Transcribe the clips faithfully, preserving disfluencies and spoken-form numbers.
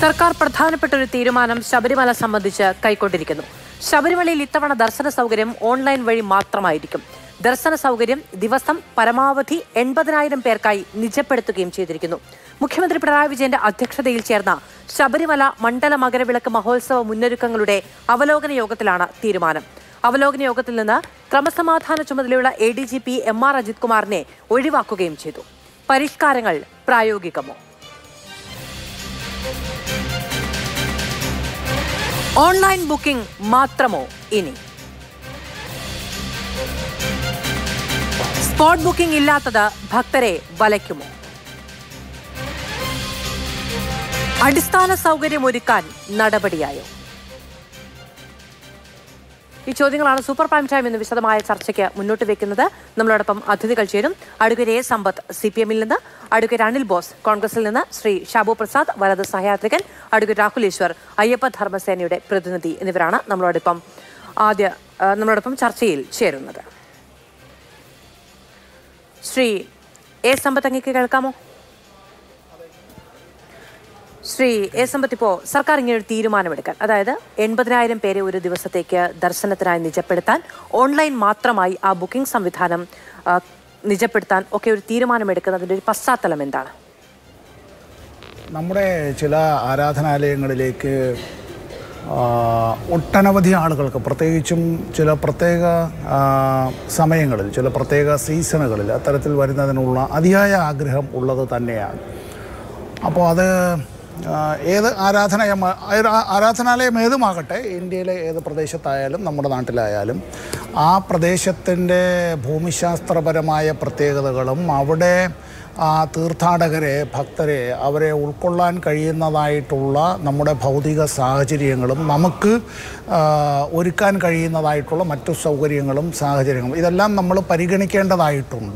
സർക്കാർ പ്രധാനപ്പെട്ട ഒരു തീരുമാനം ശബരിമല സംബന്ധിച്ച് കൈക്കൊണ്ടിരിക്കുന്നു. ശബരിമലയിൽ ഇത്തവണ ദർശന സൗകര്യം ഓൺലൈൻ വഴി മാത്രമായിരിക്കും. ദർശന സൗകര്യം ദിവസം പരമാവധി എൺപതിനായിരം പേർക്കായി നിജപ്പെടുത്തുകയും ചെയ്തിരിക്കുന്നു. മുഖ്യമന്ത്രി പിണറായി വിജയന്റെ അധ്യക്ഷതയിൽ ചേർന്ന ശബരിമല മണ്ഡല മകരവിളക്ക് മഹോത്സവ മുന്നൊരുക്കങ്ങളുടെ അവലോകന യോഗത്തിലാണ് തീരുമാനം. അവലോകന യോഗത്തിൽ നിന്ന് ക്രമസമാധാന ചുമതലയുള്ള A D G P M R Ajith കുമാറിനെ ഒഴിവാക്കുകയും ചെയ്തു. പരിഷ്കാരങ്ങൾ പ്രായോഗികമോ? ഓൺലൈൻ ബുക്കിംഗ് മാത്രമോ ഇനി? സ്പോട്ട് ബുക്കിംഗ് ഇല്ലാത്തത് ഭക്തരെ വലയ്ക്കുമോ? അടിസ്ഥാന സൗകര്യമൊരുക്കാൻ നടപടിയായോ? ഈ ചോദ്യങ്ങളാണ് സൂപ്പർ പ്രൈം ടൈം എന്ന വിശദമായ ചർച്ചയ്ക്ക് മുന്നോട്ട് വെക്കുന്നത്. നമ്മളോടൊപ്പം അതിഥികൾ ചേരും. Advocate A Sampath C P എമ്മിൽ നിന്ന്, അഡ്വക്കേറ്റ് അനിൽ ബോസ് കോൺഗ്രസിൽ നിന്ന്, ശ്രീ ഷാബു പ്രസാദ് വലത് സഹയാത്രികൻ, അഡ്വക്കേറ്റ് രാഹുൽ ഈശ്വർ അയ്യപ്പ ധർമ്മസേനയുടെ പ്രതിനിധി എന്നിവരാണ് നമ്മളോടൊപ്പം ആദ്യ നമ്മളോടൊപ്പം ചർച്ചയിൽ ചേരുന്നത്. ശ്രീ എ സമ്പത്ത്, അങ്ങേക്ക് കേൾക്കാമോ? ശ്രീ എ സമ്പത്ത്, ഇപ്പോൾ സർക്കാർ ഇങ്ങനെ ഒരു തീരുമാനമെടുക്കാൻ, അതായത് എൺപതിനായിരം പേരെ ഒരു ദിവസത്തേക്ക് ദർശനത്തിനായി നിജപ്പെടുത്താൻ ഓൺലൈൻ മാത്രമായി ആ ബുക്കിംഗ് സംവിധാനം നിജപ്പെടുത്താൻ ഒക്കെ ഒരു തീരുമാനമെടുക്കുന്നതിൻ്റെ ഒരു പശ്ചാത്തലം എന്താണ്? നമ്മുടെ ചില ആരാധനാലയങ്ങളിലേക്ക് ഒട്ടനവധി ആളുകൾക്ക്, പ്രത്യേകിച്ചും ചില പ്രത്യേക സമയങ്ങളിൽ, ചില പ്രത്യേക സീസണുകളിൽ അത്തരത്തിൽ വരുന്നതിനുള്ള അതിയായ ആഗ്രഹം ഉള്ളത് തന്നെയാണ്. അപ്പോൾ അത് ഏത് ആരാധന ആരാധനാലയം ഏതുമാകട്ടെ, ഇന്ത്യയിലെ ഏത് പ്രദേശത്തായാലും നമ്മുടെ നാട്ടിലായാലും ആ പ്രദേശത്തിൻ്റെ ഭൂമിശാസ്ത്രപരമായ പ്രത്യേകതകളും അവിടെ ആ തീർത്ഥാടകരെ, ഭക്തരെ, അവരെ ഉൾക്കൊള്ളാൻ കഴിയുന്നതായിട്ടുള്ള നമ്മുടെ ഭൗതിക സാഹചര്യങ്ങളും നമുക്ക് ഒരുക്കാൻ കഴിയുന്നതായിട്ടുള്ള മറ്റു സൗകര്യങ്ങളും സാഹചര്യങ്ങളും ഇതെല്ലാം നമ്മൾ പരിഗണിക്കേണ്ടതായിട്ടുണ്ട്.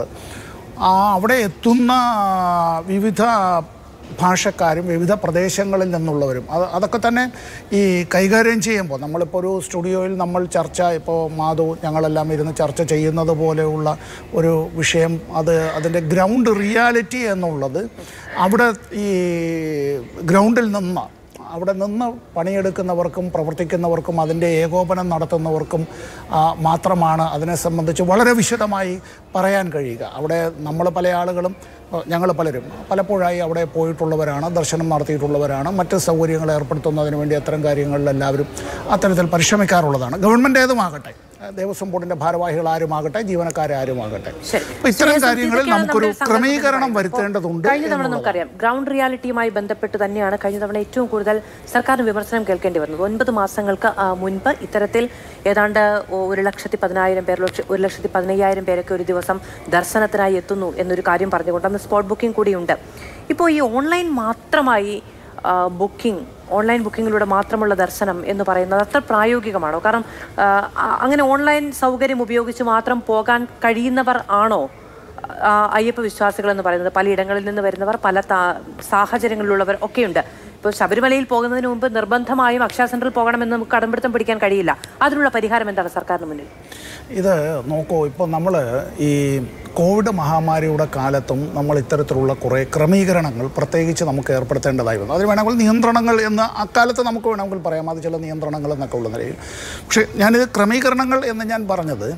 അവിടെ എത്തുന്ന വിവിധ ഭാഷക്കാരും വിവിധ പ്രദേശങ്ങളിൽ നിന്നുള്ളവരും അത് അതൊക്കെ തന്നെ ഈ കൈകാര്യം ചെയ്യുമ്പോൾ, നമ്മളിപ്പോൾ ഒരു സ്റ്റുഡിയോയിൽ നമ്മൾ ചർച്ച, ഇപ്പോൾ മാധു ഞങ്ങളെല്ലാം ഇരുന്ന് ചർച്ച ചെയ്യുന്നത് പോലെയുള്ള ഒരു വിഷയം, അത് അതിൻ്റെ ഗ്രൗണ്ട് റിയാലിറ്റി എന്നുള്ളത് അവിടെ ഈ ഗ്രൗണ്ടിൽ നിന്ന് അവിടെ നിന്ന് പണിയെടുക്കുന്നവർക്കും പ്രവർത്തിക്കുന്നവർക്കും അതിൻ്റെ ഏകോപനം നടത്തുന്നവർക്കും മാത്രമാണ് അതിനെ സംബന്ധിച്ച് വളരെ വിശദമായി പറയാൻ കഴിയുക. അവിടെ നമ്മൾ പല ആളുകളും, ഞങ്ങൾ പലരും പലപ്പോഴായി അവിടെ പോയിട്ടുള്ളവരാണ്, ദർശനം നടത്തിയിട്ടുള്ളവരാണ്. മറ്റ് സൗകര്യങ്ങൾ ഏർപ്പെടുത്തുന്നതിന് വേണ്ടി അത്തരം കാര്യങ്ങളിൽ എല്ലാവരും അത്തരത്തിൽ പരിശ്രമിക്കാറുള്ളതാണ്. ഗവൺമെൻറ് ഏതുമാകട്ടെ, ദേവസ്വം ബോർഡിൻ്റെ ഭാരവാഹികൾ ആരുമാകട്ടെ, ജീവനക്കാരാരുമാകട്ടെ, ഇത്തരം കാര്യങ്ങളിൽ നമുക്കൊരു ക്രമീകരണം വരുത്തേണ്ടതുണ്ട്. കഴിഞ്ഞ തവണ നമുക്കറിയാം, ഗ്രൗണ്ട് റിയാലിറ്റിയുമായി ബന്ധപ്പെട്ട് തന്നെയാണ് കഴിഞ്ഞ തവണ ഏറ്റവും കൂടുതൽ സർക്കാരിന് വിമർശനം കേൾക്കേണ്ടി വന്നത്. ഒൻപത് മാസങ്ങൾക്ക് മുൻപ് ഇത്തരത്തിൽ ഏതാണ്ട് ഒരു ലക്ഷത്തി പതിനായിരം പേർ ഒരു ലക്ഷത്തി പതിനയ്യായിരം പേരൊക്കെ ഒരു ദിവസം ദർശനത്തിനായി എത്തുന്നു എന്നൊരു കാര്യം പറഞ്ഞുകൊണ്ട് അന്ന് സ്പോട്ട് ബുക്കിംഗ് കൂടിയുണ്ട്. ഇപ്പോൾ ഈ ഓൺലൈൻ മാത്രമായി ബുക്കിംഗ്, ഓൺലൈൻ ബുക്കിങ്ങിലൂടെ മാത്രമുള്ള ദർശനം എന്ന് പറയുന്നത് അത്ര പ്രായോഗികമാണോ? കാരണം അങ്ങനെ ഓൺലൈൻ സൗകര്യം ഉപയോഗിച്ച് മാത്രം പോകാൻ കഴിയുന്നവർ ആണോ അയ്യപ്പ വിശ്വാസികൾ എന്ന് പറയുന്നത്? പലയിടങ്ങളിൽ നിന്ന് വരുന്നവർ, പല സാഹചര്യങ്ങളിലുള്ളവർ ഒക്കെയുണ്ട്. ഇപ്പോൾ ശബരിമലയിൽ പോകുന്നതിന് മുമ്പ് നിർബന്ധമായും അക്ഷയ സെന്ററിൽ പോകണമെന്ന് നമുക്ക് കടമ്പിടുത്തം പിടിക്കാൻ കഴിയില്ല. അതിനുള്ള പരിഹാരം എന്താണ് സർക്കാരിന് മുന്നിൽ? ഇത് നോക്കൂ, ഇപ്പോൾ നമ്മൾ ഈ കോവിഡ് മഹാമാരിയുടെ കാലത്തും നമ്മൾ ഇത്തരത്തിലുള്ള കുറേ ക്രമീകരണങ്ങൾ പ്രത്യേകിച്ച് നമുക്ക് ഏർപ്പെടുത്തേണ്ടതായി വന്നു. അതിന് വേണമെങ്കിൽ നിയന്ത്രണങ്ങൾ എന്ന് അക്കാലത്ത് നമുക്ക് വേണമെങ്കിൽ പറയാം, അത് ചില നിയന്ത്രണങ്ങൾ എന്നൊക്കെ ഉള്ള നിലയിൽ. പക്ഷേ ഞാനിത് ക്രമീകരണങ്ങൾ എന്ന് ഞാൻ പറഞ്ഞത്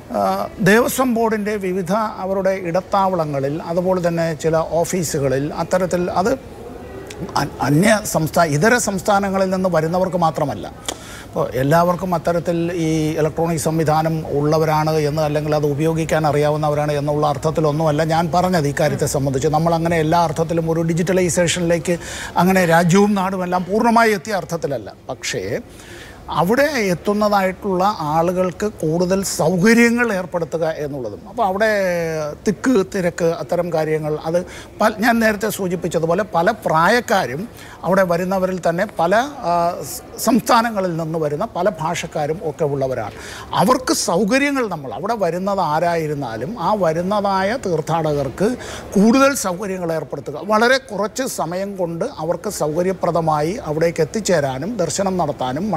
ദേവസ്വം ബോർഡിൻ്റെ വിവിധ അവരുടെ ഇടത്താവളങ്ങളിൽ, അതുപോലെ തന്നെ ചില ഓഫീസുകളിൽ അത്തരത്തിൽ അത് അന്യ സംസ്ഥാന ഇതര സംസ്ഥാനങ്ങളിൽ നിന്ന് വരുന്നവർക്ക് മാത്രമല്ല, അപ്പോൾ എല്ലാവർക്കും അത്തരത്തിൽ ഈ ഇലക്ട്രോണിക് സംവിധാനം ഉള്ളവരാണ് എന്ന്, അല്ലെങ്കിൽ അത് ഉപയോഗിക്കാൻ അറിയാവുന്നവരാണ് എന്നുള്ള അർത്ഥത്തിലൊന്നുമല്ല ഞാൻ പറഞ്ഞത്. ഈ കാര്യത്തെ സംബന്ധിച്ച് നമ്മളങ്ങനെ എല്ലാ അർത്ഥത്തിലും ഒരു ഡിജിറ്റലൈസേഷനിലേക്ക് അങ്ങനെ രാജ്യവും നാടും എല്ലാം പൂർണ്ണമായി എത്തിയ അർത്ഥത്തിലല്ല. പക്ഷേ അവിടെ എത്തുന്നതായിട്ടുള്ള ആളുകൾക്ക് കൂടുതൽ സൗകര്യങ്ങൾ ഏർപ്പെടുത്തുക എന്നുള്ളതും, അപ്പോൾ അവിടെ തിക്ക് തിരക്ക് അത്തരം കാര്യങ്ങൾ, അത് പല ഞാൻ നേരത്തെ സൂചിപ്പിച്ചതുപോലെ പല പ്രായക്കാരും അവിടെ വരുന്നവരിൽ തന്നെ പല സംസ്ഥാനങ്ങളിൽ നിന്ന് വരുന്ന പല ഭാഷക്കാരും ഒക്കെ ഉള്ളവരാണ്. അവർക്ക് സൗകര്യങ്ങൾ, നമ്മൾ അവിടെ വരുന്നത് ആരായിരുന്നാലും ആ വരുന്നതായ തീർത്ഥാടകർക്ക് കൂടുതൽ സൗകര്യങ്ങൾ ഏർപ്പെടുത്തുക, വളരെ കുറച്ച് സമയം കൊണ്ട് അവർക്ക് സൗകര്യപ്രദമായി അവിടേക്ക് എത്തിച്ചേരാനും ദർശനം നടത്താനും മടങ്ങിപ്പോ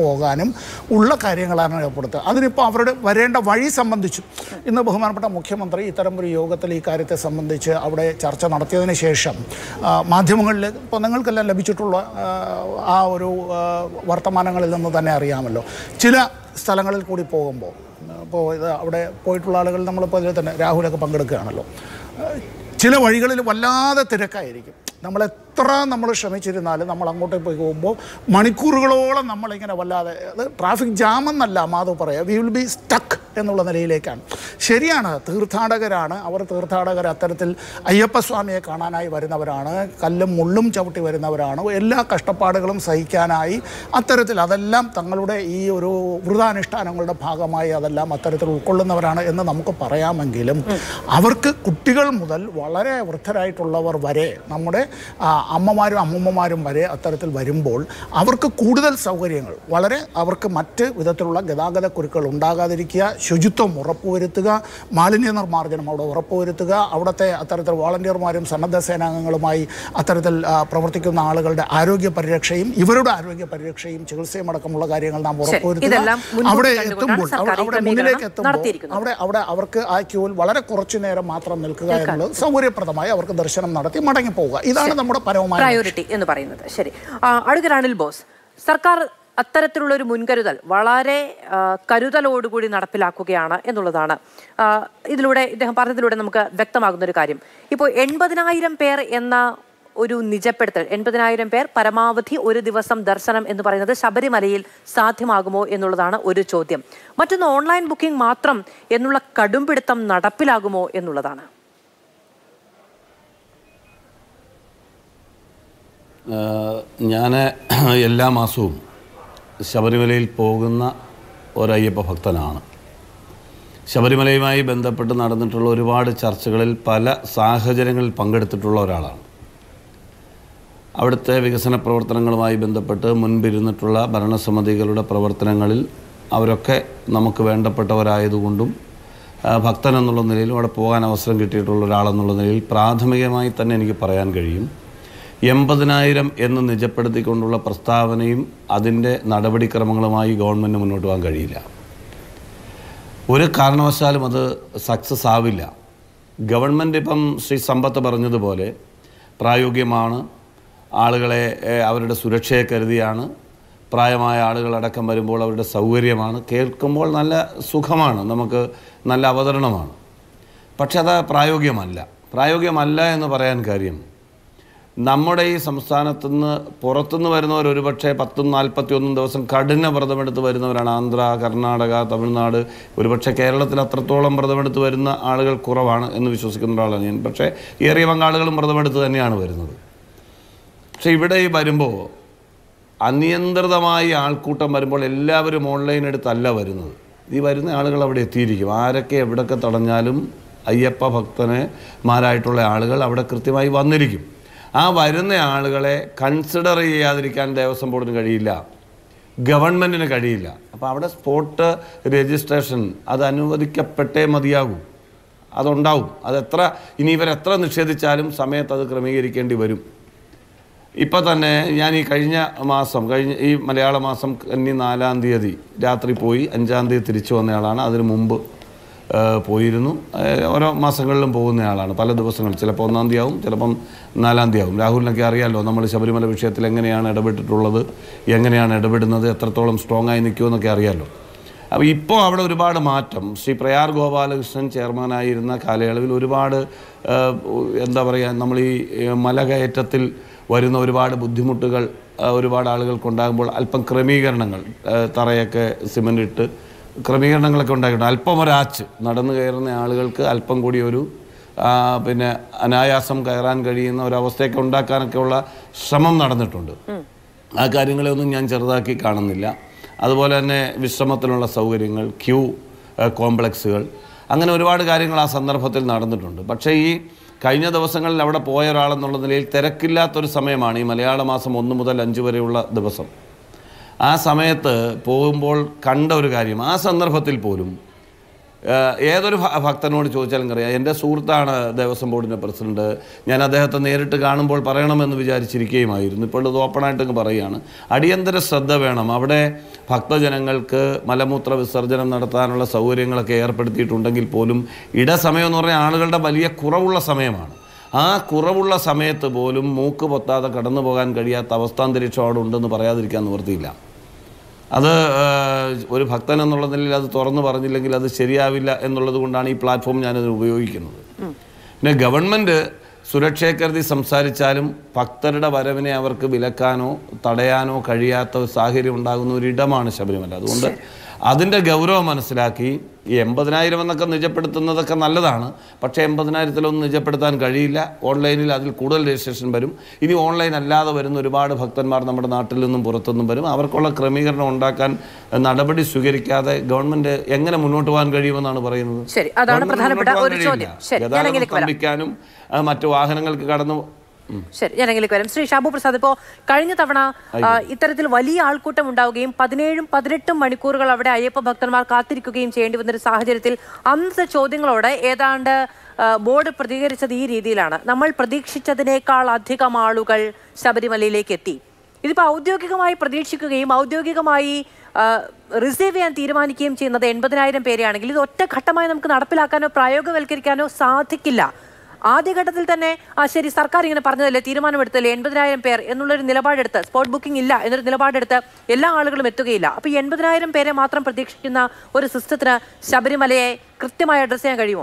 പോകാനും ഉള്ള കാര്യങ്ങളാണ് ഏർപ്പെടുത്തുക. അതിനിപ്പോൾ അവരുടെ വരേണ്ട വഴി സംബന്ധിച്ചു ഇന്ന് ബഹുമാനപ്പെട്ട മുഖ്യമന്ത്രി ഇത്തരം ഒരു യോഗത്തിൽ ഈ കാര്യത്തെ സംബന്ധിച്ച് അവിടെ ചർച്ച നടത്തിയതിന് ശേഷം മാധ്യമങ്ങളിൽ ഇപ്പോൾ നിങ്ങൾക്കെല്ലാം ലഭിച്ചിട്ടുള്ള ആ ഒരു വർത്തമാനങ്ങളിൽ നിന്ന് തന്നെ അറിയാമല്ലോ, ചില സ്ഥലങ്ങളിൽ കൂടി പോകുമ്പോൾ ഇപ്പോൾ ഇത് അവിടെ പോയിട്ടുള്ള ആളുകൾ നമ്മളിപ്പോൾ അതിൽ തന്നെ രാഹുലൊക്കെ പങ്കെടുക്കുകയാണല്ലോ, ചില വഴികളിൽ വല്ലാതെ തിരക്കായിരിക്കും. നമ്മളെത്ര നമ്മൾ ശ്രമിച്ചിരുന്നാലും നമ്മൾ അങ്ങോട്ടേക്ക് പോയി പോകുമ്പോൾ മണിക്കൂറുകളോളം നമ്മളിങ്ങനെ വല്ലാതെ, അത് ട്രാഫിക് ജാമെന്നല്ല മാധവ് പറയുക, വി വിൽ ബി സ്റ്റക്ക് എന്നുള്ള നിലയിലേക്കാണ്. ശരിയാണ്, തീർത്ഥാടകരാണ് അവർ. തീർത്ഥാടകർ അത്തരത്തിൽ അയ്യപ്പസ്വാമിയെ കാണാനായി വരുന്നവരാണ്, കല്ലും മുള്ളും ചവിട്ടി വരുന്നവരാണ്, എല്ലാ കഷ്ടപ്പാടുകളും സഹിക്കാനായി അത്തരത്തിൽ അതെല്ലാം തങ്ങളുടെ ഈ ഒരു വ്രതാനുഷ്ഠാനങ്ങളുടെ ഭാഗമായി അതെല്ലാം അത്തരത്തിൽ ഉൾക്കൊള്ളുന്നവരാണ് എന്ന് നമുക്ക് പറയാമെങ്കിലും അവർക്ക് കുട്ടികൾ മുതൽ വളരെ വൃദ്ധരായിട്ടുള്ളവർ വരെ, നമ്മുടെ അമ്മമാരും അമ്മൂമ്മമാരും വരെ അത്തരത്തിൽ വരുമ്പോൾ അവർക്ക് കൂടുതൽ സൗകര്യങ്ങൾ, വളരെ അവർക്ക് മറ്റ് വിധത്തിലുള്ള ഗതാഗത കുരുക്കൾ ഉണ്ടാകാതിരിക്കുക, ശുചിത്വം ഉറപ്പുവരുത്തുക, മാലിന്യ നിർമ്മാർജ്ജനം അവിടെ ഉറപ്പുവരുത്തുക, അവിടുത്തെ അത്തരത്തിൽ വോളണ്ടിയർമാരും സന്നദ്ധ സേനാംഗങ്ങളുമായി അത്തരത്തിൽ പ്രവർത്തിക്കുന്ന ആളുകളുടെ ആരോഗ്യ പരിരക്ഷയും ഇവരുടെ ആരോഗ്യ പരിരക്ഷയും ചികിത്സയും അടക്കമുള്ള കാര്യങ്ങൾ നാം ഉറപ്പുവരുത്തുക. അവിടെ എത്തുമ്പോൾ അവിടെ മുന്നിലേക്ക് എത്തുമ്പോൾ അവിടെ അവിടെ അവർക്ക് ആ ക്യൂവിൽ വളരെ കുറച്ചു നേരം മാത്രം നിൽക്കുക എന്നുള്ളത് സൗകര്യപ്രദമായി അവർക്ക് ദർശനം നടത്തി മടങ്ങി പോവുക. ഇതാണ് നമ്മുടെ പരമമായ പ്രയോറിറ്റി എന്ന് പറയുന്നത്. ശരി, അടുത്ത അനിൽ ബോസ്, സർക്കാർ അത്തരത്തിലുള്ളൊരു മുൻകരുതൽ വളരെ കരുതലോടുകൂടി നടപ്പിലാക്കുകയാണ് എന്നുള്ളതാണ് ഇതിലൂടെ ഇദ്ദേഹം പറഞ്ഞതിലൂടെ നമുക്ക് വ്യക്തമാകുന്നൊരു കാര്യം. ഇപ്പോൾ എൺപതിനായിരം പേർ എന്ന ഒരു നിജപ്പെടുത്തൽ, എൺപതിനായിരം പേർ പരമാവധി ഒരു ദിവസം ദർശനം എന്ന് പറയുന്നത് ശബരിമലയിൽ സാധ്യമാകുമോ എന്നുള്ളതാണ് ഒരു ചോദ്യം. മറ്റൊന്ന്, ഓൺലൈൻ ബുക്കിംഗ് മാത്രം എന്നുള്ള കടുംപിടുത്തം നടപ്പിലാകുമോ എന്നുള്ളതാണ്. ഞാൻ എല്ലാ മാസവും ശബരിമലയിൽ പോകുന്ന ഒരയ്യപ്പ ഭക്തനാണ്. ശബരിമലയുമായി ബന്ധപ്പെട്ട് നടന്നിട്ടുള്ള ഒരുപാട് ചർച്ചകളിൽ പല സാഹചര്യങ്ങളിൽ പങ്കെടുത്തിട്ടുള്ള ഒരാളാണ്. അവിടുത്തെ വികസന പ്രവർത്തനങ്ങളുമായി ബന്ധപ്പെട്ട് മുൻപിരുന്നിട്ടുള്ള ഭരണസമിതികളുടെ പ്രവർത്തനങ്ങളിൽ അവരൊക്കെ നമുക്ക് വേണ്ടപ്പെട്ടവരായതുകൊണ്ടും ഭക്തൻ എന്നുള്ള നിലയിലും അവിടെ പോകാൻ അവസരം കിട്ടിയിട്ടുള്ള ഒരാളെന്നുള്ള നിലയിൽ പ്രാഥമികമായി തന്നെ എനിക്ക് പറയാൻ കഴിയും, എൺപതിനായിരം എന്ന് നിജപ്പെടുത്തിക്കൊണ്ടുള്ള പ്രസ്താവനയും അതിൻ്റെ നടപടിക്രമങ്ങളുമായി ഗവൺമെൻറ് മുന്നോട്ട് പോകാൻ കഴിയില്ല. ഒരു കാരണവശാലും അത് സക്സസ് ആവില്ല. ഗവൺമെൻറ് ഇപ്പം ശ്രീ സമ്പത്ത് പറഞ്ഞതുപോലെ പ്രായോഗികമാണ്, ആളുകളെ അവരുടെ സുരക്ഷയെ കരുതിയാണ്, പ്രായമായ ആളുകളടക്കം വരുമ്പോൾ അവരുടെ സൗകര്യമാണ്, കേൾക്കുമ്പോൾ നല്ല സുഖമാണ്, നമുക്ക് നല്ല അവതരണമാണ്. പക്ഷെ അത് പ്രായോഗികമല്ല. പ്രായോഗികമല്ല എന്ന് പറയാൻ കാര്യം, നമ്മുടെ ഈ സംസ്ഥാനത്തുനിന്ന് പുറത്തുനിന്ന് വരുന്നവർ ഒരുപക്ഷെ പത്തും നാൽപ്പത്തി ഒന്നും ദിവസം കഠിന വ്രതമെടുത്ത് വരുന്നവരാണ്. ആന്ധ്ര, കർണാടക, തമിഴ്നാട്, ഒരുപക്ഷെ കേരളത്തിൽ അത്രത്തോളം വ്രതമെടുത്ത് വരുന്ന ആളുകൾ കുറവാണ് എന്ന് വിശ്വസിക്കുന്ന ഒരാളാണ് ഞാൻ. പക്ഷേ ഏറിയ പങ്കാളുകളും വ്രതമെടുത്ത് തന്നെയാണ് വരുന്നത്. പക്ഷേ ഇവിടെ ഈ വരുമ്പോൾ അനിയന്ത്രിതമായി ആൾക്കൂട്ടം വരുമ്പോൾ എല്ലാവരും ഓൺലൈൻ എടുത്തല്ല വരുന്നത്. ഈ വരുന്ന ആളുകൾ അവിടെ എത്തിയിരിക്കും. ആരൊക്കെ എവിടെയൊക്കെ തടഞ്ഞാലും അയ്യപ്പ ഭക്തനെ മാരായിട്ടുള്ള ആളുകൾ അവിടെ കൃത്യമായി വന്നിരിക്കും. ആ വരുന്ന ആളുകളെ കൺസിഡർ ചെയ്യാതിരിക്കാൻ ദേവസ്വം ബോർഡിന് കഴിയില്ല, ഗവൺമെൻറ്റിന് കഴിയില്ല. അപ്പോൾ അവിടെ സ്പോട്ട് രജിസ്ട്രേഷൻ അത് അനുവദിക്കപ്പെട്ടേ മതിയാകൂ, അതുണ്ടാവും. അതെത്ര ഇനി ഇവരെത്ര നിഷേധിച്ചാലും സമയത്ത് അത് ക്രമീകരിക്കേണ്ടി വരും. ഇപ്പം തന്നെ ഞാൻ ഈ കഴിഞ്ഞ മാസം കഴിഞ്ഞ ഈ മലയാള മാസം കന്നി നാലാം തീയതി രാത്രി പോയി അഞ്ചാം തീയതി തിരിച്ചു വന്നയാളാണ്. അതിന് മുമ്പ് പോയിരുന്നു. ഓരോ മാസങ്ങളിലും പോകുന്നയാളാണ്, പല ദിവസങ്ങൾ. ചിലപ്പോൾ ഒന്നാം തീയതി ആവും, ചിലപ്പം നാലാം തീയതി ആവും. രാഹുലിനൊക്കെ അറിയാമല്ലോ നമ്മൾ ശബരിമല വിഷയത്തിൽ എങ്ങനെയാണ് ഇടപെട്ടിട്ടുള്ളത്, എങ്ങനെയാണ് ഇടപെടുന്നത്, എത്രത്തോളം സ്ട്രോങ് ആയി നിൽക്കുമെന്നൊക്കെ അറിയാമല്ലോ. അപ്പോൾ ഇപ്പോൾ അവിടെ ഒരുപാട് മാറ്റം. ശ്രീ പ്രയാർ ഗോപാലകൃഷ്ണൻ ചെയർമാനായിരുന്ന കാലയളവിൽ ഒരുപാട് എന്താ പറയുക, നമ്മൾ ഈ മലകയറ്റത്തിൽ വരുന്ന ഒരുപാട് ബുദ്ധിമുട്ടുകൾ ഒരുപാട് ആളുകൾക്കുണ്ടാകുമ്പോൾ അല്പം ക്രമീകരണങ്ങൾ, തറയൊക്കെ സിമൻ്റ് ഇട്ട് ക്രമീകരണങ്ങളൊക്കെ ഉണ്ടാക്കിയിട്ടുണ്ട്. അല്പം ഒരാച്ച് നടന്നു കയറുന്ന ആളുകൾക്ക് അല്പം കൂടി ഒരു പിന്നെ അനായാസം കയറാൻ കഴിയുന്ന ഒരവസ്ഥയൊക്കെ ഉണ്ടാക്കാനൊക്കെ ഉള്ള ശ്രമം നടന്നിട്ടുണ്ട്. ആ കാര്യങ്ങളെയൊന്നും ഞാൻ ചെറുതാക്കി കാണുന്നില്ല. അതുപോലെ തന്നെ വിശ്രമത്തിനുള്ള സൗകര്യങ്ങൾ, ക്യൂ കോംപ്ലക്സുകൾ, അങ്ങനെ ഒരുപാട് കാര്യങ്ങൾ ആ സന്ദർഭത്തിൽ നടന്നിട്ടുണ്ട്. പക്ഷേ ഈ കഴിഞ്ഞ ദിവസങ്ങളിൽ അവിടെ പോയ ഒരാളെന്നുള്ള നിലയിൽ തിരക്കില്ലാത്തൊരു സമയമാണ് ഈ മലയാള മാസം ഒന്ന് മുതൽ അഞ്ച് വരെയുള്ള ദിവസം. ആ സമയത്ത് പോകുമ്പോൾ കണ്ട ഒരു കാര്യം, ആ സന്ദർഭത്തിൽ പോലും ഏതൊരു ഭക്തനോട് ചോദിച്ചാലും അറിയാം. എൻ്റെ സുഹൃത്താണ് ദേവസ്വം ബോർഡിൻ്റെ പ്രസിഡന്റ്, ഞാൻ അദ്ദേഹത്തെ നേരിട്ട് കാണുമ്പോൾ പറയണമെന്ന് വിചാരിച്ചിരിക്കുകയുമായിരുന്നു. ഇപ്പോൾ ഇത് ഓപ്പണായിട്ടങ്ങ് പറയുകയാണ്. അടിയന്തര ശ്രദ്ധ വേണം. അവിടെ ഭക്തജനങ്ങൾക്ക് മലമൂത്ര വിസർജനം നടത്താനുള്ള സൗകര്യങ്ങളൊക്കെ ഏർപ്പെടുത്തിയിട്ടുണ്ടെങ്കിൽ പോലും ഇടസമയം എന്ന് പറഞ്ഞാൽ ആളുകളുടെ വലിയ കുറവുള്ള സമയമാണ്. ആ കുറവുള്ള സമയത്ത് പോലും മൂക്ക് പൊത്താതെ കടന്നു പോകാൻ കഴിയാത്ത അവസ്ഥാന്തരീക്ഷം അവിടെ ഉണ്ടെന്ന് പറയാതിരിക്കാൻ നിവൃത്തിയില്ല. അത് ഒരു ഭക്തൻ എന്നുള്ള നിലയിൽ അത് തുറന്നു പറഞ്ഞില്ലെങ്കിൽ അത് ശരിയാവില്ല എന്നുള്ളത് കൊണ്ടാണ് ഈ പ്ലാറ്റ്ഫോം ഞാനത് ഉപയോഗിക്കുന്നത്. പിന്നെ ഗവൺമെൻറ് സുരക്ഷയെ കരുതി സംസാരിച്ചാലും ഭക്തരുടെ വരവിനെ അവർക്ക് വിലക്കാനോ തടയാനോ കഴിയാത്ത സാഹചര്യം ഉണ്ടാകുന്ന ഒരിടമാണ് ശബരിമല. അതുകൊണ്ട് അതിൻ്റെ ഗൗരവം മനസ്സിലാക്കി ഈ എൺപതിനായിരം എന്നൊക്കെ നിജപ്പെടുത്തുന്നതൊക്കെ നല്ലതാണ്. പക്ഷേ എൺപതിനായിരത്തിലൊന്നും നിജപ്പെടുത്താൻ കഴിയില്ല. ഓൺലൈനിൽ അതിൽ കൂടുതൽ രജിസ്ട്രേഷൻ വരും. ഇനി ഓൺലൈൻ അല്ലാതെ വരുന്ന ഒരുപാട് ഭക്തന്മാർ നമ്മുടെ നാട്ടിൽ നിന്നും പുറത്തുനിന്നും വരും. അവർക്കുള്ള ക്രമീകരണം ഉണ്ടാക്കാൻ നടപടി സ്വീകരിക്കാതെ ഗവൺമെന്റ് എങ്ങനെ മുന്നോട്ട് പോകാൻ കഴിയുമെന്നാണ് പറയുന്നത്. ശരി, അതാണ് പ്രധാനപ്പെട്ട ഒരു ചോദ്യം. ഗതാഗതം സ്തംഭിക്കാനും മറ്റു വാഹനങ്ങൾക്ക് കടന്നു. ശരി, ഞാനെങ്കിലേക്ക് വരാം. ശ്രീ ഷാബു പ്രസാദ്, ഇപ്പോൾ കഴിഞ്ഞ തവണ ഇത്തരത്തിൽ വലിയ ആൾക്കൂട്ടം ഉണ്ടാവുകയും പതിനേഴും പതിനെട്ടും മണിക്കൂറുകൾ അവിടെ അയ്യപ്പ ഭക്തന്മാർ കാത്തിരിക്കുകയും ചെയ്യേണ്ടി വന്നൊരു സാഹചര്യത്തിൽ അന്നത്തെ ചോദ്യങ്ങളോട് ഏതാണ്ട് ബോർഡ് പ്രതികരിച്ചത് ഈ രീതിയിലാണ്: നമ്മൾ പ്രതീക്ഷിച്ചതിനേക്കാൾ അധികം ആളുകൾ ശബരിമലയിലേക്ക് എത്തി. ഇതിപ്പോൾ ഔദ്യോഗികമായി പ്രതീക്ഷിക്കുകയും ഔദ്യോഗികമായി റിസീവ് ചെയ്യാൻ തീരുമാനിക്കുകയും ചെയ്യുന്നത് എൺപതിനായിരം പേരെയാണെങ്കിൽ ഇത് ഒറ്റഘട്ടമായി നമുക്ക് നടപ്പിലാക്കാനോ പ്രായോഗികവൽക്കരിക്കാനോ സാധിക്കില്ല. ആദ്യഘട്ടത്തിൽ തന്നെ ആ ശരി, സർക്കാർ ഇങ്ങനെ പറഞ്ഞതല്ലേ, തീരുമാനമെടുത്തല്ലേ, എൺപതിനായിരം പേർ എന്നുള്ളൊരു നിലപാടെടുത്ത്, സ്പോട്ട് ബുക്കിംഗ് ഇല്ല എന്നൊരു നിലപാടെടുത്ത് എല്ലാ ആളുകളും എത്തുകയില്ല. അപ്പോൾ ഈ എൺപതിനായിരം പേരെ മാത്രം പ്രതീക്ഷിക്കുന്ന ഒരു സിസ്റ്റത്തിന് ശബരിമലയെ കൃത്യമായി അഡ്രസ് ചെയ്യാൻ കഴിയുമോ?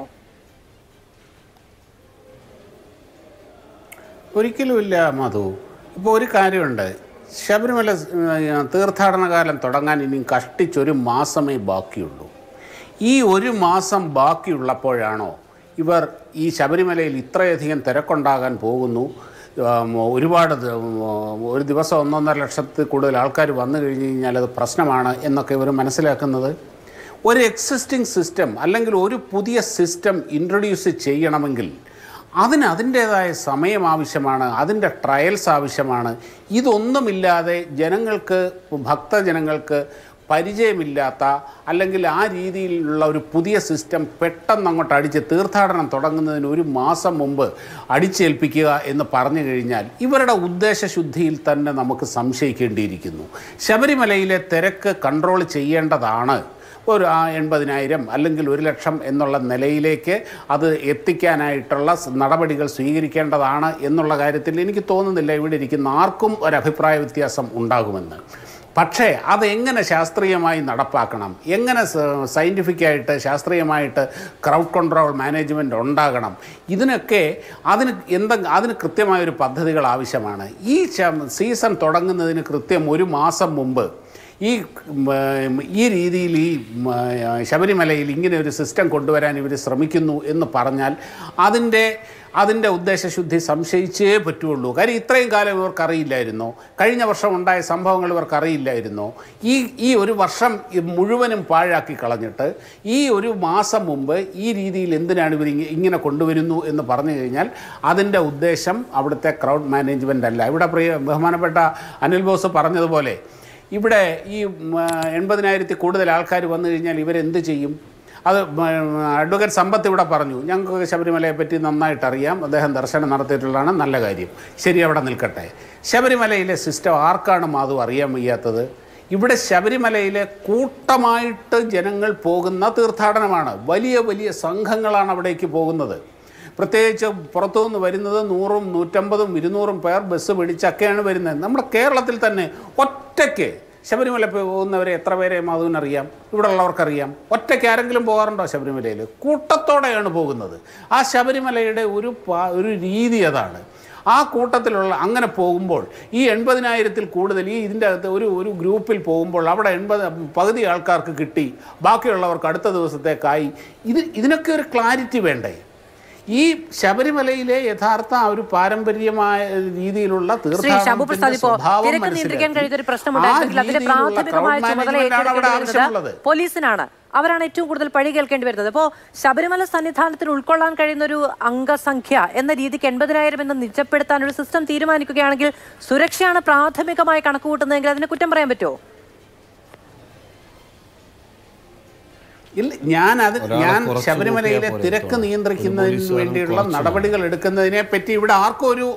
ഒരിക്കലുമില്ല മധു. ഇപ്പോൾ ഒരു കാര്യമുണ്ട്, ശബരിമല തീർത്ഥാടന കാലം തുടങ്ങാൻ ഇനി കഷ്ടിച്ചൊരു മാസമേ ബാക്കിയുള്ളൂ. ഈ ഒരു മാസം ബാക്കിയുള്ളപ്പോഴാണോ ഇവർ ഈ ശബരിമലയിൽ ഇത്രയധികം തിരക്കുണ്ടാകാൻ പോകുന്നു, ഒരുപാട് ഒരു ദിവസം ഒന്നൊന്നര ലക്ഷത്തിൽ കൂടുതൽ ആൾക്കാർ വന്നു കഴിഞ്ഞ് കഴിഞ്ഞാൽ അത് പ്രശ്നമാണ് എന്നൊക്കെ ഇവർ മനസ്സിലാക്കുന്നത്? ഒരു എക്സിസ്റ്റിംഗ് സിസ്റ്റം അല്ലെങ്കിൽ ഒരു പുതിയ സിസ്റ്റം ഇൻട്രൊഡ്യൂസ് ചെയ്യണമെങ്കിൽ അതിന് അതിൻ്റേതായ സമയം ആവശ്യമാണ്, അതിൻ്റെ ട്രയൽസ് ആവശ്യമാണ്. ഇതൊന്നുമില്ലാതെ ജനങ്ങൾക്ക്, ഭക്തജനങ്ങൾക്ക് പരിചയമില്ലാത്ത അല്ലെങ്കിൽ ആ രീതിയിലുള്ള ഒരു പുതിയ സിസ്റ്റം പെട്ടെന്ന് അങ്ങോട്ട് അടിച്ച് തീർത്ഥാടനം തുടങ്ങുന്നതിന് ഒരു മാസം മുമ്പ് അടിച്ചേൽപ്പിക്കുക എന്ന് പറഞ്ഞു കഴിഞ്ഞാൽ ഇവരുടെ ഉദ്ദേശശുദ്ധിയിൽ തന്നെ നമുക്ക് സംശയിക്കേണ്ടിയിരിക്കുന്നു. ശബരിമലയിലെ തിരക്ക് കൺട്രോൾ ചെയ്യേണ്ടതാണ്. ഒരു ആ എൺപതിനായിരം അല്ലെങ്കിൽ ഒരു ലക്ഷം എന്നുള്ള നിലയിലേക്ക് അത് എത്തിക്കാനായിട്ടുള്ള നടപടികൾ സ്വീകരിക്കേണ്ടതാണ് എന്നുള്ള കാര്യത്തിൽ എനിക്ക് തോന്നുന്നില്ല ഇവിടെ ഇരിക്കുന്ന ആർക്കും ഒരഭിപ്രായ വ്യത്യാസം ഉണ്ടാകുമെന്ന്. പക്ഷേ അതെങ്ങനെ ശാസ്ത്രീയമായി നടപ്പാക്കണം, എങ്ങനെ സയൻറ്റിഫിക്കായിട്ട് ശാസ്ത്രീയമായിട്ട് ക്രൗഡ് കൺട്രോൾ മാനേജ്മെൻറ്റ് ഉണ്ടാകണം, ഇതിനൊക്കെ അതിന് എന്തെങ്കിലും അതിന് കൃത്യമായൊരു പദ്ധതികൾ ആവശ്യമാണ്. ഈ സീസൺ തുടങ്ങുന്നതിന് കൃത്യം ഒരു മാസം മുമ്പ് ഈ ഈ രീതിയിൽ ഈ ശബരിമലയിൽ ഇങ്ങനെ ഒരു സിസ്റ്റം കൊണ്ടുവരാൻ ഇവർ ശ്രമിക്കുന്നു എന്ന് പറഞ്ഞാൽ അതിൻ്റെ അതിൻ്റെ ഉദ്ദേശശുദ്ധി സംശയിച്ചേ പറ്റുള്ളൂ. കാര്യം ഇത്രയും കാലം ഇവർക്കറിയില്ലായിരുന്നോ? കഴിഞ്ഞ വർഷം ഉണ്ടായ സംഭവങ്ങൾ ഇവർക്കറിയില്ലായിരുന്നോ? ഈ ഈ ഒരു വർഷം മുഴുവനും പാഴാക്കി കളഞ്ഞിട്ട് ഈ ഒരു മാസം മുമ്പ് ഈ രീതിയിൽ എന്തിനാണ് ഇവർ ഇങ്ങനെ കൊണ്ടുവരുന്നു എന്ന് പറഞ്ഞു കഴിഞ്ഞാൽ അതിൻ്റെ ഉദ്ദേശം അവിടുത്തെ ക്രൗഡ് മാനേജ്മെൻ്റ് അല്ല. ഇവിടെ പ്രിയ ബഹുമാനപ്പെട്ട അനിൽ ബോസ് പറഞ്ഞതുപോലെ ഇവിടെ ഈ എൺപതിനായിരത്തിൽ കൂടുതൽ ആൾക്കാർ വന്നു കഴിഞ്ഞാൽ ഇവരെന്ത് ചെയ്യും? അത് അഡ്വക്കേറ്റ് സമ്പത്ത് ഇവിടെ പറഞ്ഞു, ഞങ്ങൾക്ക് ശബരിമലയെ പറ്റി നന്നായിട്ടറിയാം, അദ്ദേഹം ദർശനം നടത്തിയിട്ടുള്ളതാണ്, നല്ല കാര്യം, ശരി, അവിടെ നിൽക്കട്ടെ. ശബരിമലയിലെ സിസ്റ്റം ആർക്കാണ് മാധു അറിയാൻ വയ്യാത്തത്? ഇവിടെ ശബരിമലയിലെ കൂട്ടമായിട്ട് ജനങ്ങൾ പോകുന്ന തീർത്ഥാടനമാണ്. വലിയ വലിയ സംഘങ്ങളാണ് അവിടേക്ക് പോകുന്നത്. പ്രത്യേകിച്ച് പുറത്തുനിന്ന് വരുന്നത് നൂറും നൂറ്റമ്പതും ഇരുന്നൂറും പേർ ബസ് പിടിച്ചൊക്കെയാണ് വരുന്നത്. നമ്മുടെ കേരളത്തിൽ തന്നെ ഒറ്റയ്ക്ക് ശബരിമല പോകുന്നവരെ എത്ര പേരെ മാധുവിനറിയാം? ഇവിടെ ഉള്ളവർക്കറിയാം. ഒറ്റയ്ക്ക് ആരെങ്കിലും പോകാറുണ്ടോ ശബരിമലയിൽ? കൂട്ടത്തോടെയാണ് പോകുന്നത്. ആ ശബരിമലയുടെ ഒരു ഒരു രീതി അതാണ്. ആ കൂട്ടത്തിലുള്ള അങ്ങനെ പോകുമ്പോൾ ഈ എൺപതിനായിരത്തിൽ കൂടുതൽ ഈ ഇതിൻ്റെ അകത്ത് ഒരു ഒരു ഗ്രൂപ്പിൽ പോകുമ്പോൾ അവിടെ എൺപത് പകുതി ആൾക്കാർക്ക് കിട്ടി, ബാക്കിയുള്ളവർക്ക് അടുത്ത ദിവസത്തേക്കായി. ഇത് ഇതിനൊക്കെ ഒരു ക്ലാരിറ്റി വേണ്ടേ? ഈ ശബരിമലയിലെ യഥാർത്ഥ ഒരു പാരമ്പര്യമായ രീതിയിലുള്ള പോലീസിനാണ്, അവരാണ് ഏറ്റവും കൂടുതൽ പഴി കേൾക്കേണ്ടി വരുന്നത്. അപ്പോൾ ശബരിമല സന്നിധാനത്തിന് ഉൾക്കൊള്ളാൻ കഴിയുന്ന ഒരു അംഗസംഖ്യ എന്ന രീതിക്ക് എൺപതിനായിരം എന്ന് നിജപ്പെടുത്താൻ ഒരു സിസ്റ്റം തീരുമാനിക്കുകയാണെങ്കിൽ സുരക്ഷയാണ് പ്രാഥമികമായി കണക്ക് കൂട്ടുന്നതെങ്കിൽ അതിനെ കുറ്റം പറയാൻ പറ്റുമോ? ഇല്ല, ഞാൻ അത് ഞാൻ ശബരിമലയിലെ തിരക്ക് നിയന്ത്രിക്കുന്നതിന് വേണ്ടിയുള്ള നടപടികൾ എടുക്കുന്നതിനെ പറ്റി ഇവിടെ ആർക്കും ഒരു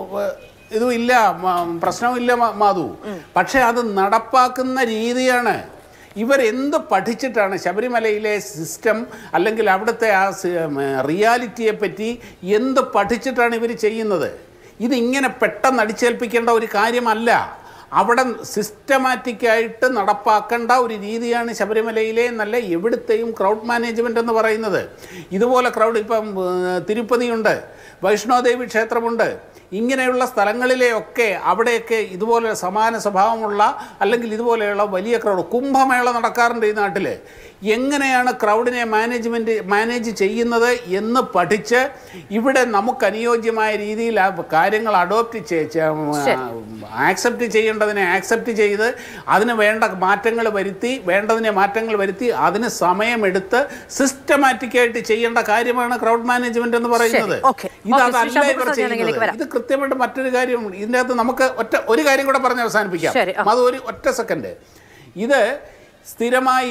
ഇതും ഇല്ല, പ്രശ്നവുമില്ല മാധു. പക്ഷെ അത് നടപ്പാക്കുന്ന രീതിയാണ്. ഇവരെന്ത് പഠിച്ചിട്ടാണ് ശബരിമലയിലെ സിസ്റ്റം അല്ലെങ്കിൽ അവിടുത്തെ ആ റിയാലിറ്റിയെ പറ്റി എന്ത് പഠിച്ചിട്ടാണ് ഇവർ ചെയ്യുന്നത്? ഇതിങ്ങനെ പെട്ടെന്ന് അടിച്ചേൽപ്പിക്കേണ്ട ഒരു കാര്യമല്ല. അവിടെ സിസ്റ്റമാറ്റിക്കായിട്ട് നടപ്പാക്കേണ്ട ഒരു രീതിയാണ് ശബരിമലയിലെ നല്ല എവിടുത്തെയും ക്രൗഡ് മാനേജ്മെൻ്റ് എന്ന് പറയുന്നത്. ഇതുപോലെ ക്രൗഡ് ഇപ്പം തിരുപ്പതിയുണ്ട്, വൈഷ്ണോദേവി ക്ഷേത്രമുണ്ട്, ഇങ്ങനെയുള്ള സ്ഥലങ്ങളിലെയൊക്കെ അവിടെയൊക്കെ ഇതുപോലെ സമാന സ്വഭാവമുള്ള അല്ലെങ്കിൽ ഇതുപോലെയുള്ള വലിയ ക്രൗഡ്, കുംഭമേള നടക്കാറുണ്ട് ഈ നാട്ടിൽ. എങ്ങനെയാണ് ക്രൗഡിനെ മാനേജ്മെൻറ്റ് മാനേജ് ചെയ്യുന്നത് എന്ന് പഠിച്ച് ഇവിടെ നമുക്ക് അനുയോജ്യമായ രീതിയിൽ ആ കാര്യങ്ങൾ അഡോപ്റ്റ് ആക്സെപ്റ്റ് ചെയ്യേണ്ടതിനെ ആക്സെപ്റ്റ് ചെയ്ത് അതിന് വേണ്ട മാറ്റങ്ങൾ വരുത്തി വേണ്ടതിനെ മാറ്റങ്ങൾ വരുത്തി അതിന് സമയമെടുത്ത് സിസ്റ്റമാറ്റിക്കായിട്ട് ചെയ്യേണ്ട കാര്യമാണ് ക്രൗഡ് മാനേജ്മെന്റ് എന്ന് പറയുന്നത്. ഇത് അതല്ല ഇവർ ചെയ്യുന്നത്. ഇത് കൃത്യമായിട്ട് മറ്റൊരു കാര്യം ഇതിൻ്റെ അകത്ത് നമുക്ക് ഒറ്റ ഒരു കാര്യം കൂടെ പറഞ്ഞ് അവസാനിപ്പിക്കാം. അത് ഒരു ഒറ്റ സെക്കൻഡ്. ഇത് സ്ഥിരമായി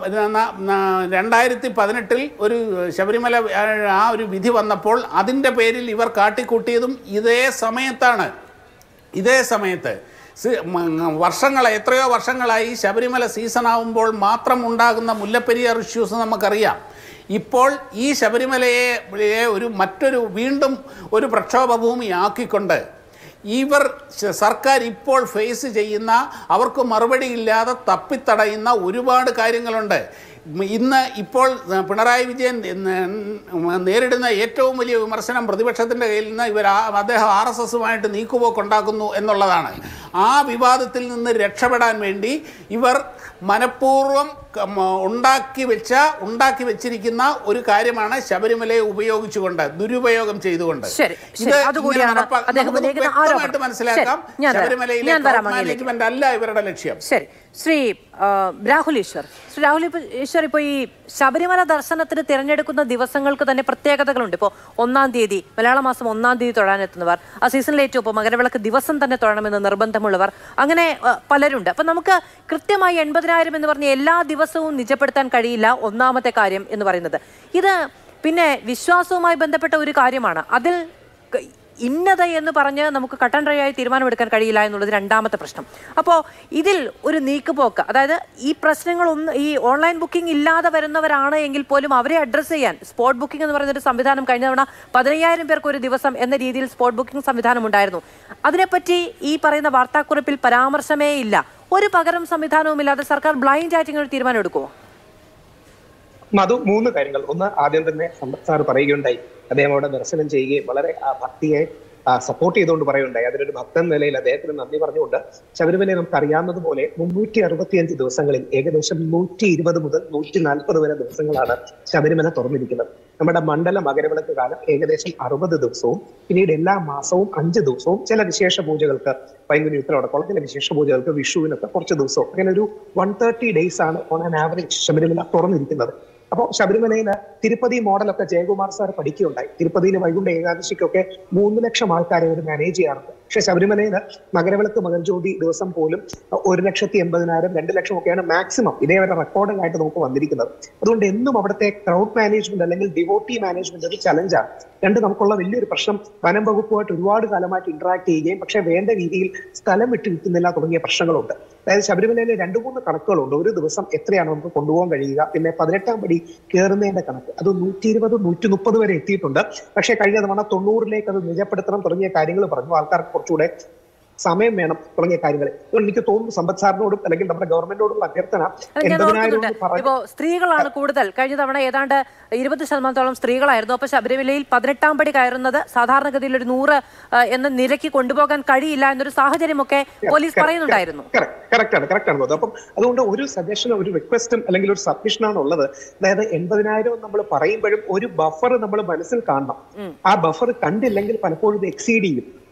രണ്ടായിരത്തി പതിനെട്ടിൽ ഒരു ശബരിമല ആ ഒരു വിധി വന്നപ്പോൾ അതിൻ്റെ പേരിൽ ഇവർ കാട്ടിക്കൂട്ടിയതും ഇതേ സമയത്താണ്. ഇതേ സമയത്ത് വർഷങ്ങളെ എത്രയോ വർഷങ്ങളായി ശബരിമല സീസൺ ആകുമ്പോൾ മാത്രം ഉണ്ടാകുന്ന മുല്ലപ്പെരിയാർ ഇഷ്യൂസ് നമുക്കറിയാം. ഇപ്പോൾ ഈ ശബരിമലയെ ഒരു മറ്റൊരു വീണ്ടും ഒരു പ്രക്ഷോഭഭൂമിയാക്കിക്കൊണ്ട് ഇവർ സർക്കാർ ഇപ്പോൾ ഫേസ് ചെയ്യുന്ന അവർക്ക് മറുപടിയില്ലാതെ തപ്പിത്തടയുന്ന ഒരുപാട് കാര്യങ്ങളുണ്ട്. ഇന്ന് ഇപ്പോൾ പിണറായി വിജയൻ നേരിടുന്ന ഏറ്റവും വലിയ വിമർശനം പ്രതിപക്ഷത്തിൻ്റെ കയ്യിൽ നിന്ന് ഇവർ അദ്ദേഹം ആർ എസ് എസുമായിട്ട് നീക്കുപോക്കുണ്ടാക്കുന്നു എന്നുള്ളതാണ്. ആ വിവാദത്തിൽ നിന്ന് രക്ഷപ്പെടാൻ വേണ്ടി ഇവർ മനഃപൂർവ്വം ഉണ്ടാക്കി വെച്ച ഉണ്ടാക്കി വെച്ചിരിക്കുന്ന ഒരു കാര്യമാണ് ശബരിമലയെ ഉപയോഗിച്ചുകൊണ്ട് ദുരുപയോഗം ചെയ്തുകൊണ്ട്. വ്യക്തമായിട്ട് മനസ്സിലാക്കാം ശബരിമലയിലെ മാനേജ്മെന്റ് അല്ല ഇവരുടെ ലക്ഷ്യം. ശരി, ശ്രീ രാഹുൽ ഈശ്വർ ശ്രീ രാഹുൽ ഈശ്വർ ഇപ്പോൾ ഈ ശബരിമല ദർശനത്തിന് തിരഞ്ഞെടുക്കുന്ന ദിവസങ്ങൾക്ക് തന്നെ പ്രത്യേകതകളുണ്ട്. ഇപ്പോൾ ഒന്നാം തീയതി മലയാള മാസം ഒന്നാം തീയതി തൊഴാനെത്തുന്നവർ, ആ സീസണിൽ ഏറ്റവും ഇപ്പോൾ മകരവിളക്ക് ദിവസം തന്നെ തൊഴണമെന്ന് നിർബന്ധമുള്ളവർ, അങ്ങനെ പലരുണ്ട്. അപ്പം നമുക്ക് കൃത്യമായി എൺപതിനായിരം എന്ന് പറഞ്ഞ് എല്ലാ ദിവസവും നിജപ്പെടുത്താൻ കഴിയില്ല. ഒന്നാമത്തെ കാര്യം എന്ന് പറയുന്നത് ഇത് പിന്നെ വിശ്വാസവുമായി ബന്ധപ്പെട്ട ഒരു കാര്യമാണ്. അതിൽ ഇന്നത് എന്ന് പറഞ്ഞ് നമുക്ക് കട്ടൻ ഡ്രൈയായി തീരുമാനമെടുക്കാൻ കഴിയില്ല എന്നുള്ളത് രണ്ടാമത്തെ പ്രശ്നം. അപ്പോൾ ഇതിൽ ഒരു നീക്കുപോക്ക്, അതായത് ഈ പ്രശ്നങ്ങളൊന്നും ഈ ഓൺലൈൻ ബുക്കിംഗ് ഇല്ലാതെ വരുന്നവരാണ് എങ്കിൽ പോലും അവരെ അഡ്രസ്സ് ചെയ്യാൻ സ്പോട്ട് ബുക്കിംഗ് എന്ന് പറയുന്നൊരു സംവിധാനം കഴിഞ്ഞ തവണ പതിനയ്യായിരം പേർക്ക് ഒരു ദിവസം എന്ന രീതിയിൽ സ്പോട്ട് ബുക്കിംഗ് സംവിധാനം ഉണ്ടായിരുന്നു. അതിനെപ്പറ്റി ഈ പറയുന്ന വാർത്താക്കുറിപ്പിൽ പരാമർശമേ ഇല്ല. ഒരു പകരം സംവിധാനവും ഇല്ലാതെ സർക്കാർ ബ്ലൈൻഡ് ആയിട്ട് ഒരു തീരുമാനം എടുക്കുമോ? മധു, മൂന്ന് കാര്യങ്ങൾ. ഒന്ന്, ആദ്യം തന്നെ സമ്പത്ത് സാർ പറയുകയുണ്ടായി, അദ്ദേഹം അവിടെ ദർശനം ചെയ്യുകയും വളരെ ആ ഭക്തിയെ സപ്പോർട്ട് ചെയ്തുകൊണ്ട് പറയുകയുണ്ടായി. അതിനൊരു ഭക്തൻ നിലയിൽ അദ്ദേഹത്തിന് നന്ദി പറഞ്ഞുകൊണ്ട് ശബരിമലയെ നമുക്ക് അറിയാവുന്നതുപോലെ മുന്നൂറ്റി അറുപത്തിയഞ്ച് ദിവസങ്ങളിൽ ഏകദേശം നൂറ്റി ഇരുപത് മുതൽ നൂറ്റി നാൽപ്പത് വരെ ദിവസങ്ങളാണ് ശബരിമല തുറന്നിരിക്കുന്നത്. നമ്മുടെ മണ്ഡല മകരവിളക്ക് കാലം ഏകദേശം അറുപത് ദിവസവും പിന്നീട് എല്ലാ മാസവും അഞ്ച് ദിവസവും ചില വിശേഷ പൂജകൾക്ക് പൈങ്കുനി ഉത്തരവടക്കമുള്ള ചില വിശേഷ പൂജകൾക്ക് വിഷുവിനൊക്കെ കുറച്ച് ദിവസവും അങ്ങനെ ഒരു വൺ തേർട്ടി ഡേയ്സ് ആണ് ഓൺ ആൻ ആവറേജ് ശബരിമല തുറന്നിരിക്കുന്നത്. അപ്പോൾ ശബരിമലയിൽ തിരുപ്പതി മോഡലൊക്കെ ജയകുമാർ സാർ പഠിക്കുകയുണ്ടായി. തിരുപ്പതിയിൽ വൈകുണ്ഠ ഏകാദശിക്കൊക്കെ മൂന്ന് ലക്ഷം ആൾക്കാരെ അവർ മാനേജ് ചെയ്യാറുണ്ട്. പക്ഷെ ശബരിമലയിൽ മകരവിളക്ക് മകർജ്യോതി ദിവസം പോലും ഒരു ലക്ഷത്തി എൺപതിനായിരം രണ്ട് ലക്ഷം ഒക്കെയാണ് മാക്സിമം ഇതേവരെ റെക്കോർഡിംഗ് നമുക്ക് വന്നിരിക്കുന്നത്. അതുകൊണ്ട് എന്നും അവിടുത്തെ ക്രൗഡ് മാനേജ്മെന്റ് അല്ലെങ്കിൽ ഡിവോട്ടി മാനേജ്മെന്റ് ഒരു ചലഞ്ചാണ്. രണ്ട്, നമുക്കുള്ള വലിയൊരു പ്രശ്നം വനം വകുപ്പുമായിട്ട് ഒരുപാട് കാലമായിട്ട് ഇന്ററാക്ട് ചെയ്യുകയും പക്ഷെ വേണ്ട രീതിയിൽ സ്ഥലം വിട്ടു കിട്ടുന്നില്ല തുടങ്ങിയ പ്രശ്നങ്ങളുണ്ട്. അതായത് ശബരിമലയിൽ രണ്ടു മൂന്ന് കണക്കുകളുണ്ട്. ഒരു ദിവസം എത്രയാണ് നമുക്ക് കൊണ്ടുപോകാൻ കഴിയുക, പിന്നെ പതിനെട്ടാം പടി കയറുന്നതിന്റെ കണക്ക് അത് നൂറ്റി ഇരുപത് നൂറ്റി മുപ്പത് വരെ എത്തിയിട്ടുണ്ട്. പക്ഷെ കഴിഞ്ഞ തവണ തൊണ്ണൂറിലേക്ക് അത് നിജപ്പെടുത്തണം തുടങ്ങിയ കാര്യങ്ങൾ പറഞ്ഞു. ആൾക്കാർക്ക് കുറച്ചുകൂടെ സമയം വേണം തുടങ്ങിയ കാര്യങ്ങൾ. എനിക്ക് തോന്നുന്നു സമ്പത്ത് സാറിനോടും അല്ലെങ്കിൽ നമ്മുടെ ഗവൺമെന്റിനോടുള്ള അഭ്യർത്ഥന ഇപ്പോ സ്ത്രീകളാണ് കൂടുതൽ. കഴിഞ്ഞ തവണ ഏതാണ്ട് ഇരുപത് ശതമാനത്തോളം സ്ത്രീകളായിരുന്നു. അപ്പൊ ശബരിമലയിൽ പതിനെട്ടാം പടി കയറുന്നത് സാധാരണഗതിയിൽ ഒരു നൂറ് എന്ന നിരക്ക് കൊണ്ടുപോകാൻ കഴിയില്ല എന്നൊരു സാഹചര്യമൊക്കെ പോലീസ് പറയുന്നുണ്ടായിരുന്നു. കറക്റ്റ് ആണ് കറക്റ്റ് ആണ് അപ്പം അതുകൊണ്ട് ഒരു സജഷൻ ഒരു റിക്വസ്റ്റും അല്ലെങ്കിൽ ഒരു സബ്മിഷനാണ് ഉള്ളത്. അതായത് എൺപതിനായിരം നമ്മൾ പറയുമ്പോഴും ഒരു ബഫർ നമ്മൾ മനസ്സിൽ കാണണം. ആ ബഫർ കണ്ടില്ലെങ്കിൽ പലപ്പോഴും ഇത് എക്സീഡ് ചെയ്യും.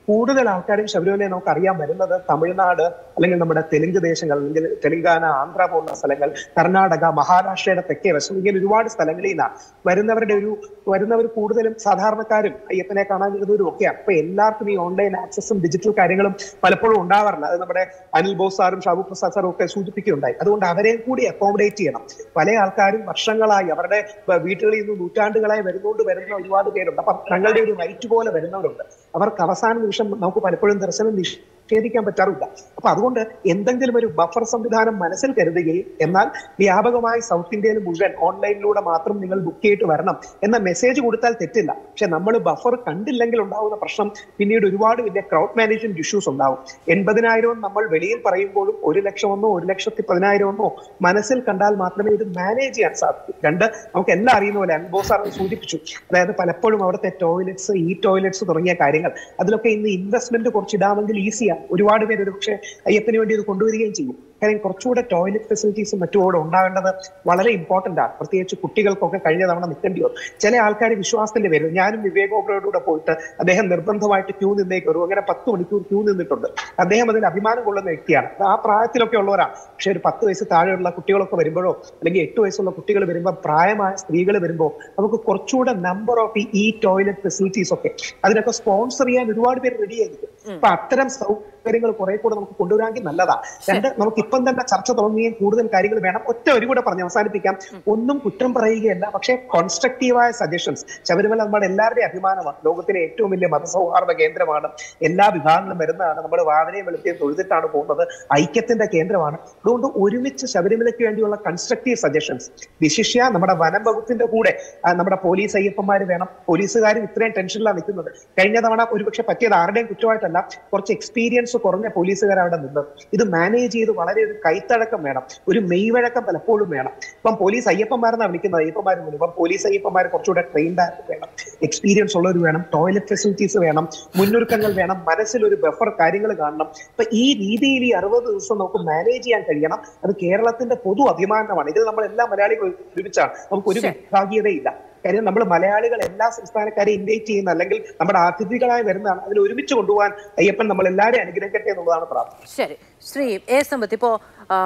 കൂടുതൽ ആൾക്കാരും ശബരിമലയെ നമുക്ക് അറിയാൻ വരുന്നത് തമിഴ്നാട് അല്ലെങ്കിൽ നമ്മുടെ തെലുങ്ക് ദേശങ്ങൾ, അല്ലെങ്കിൽ തെലങ്കാന, ആന്ധ്ര പോകുന്ന സ്ഥലങ്ങൾ, കർണാടക, മഹാരാഷ്ട്രയുടെ തെക്കേ വശം, ഇങ്ങനെ ഒരുപാട് സ്ഥലങ്ങളിൽ നിന്നാണ് വരുന്നവരുടെ ഒരു വരുന്നവർ കൂടുതലും സാധാരണക്കാരും അയ്യപ്പനെ കാണാൻ വരുന്നവരും ഒക്കെയാണ്. അപ്പൊ എല്ലാവർക്കും ഈ ഓൺലൈൻ ആക്സസും ഡിജിറ്റൽ കാര്യങ്ങളും പലപ്പോഴും ഉണ്ടാവാറില്ല. അത് നമ്മുടെ അനിൽ ബോസ് സാറും ഷാബു പ്രസാദ് സാറും ഒക്കെ സൂചിപ്പിക്കുകയുണ്ടായി. അതുകൊണ്ട് അവരെയും കൂടി അക്കോമഡേറ്റ് ചെയ്യണം. പല ആൾക്കാരും വർഷങ്ങളായി അവരുടെ വീട്ടുകളിൽ നിന്ന് നൂറ്റാണ്ടുകളായി വരുന്നോണ്ട് വരുന്ന ഒരുപാട് പേരുണ്ട്. അപ്പൊ തങ്ങളുടെ ഒരു റൈറ്റ് പോലെ വരുന്നവരുണ്ട്. അവർക്ക് അവസാന നിമിഷം നമുക്ക് പലപ്പോഴും ദർശനം നിഷേധിക്കാൻ പറ്റാറില്ല. അപ്പൊ അതുകൊണ്ട് എന്തെങ്കിലും ഒരു ബഫർ സംവിധാനം മനസ്സിൽ കരുതുകയും എന്നാൽ വ്യാപകമായി സൗത്ത് ഇന്ത്യയിൽ മുഴുവൻ ഓൺലൈനിലൂടെ മാത്രം നിങ്ങൾ ബുക്ക് ചെയ്തിട്ട് വരണം എന്ന മെസ്സേജ് കൊടുത്താൽ തെറ്റില്ല. പക്ഷെ നമ്മൾ ബഫർ കണ്ടില്ലെങ്കിൽ ഉണ്ടാവുന്ന പ്രശ്നം പിന്നീട് ഒരുപാട് വലിയ ക്രൗഡ് മാനേജ്മെന്റ് ഇഷ്യൂസ് ഉണ്ടാവും. എൺപതിനായിരം നമ്മൾ വെളിയിൽ പറയുമ്പോഴും ഒരു ലക്ഷം ഒന്നോ ഒരു ലക്ഷത്തി പതിനായിരം ഒന്നോ മനസ്സിൽ കണ്ടാൽ മാത്രമേ ഇത് മാനേജ് ചെയ്യാൻ സാധിക്കൂ. രണ്ട്, നമുക്ക് എല്ലാം അറിയുന്ന പോലെ അൻബോസ് സാർ സൂചിപ്പിച്ചു, അതായത് പലപ്പോഴും അവിടുത്തെ ടോയ്ലറ്റ്സ്, ഈ ടോയ്ലറ്റ്സ് തുടങ്ങിയ കാര്യങ്ങൾ, അതിലൊക്കെ ഇന്ന് ഇൻവെസ്റ്റ്മെന്റ് കുറച്ചിടാമെങ്കിൽ ഈസിയാണ്. ഒരുപാട് പേര് ഒരു പക്ഷേ അയ്യപ്പന് വേണ്ടി ഇത് കൊണ്ടുവരികയും ചെയ്യും. കാര്യം കുറച്ചുകൂടെ ടോയ്ലറ്റ് ഫെസിലിറ്റീസും മറ്റുകൂടെ ഉണ്ടാവേണ്ടത് വളരെ ഇമ്പോർട്ടന്റ് ആണ്. പ്രത്യേകിച്ച് കുട്ടികൾക്കൊക്കെ കഴിഞ്ഞ തവണ നിൽക്കേണ്ടി വരും. ചില ആൾക്കാർ വിശ്വാസത്തിന്റെ പേരിൽ, ഞാനും വിവേക് ഓബ്രോയുടെ പോയിട്ട് അദ്ദേഹം നിർബന്ധമായിട്ട് ക്യൂ നിന്നേക്ക് വരും. അങ്ങനെ പത്ത് മണിക്കൂർ ക്യൂ നിന്നിട്ടുണ്ട്. അദ്ദേഹം അതിൽ അഭിമാനം കൊള്ളുന്ന വ്യക്തിയാണ്. ആ പ്രായത്തിലൊക്കെ ഉള്ളവരാണ്. പക്ഷെ ഒരു പത്ത് വയസ്സ് താഴെയുള്ള കുട്ടികളൊക്കെ വരുമ്പോഴോ അല്ലെങ്കിൽ എട്ട് വയസ്സുള്ള കുട്ടികൾ വരുമ്പോൾ, പ്രായമായ സ്ത്രീകൾ വരുമ്പോൾ നമുക്ക് കുറച്ചുകൂടെ നമ്പർ ഓഫ് ഈ ടോയ്ലറ്റ് ഫെസിലിറ്റീസ് ഒക്കെ അതിനൊക്കെ സ്പോൺസർ ചെയ്യാൻ ഒരുപാട് പേര് റെഡി ആയിരിക്കും. അപ്പൊ അത്തരം സൗകര്യങ്ങൾ കുറെ കൂടെ നമുക്ക് കൊണ്ടുവരാമെങ്കിൽ നല്ലതാണ്. രണ്ട്, നമുക്ക് ഇപ്പം തന്നെ ചർച്ച തുടങ്ങുകയും കൂടുതൽ കാര്യങ്ങൾ വേണം. ഒറ്റ ഒരു കൂടെ പറഞ്ഞ് അവസാനിപ്പിക്കാം. ഒന്നും കുറ്റം പറയുകയല്ല, പക്ഷേ കോൺസ്ട്രക്റ്റീവായ സജഷൻസ്. ശബരിമല നമ്മുടെ എല്ലാവരുടെയും അഭിമാനമാണ്. ലോകത്തിലെ ഏറ്റവും വലിയ മതസൗഹാർദ്ദ കേന്ദ്രമാണ്. എല്ലാ വിഭാഗങ്ങളും വരുന്നതാണ്. നമ്മൾ വാതിനെയും വെളുപ്പിയും തൊഴുതിട്ടാണ് പോകുന്നത്. ഐക്യത്തിന്റെ കേന്ദ്രമാണ്. അതുകൊണ്ട് ഒരുമിച്ച് ശബരിമലയ്ക്ക് വേണ്ടിയുള്ള കൺസ്ട്രക്റ്റീവ് സജഷൻസ്, വിശിഷ്യ നമ്മുടെ വനം വകുപ്പിന്റെ കൂടെ നമ്മുടെ പോലീസ് അയ്യപ്പന്മാർ വേണം. പോലീസുകാരും ഇത്രയും ടെൻഷനിലാണ് നിൽക്കുന്നത്. കഴിഞ്ഞ തവണ ഒരുപക്ഷെ പറ്റിയത് ആരുടെയും കുറ്റമായിട്ടല്ല, കുറച്ച് എക്സ്പീരിയൻസ് കുറഞ്ഞ പോലീസുകാർ അവിടെ നിന്നത്. ഇത് മാനേജ് ചെയ്ത് വളരെ ഒരു കൈത്തടക്കം വേണം, ഒരു മെയ്വഴക്കം പലപ്പോഴും വേണം. ഇപ്പം പോലീസ് അയ്യപ്പന്മാരെന്നാണ് വിളിക്കുന്നത്, അയ്യപ്പന്മാർ പോലും. ഇപ്പം പോലീസ് അയ്യപ്പന്മാർ കുറച്ചുകൂടെ ട്രെയിൻഡ് ആയിട്ട് വേണം, എക്സ്പീരിയൻസ് ഉള്ളവർ വേണം, ടോയ്ലറ്റ് ഫെസിലിറ്റീസ് വേണം, മുന്നൊരുക്കങ്ങൾ വേണം, മനസ്സിലൊരു ബഫർ കാര്യങ്ങൾ കാണണം. അപ്പൊ ഈ രീതിയിൽ ഈ അറുപത് ദിവസം നമുക്ക് മാനേജ് ചെയ്യാൻ കഴിയണം. അത് കേരളത്തിന്റെ പൊതു അഭിമാനമാണ്. ഇതിൽ നമ്മൾ എല്ലാ മലയാളികളും ഒരുമിച്ചാണ്. നമുക്ക് ഒരു വിഭാഗീയതയില്ല. കാര്യം നമ്മൾ മലയാളികൾ എല്ലാ സംസ്ഥാനക്കാരെയും ഇൻവൈറ്റ് ചെയ്യുന്ന, അല്ലെങ്കിൽ നമ്മുടെ അതിഥികളായി വരുന്നതാണ്. അതിൽ ഒരുമിച്ച് കൊണ്ടുപോകാൻ അയ്യപ്പൻ നമ്മൾ എല്ലാവരെയും അനുഗ്രഹിക്കട്ടെ എന്നുള്ളതാണ് പ്രാർത്ഥന. ശരി, ശ്രീ എ സമ്പത്ത്, ഇപ്പോ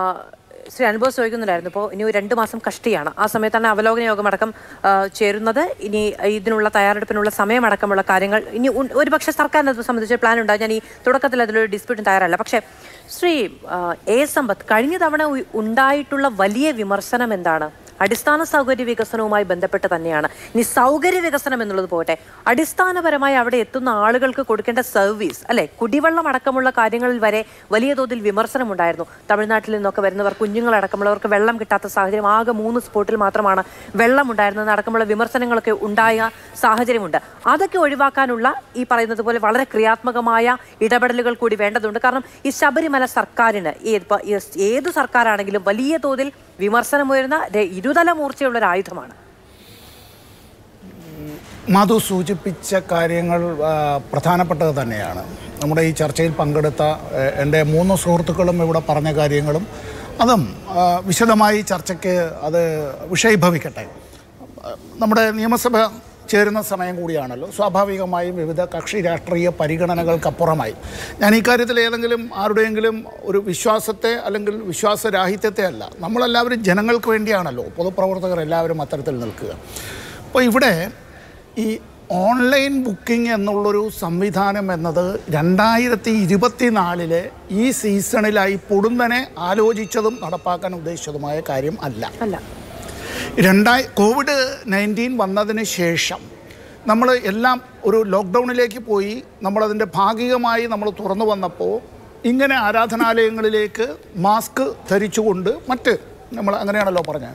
ശ്രീ അനുഭവം ചോദിക്കുന്നുണ്ടായിരുന്നു. ഇപ്പോൾ ഇനി രണ്ട് മാസം കഷ്ടിയാണ്. ആ സമയത്താണ് അവലോകന യോഗമടക്കം ചേരുന്നത്. ഇനി ഇതിനുള്ള തയ്യാറെടുപ്പിനുള്ള സമയമടക്കമുള്ള കാര്യങ്ങൾ ഇനി ഒരുപക്ഷെ സർക്കാരിനെ സംബന്ധിച്ച് പ്ലാൻ ഉണ്ടാകും. ഞാൻ ഈ തുടക്കത്തിൽ അതിലൊരു ഡിസ്പ്യൂട്ടും തയ്യാറല്ല. പക്ഷേ ശ്രീ എ സമ്പത്ത്, കഴിഞ്ഞ തവണ ഉണ്ടായിട്ടുള്ള വലിയ വിമർശനം എന്താണ്? അടിസ്ഥാന സൗകര്യ വികസനവുമായി ബന്ധപ്പെട്ട് തന്നെയാണ്. ഇനി സൗകര്യ വികസനം എന്നുള്ളത് പോട്ടെ, അടിസ്ഥാനപരമായി അവിടെ എത്തുന്ന ആളുകൾക്ക് കൊടുക്കേണ്ട സർവീസ്, അല്ലെ, കുടിവെള്ളം അടക്കമുള്ള കാര്യങ്ങളിൽ വരെ വലിയ തോതിൽ വിമർശനം ഉണ്ടായിരുന്നു. തമിഴ്നാട്ടിൽ നിന്നൊക്കെ വരുന്നവർ, കുഞ്ഞുങ്ങളടക്കമുള്ളവർക്ക് വെള്ളം കിട്ടാത്ത സാഹചര്യം, ആകെ മൂന്ന് സ്പോട്ടിൽ മാത്രമാണ് വെള്ളം ഉണ്ടായിരുന്നത് അടക്കമുള്ള വിമർശനങ്ങളൊക്കെ ഉണ്ടായ സാഹചര്യമുണ്ട്. അതൊക്കെ ഒഴിവാക്കാനുള്ള ഈ പറയുന്നത് പോലെ വളരെ ക്രിയാത്മകമായ ഇടപെടലുകൾ കൂടി വേണ്ടതുണ്ട്. കാരണം ഈ ശബരിമല സർക്കാരിന്, ഏത് സർക്കാരാണെങ്കിലും വലിയ തോതിൽ വിമർശനമുയരുന്ന ഇരുതല മൂർച്ചയുള്ള ഒരു ആയുധമാണ്. മധു സൂചിപ്പിച്ച കാര്യങ്ങൾ പ്രധാനപ്പെട്ടത് തന്നെയാണ്. നമ്മുടെ ഈ ചർച്ചയിൽ പങ്കെടുത്ത എൻ്റെ മൂന്ന് സുഹൃത്തുക്കളും ഇവിടെ പറഞ്ഞ കാര്യങ്ങളും അതും വിശദമായി ചർച്ചയ്ക്ക് അത് വിഷയീഭവിക്കട്ടെ. നമ്മുടെ നിയമസഭ ചേരുന്ന സമയം കൂടിയാണല്ലോ. സ്വാഭാവികമായും വിവിധ കക്ഷി രാഷ്ട്രീയ പരിഗണനകൾക്കപ്പുറമായി ഞാൻ ഈ കാര്യത്തിൽ ഏതെങ്കിലും ആരുടെയെങ്കിലും ഒരു വിശ്വാസത്തെ അല്ലെങ്കിൽ വിശ്വാസരാഹിത്യത്തെ അല്ല, നമ്മളെല്ലാവരും ജനങ്ങൾക്ക് വേണ്ടിയാണല്ലോ, പൊതുപ്രവർത്തകർ എല്ലാവരും അത്തരത്തിൽ നിൽക്കുക. അപ്പോൾ ഇവിടെ ഈ ഓൺലൈൻ ബുക്കിംഗ് എന്നുള്ളൊരു സംവിധാനം എന്നത് രണ്ടായിരത്തി ഇരുപത്തി നാലിലെ ഈ സീസണിലായി പൊടുന്നനെ ആലോചിച്ചതും നടപ്പാക്കാൻ ഉദ്ദേശിച്ചതുമായ കാര്യം അല്ല അല്ല രണ്ടായി കോവിഡ് നയൻറ്റീൻ വന്നതിന് ശേഷം നമ്മൾ എല്ലാം ഒരു ലോക്ക്ഡൗണിലേക്ക് പോയി. നമ്മളതിൻ്റെ ഭാഗികമായി നമ്മൾ തുറന്നു വന്നപ്പോൾ ഇങ്ങനെ ആരാധനാലയങ്ങളിലേക്ക് മാസ്ക് ധരിച്ചുകൊണ്ട് മറ്റ് നമ്മൾ അങ്ങനെയാണല്ലോ പറഞ്ഞത്,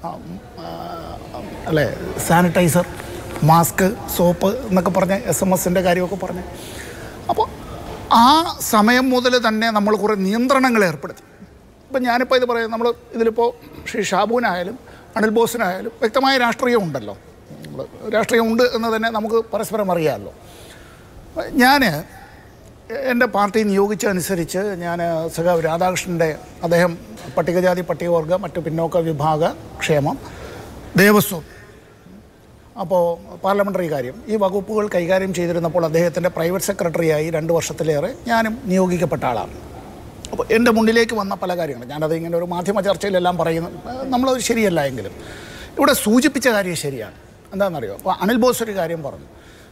അല്ലേ, സാനിറ്റൈസർ, മാസ്ക്, സോപ്പ് എന്നൊക്കെ പറഞ്ഞ് എസ് എം എസിൻ്റെ കാര്യമൊക്കെ പറഞ്ഞ്. അപ്പോൾ ആ സമയം മുതൽ തന്നെ നമ്മൾ കുറേ നിയന്ത്രണങ്ങൾ ഏർപ്പെടുത്തി. ഇപ്പം ഞാനിപ്പോൾ ഇത് പറയാം, നമ്മൾ ഇതിലിപ്പോൾ ശ്രീ ഷാബുവിനായാലും അനിൽ ബോസിനായാലും വ്യക്തമായ രാഷ്ട്രീയം ഉണ്ടല്ലോ. രാഷ്ട്രീയം ഉണ്ട് എന്ന് തന്നെ നമുക്ക് പരസ്പരം അറിയാമല്ലോ. ഞാൻ എൻ്റെ പാർട്ടി നിയോഗിച്ചതനുസരിച്ച് ഞാൻ സഖാവ് രാധാകൃഷ്ണൻ്റെ, അദ്ദേഹം പട്ടികജാതി പട്ടികവർഗ മറ്റ് പിന്നോക്ക വിഭാഗ ക്ഷേമം, ദേവസ്വം, അപ്പോൾ പാർലമെൻ്ററി കാര്യം ഈ വകുപ്പുകൾ കൈകാര്യം ചെയ്തിരുന്നപ്പോൾ അദ്ദേഹത്തിൻ്റെ പ്രൈവറ്റ് സെക്രട്ടറിയായി രണ്ട് വർഷത്തിലേറെ ഞാനും നിയോഗിക്കപ്പെട്ട ആളാണ്. അപ്പോൾ എൻ്റെ മുന്നിലേക്ക് വന്ന പല കാര്യങ്ങളും ഞാനത് ഇങ്ങനെ ഒരു മാധ്യമ ചർച്ചയിലെല്ലാം പറയുന്നു, നമ്മളത് ശരിയല്ല എങ്കിലും ഇവിടെ സൂചിപ്പിച്ച കാര്യം ശരിയാണ്. എന്താണെന്നറിയോ, അപ്പോൾ അനിൽ ബോസ് ഒരു കാര്യം പറഞ്ഞു,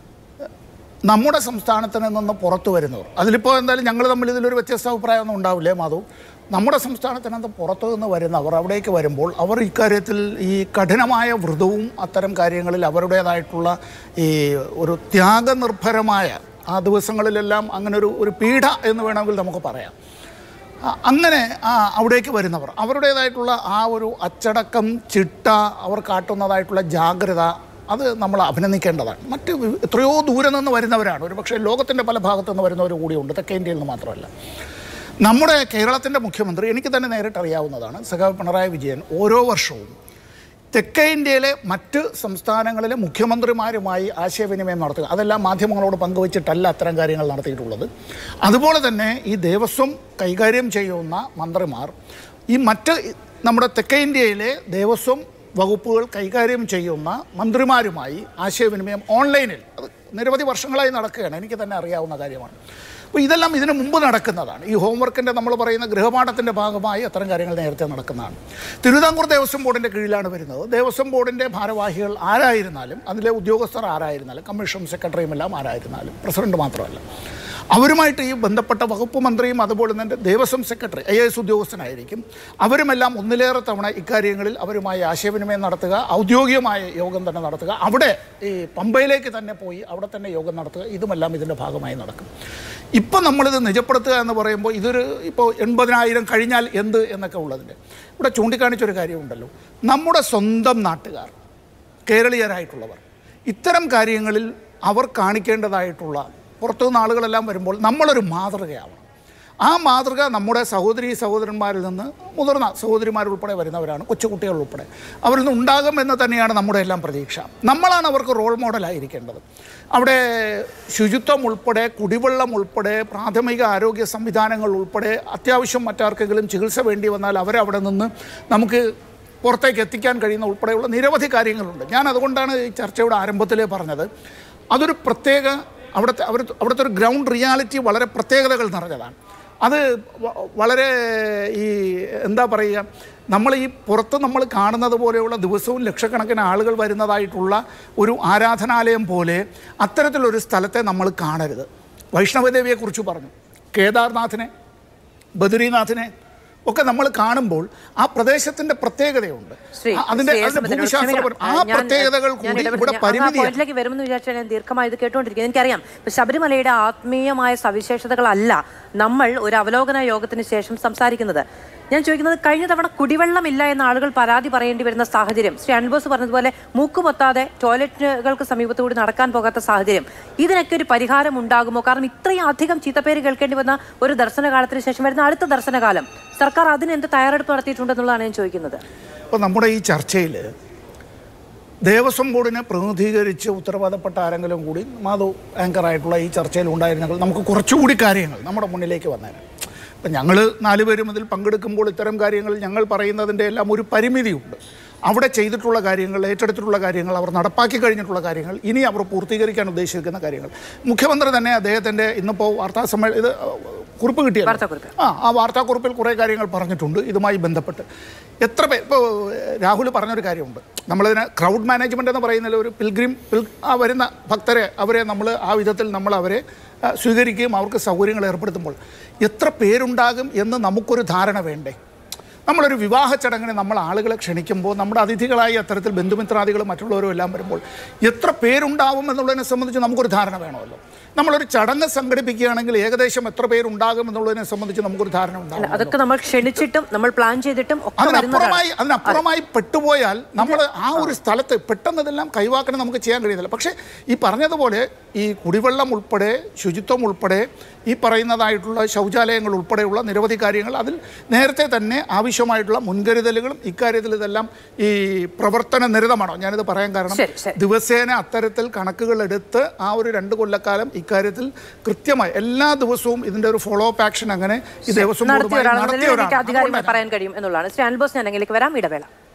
നമ്മുടെ സംസ്ഥാനത്തിൽ നിന്ന് പുറത്തു വരുന്നവർ, അതിലിപ്പോൾ എന്തായാലും ഞങ്ങൾ തമ്മിൽ ഇതിലൊരു വ്യത്യസ്ത അഭിപ്രായമൊന്നും ഉണ്ടാവില്ലേ മാധു, നമ്മുടെ സംസ്ഥാനത്തിനകത്ത് പുറത്തു നിന്ന് വരുന്നവർ അവിടേക്ക് വരുമ്പോൾ അവർ ഇക്കാര്യത്തിൽ ഈ കഠിനമായ വ്രതവും അത്തരം കാര്യങ്ങളിൽ അവരുടേതായിട്ടുള്ള ഈ ഒരു ത്യാഗനിർഭരമായ ആ ദിവസങ്ങളിലെല്ലാം അങ്ങനെ ഒരു ഒരു പീഡ എന്ന് വേണമെങ്കിൽ നമുക്ക് പറയാം. അങ്ങനെ അവിടേക്ക് വരുന്നവർ അവരുടേതായിട്ടുള്ള ആ ഒരു അച്ചടക്കം, ചിട്ട, അവർ കാട്ടുന്നതായിട്ടുള്ള ജാഗ്രത, അത് നമ്മൾ അഭിനന്ദിക്കേണ്ടതാണ്. മറ്റ് എത്രയോ ദൂരെ നിന്ന് വരുന്നവരാണ്, ഒരു പക്ഷേ ലോകത്തിൻ്റെ പല ഭാഗത്തു നിന്ന് വരുന്നവർ കൂടിയുണ്ട്, തെക്കേ ഇന്ത്യയിൽ നിന്ന് മാത്രമല്ല. നമ്മുടെ കേരളത്തിൻ്റെ മുഖ്യമന്ത്രി എനിക്ക് തന്നെ നേരിട്ട് അറിയാവുന്നതാണ്, സഖാവ് പിണറായി വിജയൻ ഓരോ വർഷവും തെക്കേ ഇന്ത്യയിലെ മറ്റ് സംസ്ഥാനങ്ങളിലെ മുഖ്യമന്ത്രിമാരുമായി ആശയവിനിമയം നടത്തുക. അതെല്ലാം മാധ്യമങ്ങളോട് പങ്കുവച്ചിട്ടല്ല അത്തരം കാര്യങ്ങൾ നടത്തിയിട്ടുള്ളത്. അതുപോലെ തന്നെ ഈ ദേവസ്വം കൈകാര്യം ചെയ്യുന്ന മന്ത്രിമാർ ഈ മറ്റ് നമ്മുടെ തെക്കേ ഇന്ത്യയിലെ ദേവസ്വം വകുപ്പുകൾ കൈകാര്യം ചെയ്യുന്ന മന്ത്രിമാരുമായി ആശയവിനിമയം ഓൺലൈനിൽ അത് നിരവധി വർഷങ്ങളായി നടക്കുകയാണ്, എനിക്ക് തന്നെ അറിയാവുന്ന കാര്യമാണ്. അപ്പോൾ ഇതെല്ലാം ഇതിനു മുമ്പ് നടക്കുന്നതാണ്. ഈ ഹോംവർക്കിൻ്റെ നമ്മൾ പറയുന്ന ഗൃഹപാഠത്തിൻ്റെ ഭാഗമായി അത്തരം കാര്യങ്ങൾ നേരത്തെ നടക്കുന്നതാണ്. തിരുവിതാംകൂർ ദേവസ്വം ബോർഡിൻ്റെ കീഴിലാണ് വരുന്നത്. ദേവസ്വം ബോർഡിൻ്റെ ഭാരവാഹികൾ ആരായിരുന്നാലും, അതിലെ ഉദ്യോഗസ്ഥർ ആരായിരുന്നാലും, കമ്മീഷൻ സെക്രട്ടറിയും എല്ലാം ആരായിരുന്നാലും, പ്രസിഡന്റ് മാത്രമല്ല, അവരുമായിട്ട് ഈ ബന്ധപ്പെട്ട വകുപ്പ് മന്ത്രിയും അതുപോലെ തന്നെ Devaswom secretary I A S ഉദ്യോഗസ്ഥനായിരിക്കും. അവരുമെല്ലാം ഒന്നിലേറെ തവണ ഇക്കാര്യങ്ങളിൽ അവരുമായി ആശയവിനിമയം നടത്തുക, ഔദ്യോഗികമായ യോഗം തന്നെ നടത്തുക, അവിടെ ഈ പമ്പയിലേക്ക് തന്നെ പോയി അവിടെ തന്നെ യോഗം നടത്തുക, ഇതുമെല്ലാം ഇതിൻ്റെ ഭാഗമായി നടക്കും. ഇപ്പം നമ്മളിത് നിജപ്പെടുത്തുക എന്ന് പറയുമ്പോൾ ഇതൊരു ഇപ്പോൾ എൺപതിനായിരം കഴിഞ്ഞാൽ എന്ത് എന്നൊക്കെ ഉള്ളതിൻ്റെ ഇവിടെ ചൂണ്ടിക്കാണിച്ചൊരു കാര്യമുണ്ടല്ലോ, നമ്മുടെ സ്വന്തം നാട്ടുകാർ കേരളീയരായിട്ടുള്ളവർ ഇത്തരം കാര്യങ്ങളിൽ അവർ കാണിക്കേണ്ടതായിട്ടുള്ള പുറത്തുനിന്ന് ആളുകളെല്ലാം വരുമ്പോൾ നമ്മളൊരു മാതൃകയാവണം. ആ മാതൃക നമ്മുടെ സഹോദരി സഹോദരന്മാരിൽ നിന്ന്, മുതിർന്ന സഹോദരിമാരുൾപ്പെടെ വരുന്നവരാണ്, കൊച്ചുകുട്ടികൾ ഉൾപ്പെടെ അവരിൽ നിന്ന് ഉണ്ടാകുമെന്ന് തന്നെയാണ് നമ്മുടെ എല്ലാം പ്രതീക്ഷ. നമ്മളാണ് അവർക്ക് റോൾ മോഡലായിരിക്കേണ്ടത്. അവിടെ ശുചിത്വം ഉൾപ്പെടെ, കുടിവെള്ളം ഉൾപ്പെടെ, പ്രാഥമിക ആരോഗ്യ സംവിധാനങ്ങൾ ഉൾപ്പെടെ, അത്യാവശ്യം മറ്റാർക്കെങ്കിലും ചികിത്സ വേണ്ടി വന്നാൽ അവരെ അവിടെ നിന്ന് നമുക്ക് പുറത്തേക്ക് എത്തിക്കാൻ കഴിയുന്ന ഉൾപ്പെടെയുള്ള നിരവധി കാര്യങ്ങളുണ്ട്. ഞാൻ അതുകൊണ്ടാണ് ഈ ചർച്ചയുടെ ആരംഭത്തിലേ പറഞ്ഞത്, അതൊരു പ്രത്യേക അവിടുത്തെ അവർ അവിടുത്തെ ഒരു ഗ്രൗണ്ട് റിയാലിറ്റി വളരെ പ്രത്യേകതകൾ നിറഞ്ഞതാണ്. അത് വളരെ ഈ എന്താ പറയുക, നമ്മൾ ഈ പുറത്ത് നമ്മൾ കാണുന്നത് പോലെയുള്ള ദിവസവും ലക്ഷക്കണക്കിന് ആളുകൾ വരുന്നതായിട്ടുള്ള ഒരു ആരാധനാലയം പോലെ അത്തരത്തിലൊരു സ്ഥലത്തെ നമ്മൾ കാണരുത്. വൈഷ്ണവദേവിയെക്കുറിച്ച് പറഞ്ഞു, കേദാർനാഥിനെ, ബദ്രീനാഥിനെ ഒക്കെ നമ്മൾ കാണുമ്പോൾ ആ പ്രദേശത്തിന്റെ പ്രത്യേകതയുണ്ട്, അതിന്റെ ഭൂമിശാസ്ത്രപരം ആ പ്രത്യേകതകൾ കൂടി ഇവിടെ പരിമിതിയിലേക്ക് വരുമെന്ന് വിചാരിച്ചാൽ ഞാൻ ദീർഘമായി ഇത് കേട്ടുകൊണ്ടിരിക്കുന്നത്. എനിക്കറിയാം ശബരിമലയുടെ ആത്മീയമായ സവിശേഷതകളല്ല നമ്മൾ ഒരു അവലോകന യോഗത്തിന് ശേഷം സംസാരിക്കുന്നത്. ഞാൻ ചോദിക്കുന്നത്, കഴിഞ്ഞ തവണ കുടിവെള്ളമില്ല എന്ന ആളുകൾ പരാതി പറയേണ്ടി വരുന്ന സാഹചര്യം, ശ്രീ അൻബോസ് പറഞ്ഞതുപോലെ മൂക്കുപൊത്താതെ ടോയ്ലറ്റുകൾക്ക് സമീപത്തുകൂടി നടക്കാൻ പോകാത്ത സാഹചര്യം, ഇതിനൊക്കെ ഒരു പരിഹാരം ഉണ്ടാകുമോ? കാരണം ഇത്രയും അധികം ചീത്തപ്പേര് കേൾക്കേണ്ടി വന്ന ഒരു ദർശനകാലത്തിന് ശേഷം വരുന്ന അടുത്ത ദർശനകാലം സർക്കാർ അതിന് എന്ത് തയ്യാറെടുപ്പ് നടത്തിയിട്ടുണ്ടെന്നുള്ളതാണ് ഞാൻ ചോദിക്കുന്നത്. അപ്പോൾ നമ്മുടെ ഈ ചർച്ചയിൽ ദേവസ്വം ബോർഡിനെ പ്രതിനിധീകരിച്ച് ഉത്തരവാദപ്പെട്ട ആരെങ്കിലും കൂടി മാധു ആങ്കറായിട്ടുള്ള ഈ ചർച്ചയിൽ ഉണ്ടായിരുന്നെങ്കിൽ നമുക്ക് കുറച്ചുകൂടി കാര്യങ്ങൾ നമ്മുടെ മുന്നിലേക്ക് വന്നേനെ. അപ്പം ഞങ്ങൾ നാലുപേരും അതിൽ പങ്കെടുക്കുമ്പോൾ ഇത്തരം കാര്യങ്ങൾ ഞങ്ങൾ പറയുന്നതിൻ്റെ എല്ലാം ഒരു പരിമിതിയുണ്ട്. അവിടെ ചെയ്തിട്ടുള്ള കാര്യങ്ങൾ, ഏറ്റെടുത്തിട്ടുള്ള കാര്യങ്ങൾ, അവർ നടപ്പാക്കി കഴിഞ്ഞിട്ടുള്ള കാര്യങ്ങൾ, ഇനി അവർ പൂർത്തീകരിക്കാൻ ഉദ്ദേശിക്കുന്ന കാര്യങ്ങൾ, മുഖ്യമന്ത്രി തന്നെ അദ്ദേഹത്തിൻ്റെ ഇന്നിപ്പോൾ വാർത്താ സമ്മേളനം ഇത് കുറിപ്പ് കിട്ടിയ ആ ആ വാർത്താക്കുറിപ്പിൽ കുറേ കാര്യങ്ങൾ പറഞ്ഞിട്ടുണ്ട് ഇതുമായി ബന്ധപ്പെട്ട്. എത്ര പേർ ഇപ്പോൾ രാഹുൽ പറഞ്ഞൊരു കാര്യമുണ്ട്, നമ്മളിതിന് ക്രൗഡ് മാനേജ്മെൻ്റ് എന്ന് പറയുന്നതിൽ ഒരു പിൽഗ്രിം പിൽ ആ വരുന്ന ഭക്തരെ അവരെ നമ്മൾ ആ വിധത്തിൽ നമ്മൾ അവരെ സ്വീകരിക്കുകയും അവർക്ക് സൗകര്യങ്ങൾ ഏർപ്പെടുത്തുമ്പോൾ എത്ര പേരുണ്ടാകും എന്ന് നമുക്കൊരു ധാരണ വേണ്ടേ? നമ്മളൊരു വിവാഹ ചടങ്ങിന് നമ്മൾ ആളുകളെ ക്ഷണിക്കുമ്പോൾ നമ്മുടെ അതിഥികളായി അത്തരത്തിൽ ബന്ധുമിത്രാദികളും മറ്റുള്ളവരും എല്ലാം വരുമ്പോൾ എത്ര പേരുണ്ടാവും എന്നുള്ളതിനെ സംബന്ധിച്ച് നമുക്കൊരു ധാരണ വേണമല്ലോ. നമ്മളൊരു ചടങ്ങ് സംഘടിപ്പിക്കുകയാണെങ്കിൽ ഏകദേശം എത്ര പേരുണ്ടാകും എന്നുള്ളതിനെ സംബന്ധിച്ച് നമുക്കൊരു ധാരണ ഉണ്ടാകും. അതൊക്കെ നമ്മൾ ക്ഷണിച്ചിട്ടും നമ്മൾ പ്ലാൻ ചെയ്തിട്ടും അതിനപ്പുറമായി അതിനപ്പുറമായി പെട്ടുപോയാൽ നമ്മൾ ആ ഒരു സ്ഥലത്ത് പെട്ടെന്ന് ഇതെല്ലാം കൈവാക്കണം നമുക്ക് ചെയ്യാൻ കഴിയുന്നില്ല. പക്ഷേ ഈ പറഞ്ഞതുപോലെ ഈ കുടിവെള്ളം ഉൾപ്പെടെ, ശുചിത്വം ഉൾപ്പെടെ, ഈ പറയുന്നതായിട്ടുള്ള ശൗചാലയങ്ങൾ ഉൾപ്പെടെയുള്ള നിരവധി കാര്യങ്ങൾ അതിൽ നേരത്തെ തന്നെ ആവശ്യമായിട്ടുള്ള മുൻകരുതലുകളും ഇക്കാര്യത്തിൽ ഇതെല്ലാം ഈ പ്രവർത്തന നിരതമാണോ? ഞാനിത് പറയാൻ കാരണം ദിവസേന അത്തരത്തിൽ കണക്കുകൾ എടുത്ത് ആ ഒരു രണ്ട് കൊല്ലക്കാലം ഇക്കാര്യത്തിൽ കൃത്യമായി എല്ലാ ദിവസവും ഇതിന്റെ ഒരു ഫോളോ അപ്പ് ആക്ഷൻ അങ്ങനെ ഈ ദേവസ്വം പറയാൻ കഴിയും എന്നുള്ളതാണ്. ശ്രീ അൻബോസ്, ഞാൻ അതിലേക്ക് വരാം, ഇടവേള.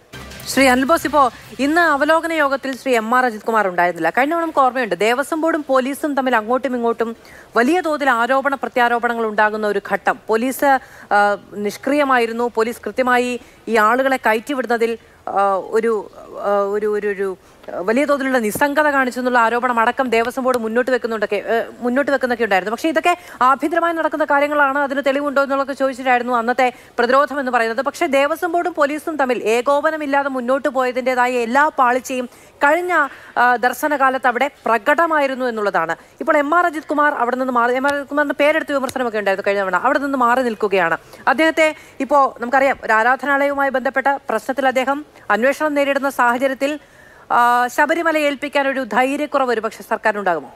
ശ്രീ അനിൽബോസ്, ഇപ്പോൾ ഇന്ന് അവലോകന യോഗത്തിൽ ശ്രീ എം ആർ അജിത് കുമാർ ഉണ്ടായിരുന്നില്ല. കഴിഞ്ഞ നമുക്ക് ഓർമ്മയുണ്ട്, ദേവസ്വം ബോർഡും പോലീസും തമ്മിൽ അങ്ങോട്ടും ഇങ്ങോട്ടും വലിയ തോതിൽ ആരോപണ പ്രത്യാരോപണങ്ങൾ ഉണ്ടാകുന്ന ഒരു ഘട്ടം. പോലീസ് നിഷ്ക്രിയമായിരുന്നു. പോലീസ് കൃത്യമായി ഈ ആളുകളെ കയറ്റിവിടുന്നതിൽ ഒരു ഒരു ഒരു വലിയ തോതിലുള്ള നിസ്സംഗത കാണിച്ചു എന്നുള്ള ആരോപണം അടക്കം ദേവസ്വം ബോർഡ് മുന്നോട്ട് വെക്കുന്നുണ്ടൊക്കെ മുന്നോട്ട് വെക്കുന്നൊക്കെ ഉണ്ടായിരുന്നു. പക്ഷേ ഇതൊക്കെ ആഭ്യന്തരമായി നടക്കുന്ന കാര്യങ്ങളാണ്, അതിന് തെളിവുണ്ടോ എന്നുള്ളതൊക്കെ ചോദിച്ചിട്ടായിരുന്നു അന്നത്തെ പ്രതിരോധം എന്ന് പറയുന്നത്. പക്ഷേ ദേവസ്വം ബോർഡും പോലീസും തമ്മിൽ ഏകോപനമില്ലാതെ മുന്നോട്ട് പോയതിൻ്റെതായ എല്ലാ പാളിച്ചയും കഴിഞ്ഞ ദർശനകാലത്ത് അവിടെ പ്രകടമായിരുന്നു എന്നുള്ളതാണ്. ഇപ്പോൾ എം ആർ അജിത് കുമാർ അവിടെ നിന്ന് മാറി, എം ആർ അജിത് കുമാറിന്റെ പേരെടുത്ത് വിമർശനമൊക്കെ ഉണ്ടായിരുന്നു കഴിഞ്ഞ തവണ, അവിടെ നിന്ന് മാറി നിൽക്കുകയാണ്. അദ്ദേഹത്തെ ഇപ്പോൾ നമുക്കറിയാം, ഒരു ആരാധനാലയവുമായി ബന്ധപ്പെട്ട പ്രശ്നത്തിൽ അദ്ദേഹം അന്വേഷണം നേരിടുന്ന സാഹചര്യത്തിൽ ശബരിമല ഏൽപ്പിക്കാൻ ഒരു ധൈര്യക്കുറവ് ഒരു പക്ഷേ സർക്കാരിനുണ്ടാകുമോ?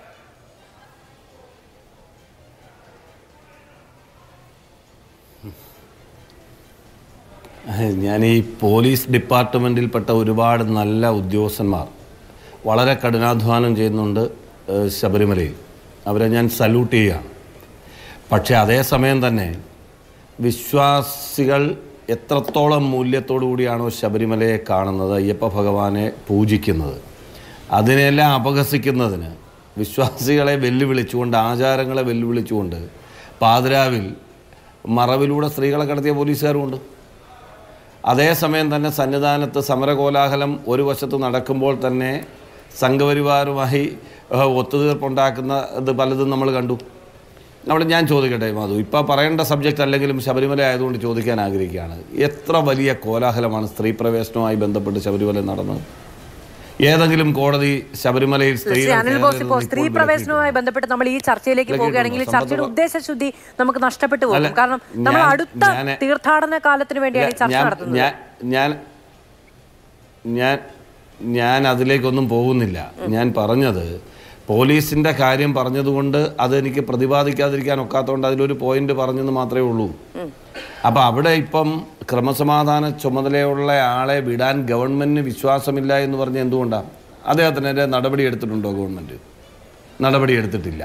ഞാൻ ഈ പോലീസ് ഡിപ്പാർട്ട്മെൻറ്റിൽപ്പെട്ട ഒരുപാട് നല്ല ഉദ്യോഗസ്ഥന്മാർ വളരെ കഠിനാധ്വാനം ചെയ്യുന്നുണ്ട് ശബരിമലയിൽ. അവരെ ഞാൻ സല്യൂട്ട് ചെയ്യുകയാണ്. പക്ഷേ അതേസമയം തന്നെ വിശ്വാസികൾ എത്രത്തോളം മൂല്യത്തോടു കൂടിയാണോ ശബരിമലയെ കാണുന്നത്, അയ്യപ്പ ഭഗവാനെ പൂജിക്കുന്നത്, അതിനെല്ലാം അപഹസിക്കുന്നതിന് വിശ്വാസികളെ വെല്ലുവിളിച്ചുകൊണ്ട്, ആചാരങ്ങളെ വെല്ലുവിളിച്ചുകൊണ്ട് പാതിരാവിൽ മറവിലൂടെ സ്ത്രീകളെ കടത്തിയ പോലീസുകാരുമുണ്ട്. അതേസമയം തന്നെ സന്നിധാനത്ത് സമരകോലാഹലം ഒരു വശത്ത് നടക്കുമ്പോൾ തന്നെ സംഘപരിവാറുമായി ഒത്തുതീർപ്പുണ്ടാക്കുന്നത് പലതും നമ്മൾ കണ്ടു. അവിടെ ഞാൻ ചോദിക്കട്ടെ മാധു, ഇപ്പോൾ പറയേണ്ട സബ്ജക്റ്റ് അല്ലെങ്കിലും ശബരിമല ആയതുകൊണ്ട് ചോദിക്കാൻ ആഗ്രഹിക്കുകയാണ്. എത്ര വലിയ കോലാഹലമാണ് സ്ത്രീ പ്രവേശനവുമായി ബന്ധപ്പെട്ട് ശബരിമല നടന്നത്? ഏതെങ്കിലും കോടതി ശബരിമലയിൽ സ്ത്രീ സ്ത്രീ പ്രവേശനവുമായി ബന്ധപ്പെട്ട് നമ്മൾ ഈ ചർച്ചയിലേക്ക് പോവുകയാണെങ്കിൽ ചർച്ചയുടെ ഉദ്ദേശശുദ്ധി നമുക്ക് നഷ്ടപ്പെട്ടു പോകും. കാരണം നമ്മൾ അടുത്ത തീർത്ഥാടന കാലത്തിന് വേണ്ടിയാണ് ഈ ചർച്ച നടത്തുന്നത്. ഞാൻ ഞാൻ ഞാൻ അതിലേക്കൊന്നും പോകുന്നില്ല. ഞാൻ പറഞ്ഞത് പോലീസിൻ്റെ കാര്യം പറഞ്ഞതുകൊണ്ട് അതെനിക്ക് പ്രതിപാദിക്കാതിരിക്കാൻ ഒക്കാത്തതുകൊണ്ട് അതിലൊരു പോയിന്റ് പറഞ്ഞെന്ന് മാത്രമേ ഉള്ളൂ. അപ്പോൾ അവിടെ ഇപ്പം ക്രമസമാധാന ചുമതലയുള്ള ആളെ വിടാൻ ഗവൺമെൻറ്റിന് വിശ്വാസമില്ല എന്ന് പറഞ്ഞ് എന്തുകൊണ്ടാണ്? അദ്ദേഹത്തിനെതിരെ നടപടി എടുത്തിട്ടുണ്ടോ ഗവൺമെൻറ്? നടപടി എടുത്തിട്ടില്ല.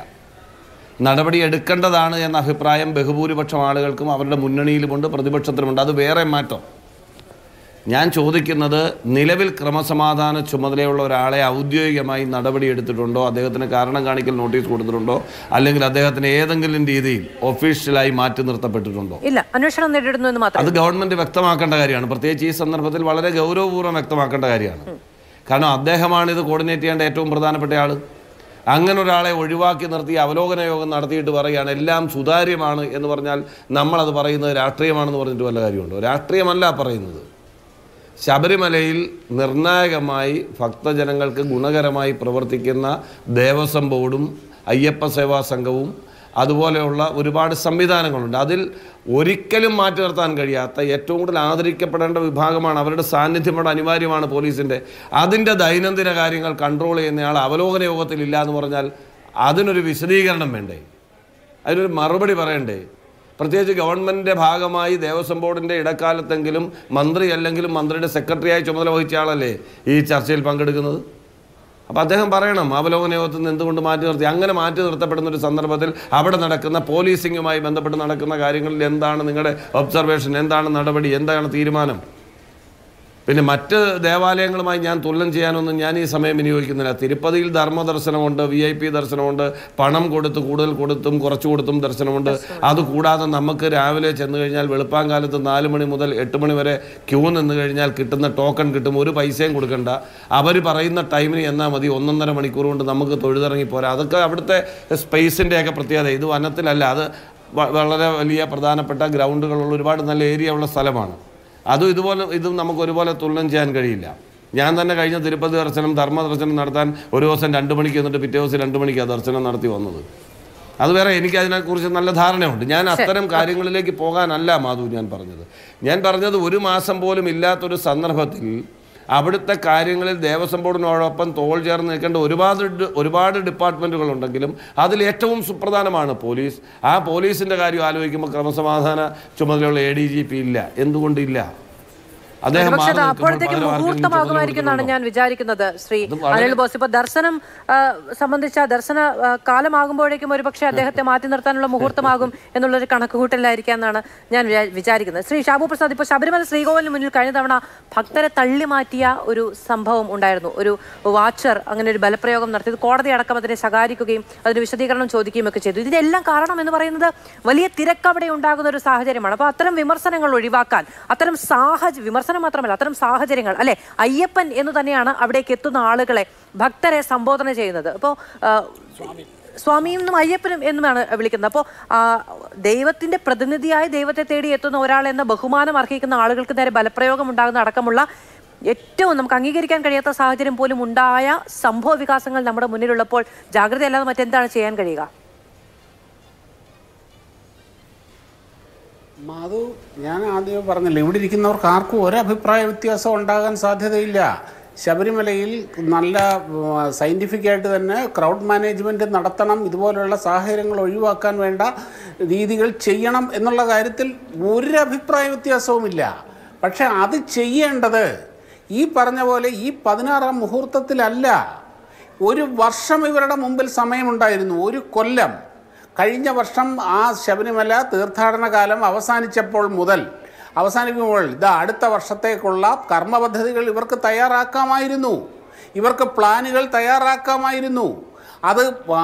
നടപടി എടുക്കേണ്ടതാണ് എന്ന അഭിപ്രായം ബഹുഭൂരിപക്ഷം ആളുകൾക്കും അവരുടെ മുന്നണിയിലുമുണ്ട്, പ്രതിപക്ഷത്തിലുമുണ്ട്. അത് വേറെ മാറ്റം. ഞാൻ ചോദിക്കുന്നത്, നിലവിൽ ക്രമസമാധാന ചുമതലയുള്ള ഒരാളെ ഔദ്യോഗികമായി നടപടി എടുത്തിട്ടുണ്ടോ? അദ്ദേഹത്തിന് കാരണം കാണിക്കൽ നോട്ടീസ് കൊടുത്തിട്ടുണ്ടോ? അല്ലെങ്കിൽ അദ്ദേഹത്തിന് ഏതെങ്കിലും രീതിയിൽ ഒഫീഷ്യലായി മാറ്റി നിർത്തപ്പെട്ടിട്ടുണ്ടോ? ഇല്ല, അന്വേഷണം നേരിടുന്നു എന്ന് മാത്രം. അത് ഗവൺമെന്റ് വ്യക്തമാക്കേണ്ട കാര്യമാണ്. പ്രത്യേകിച്ച് ഈ സന്ദർഭത്തിൽ വളരെ ഗൗരവപൂർവ്വം വ്യക്തമാക്കേണ്ട കാര്യമാണ്. കാരണം അദ്ദേഹമാണ് ഇത് കോർഡിനേറ്റ് ചെയ്യേണ്ട ഏറ്റവും പ്രധാനപ്പെട്ട ആൾ. അങ്ങനെ ഒരാളെ ഒഴിവാക്കി നിർത്തി അവലോകന യോഗം നടത്തിയിട്ട് പറയുകയാണ് എല്ലാം സുതാര്യമാണ് എന്ന് പറഞ്ഞാൽ നമ്മളത് പറയുന്നത് രാഷ്ട്രീയമാണെന്ന് പറഞ്ഞിട്ട് വല്ല കാര്യമുണ്ടോ? രാഷ്ട്രീയമല്ല പറയുന്നത്. ശബരിമലയിൽ നിർണായകമായി ഭക്തജനങ്ങൾക്ക് ഗുണകരമായി പ്രവർത്തിക്കുന്ന ദേവസ്വം ബോർഡും അയ്യപ്പ സേവാ സംഘവും അതുപോലെയുള്ള ഒരുപാട് സംവിധാനങ്ങളുണ്ട്. അതിൽ ഒരിക്കലും മാറ്റി നിർത്താൻ കഴിയാത്ത ഏറ്റവും കൂടുതൽ ആദരിക്കപ്പെടേണ്ട വിഭാഗമാണ്. അവരുടെ സാന്നിധ്യം അവിടെ അനിവാര്യമാണ് പോലീസിൻ്റെ. അതിൻ്റെ ദൈനംദിന കാര്യങ്ങൾ കൺട്രോൾ ചെയ്യുന്നയാൾ അവലോകന യോഗത്തിൽ ഇല്ല എന്ന് പറഞ്ഞാൽ അതിനൊരു വിശദീകരണം വേണ്ടേ? അതിനൊരു മറുപടി പറയണ്ടേ? പ്രത്യേകിച്ച് ഗവൺമെൻറ്റിൻ്റെ ഭാഗമായി ദേവസ്വം ബോർഡിൻ്റെ ഇടക്കാലത്തെങ്കിലും മന്ത്രി അല്ലെങ്കിലും മന്ത്രിയുടെ സെക്രട്ടറിയായി ചുമതല വഹിച്ച ആളല്ലേ ഈ ചർച്ചയിൽ പങ്കെടുക്കുന്നത്? അപ്പോൾ അദ്ദേഹം പറയണം അവലോകന യോഗത്തിൽ നിന്ന് എന്തുകൊണ്ട് മാറ്റി നിർത്തി. അങ്ങനെ മാറ്റി നിർത്തപ്പെടുന്ന ഒരു സന്ദർഭത്തിൽ അവിടെ നടക്കുന്ന പോലീസിങ്ങുമായി ബന്ധപ്പെട്ട് നടക്കുന്ന കാര്യങ്ങളിൽ എന്താണ് നിങ്ങളുടെ ഒബ്സർവേഷൻ, എന്താണ് നടപടി, എന്താണ് തീരുമാനം? പിന്നെ മറ്റ് ദേവാലയങ്ങളുമായി ഞാൻ തുലനം ചെയ്യാനൊന്നും ഞാൻ ഈ സമയം വിനിയോഗിക്കുന്നില്ല. തിരുപ്പതിയിൽ ധർമ്മദർശനമുണ്ട്, വി ഐ പി ദർശനമുണ്ട്, പണം കൊടുത്ത് കൂടുതൽ കൊടുത്തും കുറച്ച് കൊടുത്തും ദർശനമുണ്ട്. അതുകൂടാതെ നമുക്ക് രാവിലെ ചെന്ന് കഴിഞ്ഞാൽ വെളുപ്പാങ്കാലത്ത് നാല് മണി മുതൽ എട്ട് മണി വരെ ക്യൂ നിന്ന് കഴിഞ്ഞാൽ കിട്ടുന്ന ടോക്കൺ കിട്ടും. ഒരു പൈസയും കൊടുക്കണ്ട. അവർ പറയുന്ന ടൈമിന് എന്നാൽ മതി. ഒന്നൊന്നര മണിക്കൂർ കൊണ്ട് നമുക്ക് തൊഴുതിറങ്ങി പോരാ. അതൊക്കെ അവിടുത്തെ സ്പേസിൻ്റെയൊക്കെ പ്രത്യേകത. ഇത് വനത്തിലല്ല, അത് വളരെ വലിയ പ്രധാനപ്പെട്ട ഗ്രൗണ്ടുകളുള്ള ഒരുപാട് നല്ല ഏരിയ ഉള്ള സ്ഥലമാണ്. അതും ഇതുപോലെ ഇതും നമുക്ക് ഒരുപോലെ തുലനം ചെയ്യാൻ കഴിയില്ല. ഞാൻ തന്നെ കഴിഞ്ഞ തിരുപ്പതി ദർശനം ധർമ്മ ദർശനം നടത്താൻ ഒരു ദിവസം രണ്ട് മണിക്ക് എന്നിട്ട് പിറ്റേ ദിവസം രണ്ട് മണിക്കാണ് ദർശനം നടത്തി വന്നത്. അത് വേറെ. എനിക്ക് അതിനെക്കുറിച്ച് നല്ല ധാരണയുണ്ട്. ഞാൻ അത്തരം കാര്യങ്ങളിലേക്ക് പോകാനല്ല മാധു ഞാൻ പറഞ്ഞത്. ഞാൻ പറഞ്ഞത് ഒരു മാസം പോലും ഇല്ലാത്തൊരു സന്ദർഭത്തിൽ അവിടുത്തെ കാര്യങ്ങളിൽ ദേവസ്വം ബോർഡിനോടൊപ്പം തോൾ ചേർന്ന് നിൽക്കേണ്ട ഒരുപാട് ഒരുപാട് ഡിപ്പാർട്ട്മെൻറ്റുകളുണ്ടെങ്കിലും അതിൽ ഏറ്റവും സുപ്രധാനമാണ് പോലീസ്. ആ പോലീസിൻ്റെ കാര്യം ആലോചിക്കുമ്പോൾ ക്രമസമാധാന ചുമതലയുള്ള എ ഡി ജി പി ഇല്ല. എന്തുകൊണ്ടില്ല? അദ്ദേഹം മാറി നിൽക്കുമ്പോൾ അപ്പോഴത്തേക്ക് പകരം ആർക്കെങ്കിലും മുഹൂർത്തമാകുമായിരിക്കും എന്നാണ് ചുമതല ഞാൻ വിചാരിക്കുന്നത്. ശ്രീ ഇത് വളരെ- അനിൽ ബോസ്, ഇപ്പൊ ദർശനം ആ, സംബന്ധിച്ച ദർശന ആ, കാലമാകുമ്പോഴേക്കും ഒരുപക്ഷെ അദ്ദേഹത്തെ മാറ്റി നിർത്താനുള്ള മുഹൂർത്തമാകും എന്നുള്ളൊരു കണക്കുകൂട്ടലായിരിക്കാം എന്നാണ് ഞാൻ വിചാ- വിചാരിക്കുന്നത്. ശ്രീ ഷാബു പ്രസാദ്, ഇപ്പൊ ശബരിമല ശ്രീകോവിലിന് മുന്നിൽ കഴിഞ്ഞ തവണ ഭക്തരെ തള്ളി മാറ്റിയ ഒരു സംഭവം ഉണ്ടായിരുന്നു. ഒരു വാച്ചർ അങ്ങനെ ഒരു ബലപ്രയോഗം നടത്തിയത് കോടതി അടക്കം അതിനെ ശകാരിക്കുകയും അതിന് വിശദീകരണം ചോദിക്കുകയും ഒക്കെ ചെയ്തു. ഇതിനെല്ലാം കാരണം എന്ന് പറയുന്നത് വലിയ തിരക്ക് അവിടെ ഉണ്ടാകുന്ന ഒരു സാഹചര്യമാണ്. അപ്പോൾ അത്തരം വിമർശനങ്ങൾ ഒഴിവാക്കാൻ, അത്തരം സാഹചര്യ വിമർശനം മാത്രമല്ല അത്തരം സാഹചര്യങ്ങൾ അല്ലെ, അയ്യപ്പൻ എന്ന് തന്നെയാണ് അവിടേക്ക് എത്തുന്ന ആളുകളെ, ഭക്തരെ സംബോധന ചെയ്യുന്നത്. അപ്പോൾ സ്വാമിയും എന്നും അയ്യപ്പനും എന്നുമാണ് വിളിക്കുന്നത്. അപ്പോൾ ദൈവത്തിന്റെ പ്രതിനിധിയായി ദൈവത്തെ തേടി എത്തുന്ന ഒരാൾ എന്ന ബഹുമാനം അർഹിക്കുന്ന ആളുകൾക്ക് നേരെ ബലപ്രയോഗം ഉണ്ടാകുന്ന അടക്കമുള്ള ഏറ്റവും നമുക്ക് അംഗീകരിക്കാൻ കഴിയാത്ത സാഹചര്യം പോലും ഉണ്ടായ സംഭവ വികാസങ്ങൾ നമ്മുടെ മുന്നിലുള്ളപ്പോൾ ജാഗ്രതയല്ലാതെ മറ്റെന്താണ് ചെയ്യാൻ കഴിയുക? മാധു, ഞാൻ ആദ്യമേ പറഞ്ഞില്ല, ഇവിടെ ഇരിക്കുന്നവർക്ക് ആർക്കും ഒരഭിപ്രായ വ്യത്യാസം ഉണ്ടാകാൻ സാധ്യതയില്ല. ശബരിമലയിൽ നല്ല സയൻറ്റിഫിക്കായിട്ട് തന്നെ ക്രൗഡ് മാനേജ്മെൻറ്റ് നടത്തണം, ഇതുപോലെയുള്ള സാഹചര്യങ്ങൾ ഒഴിവാക്കാൻ വേണ്ട രീതികൾ ചെയ്യണം എന്നുള്ള കാര്യത്തിൽ ഒരു അഭിപ്രായ വ്യത്യാസവുമില്ല. പക്ഷെ അത് ചെയ്യേണ്ടത് ഈ പറഞ്ഞ പോലെ ഈ പതിനാറാം മുഹൂർത്തത്തിലല്ല. ഒരു വർഷം ഇവരുടെ മുമ്പിൽ സമയമുണ്ടായിരുന്നു, ഒരു കൊല്ലം. കഴിഞ്ഞ വർഷം ആ ശബരിമല തീർത്ഥാടന കാലം അവസാനിച്ചപ്പോൾ മുതൽ അവസാനിക്കുമ്പോൾ ഇതാ അടുത്ത വർഷത്തേക്കുള്ള കർമ്മ പദ്ധതികൾ ഇവർക്ക് തയ്യാറാക്കാമായിരുന്നു, ഇവർക്ക് പ്ലാനുകൾ തയ്യാറാക്കാമായിരുന്നു. അത്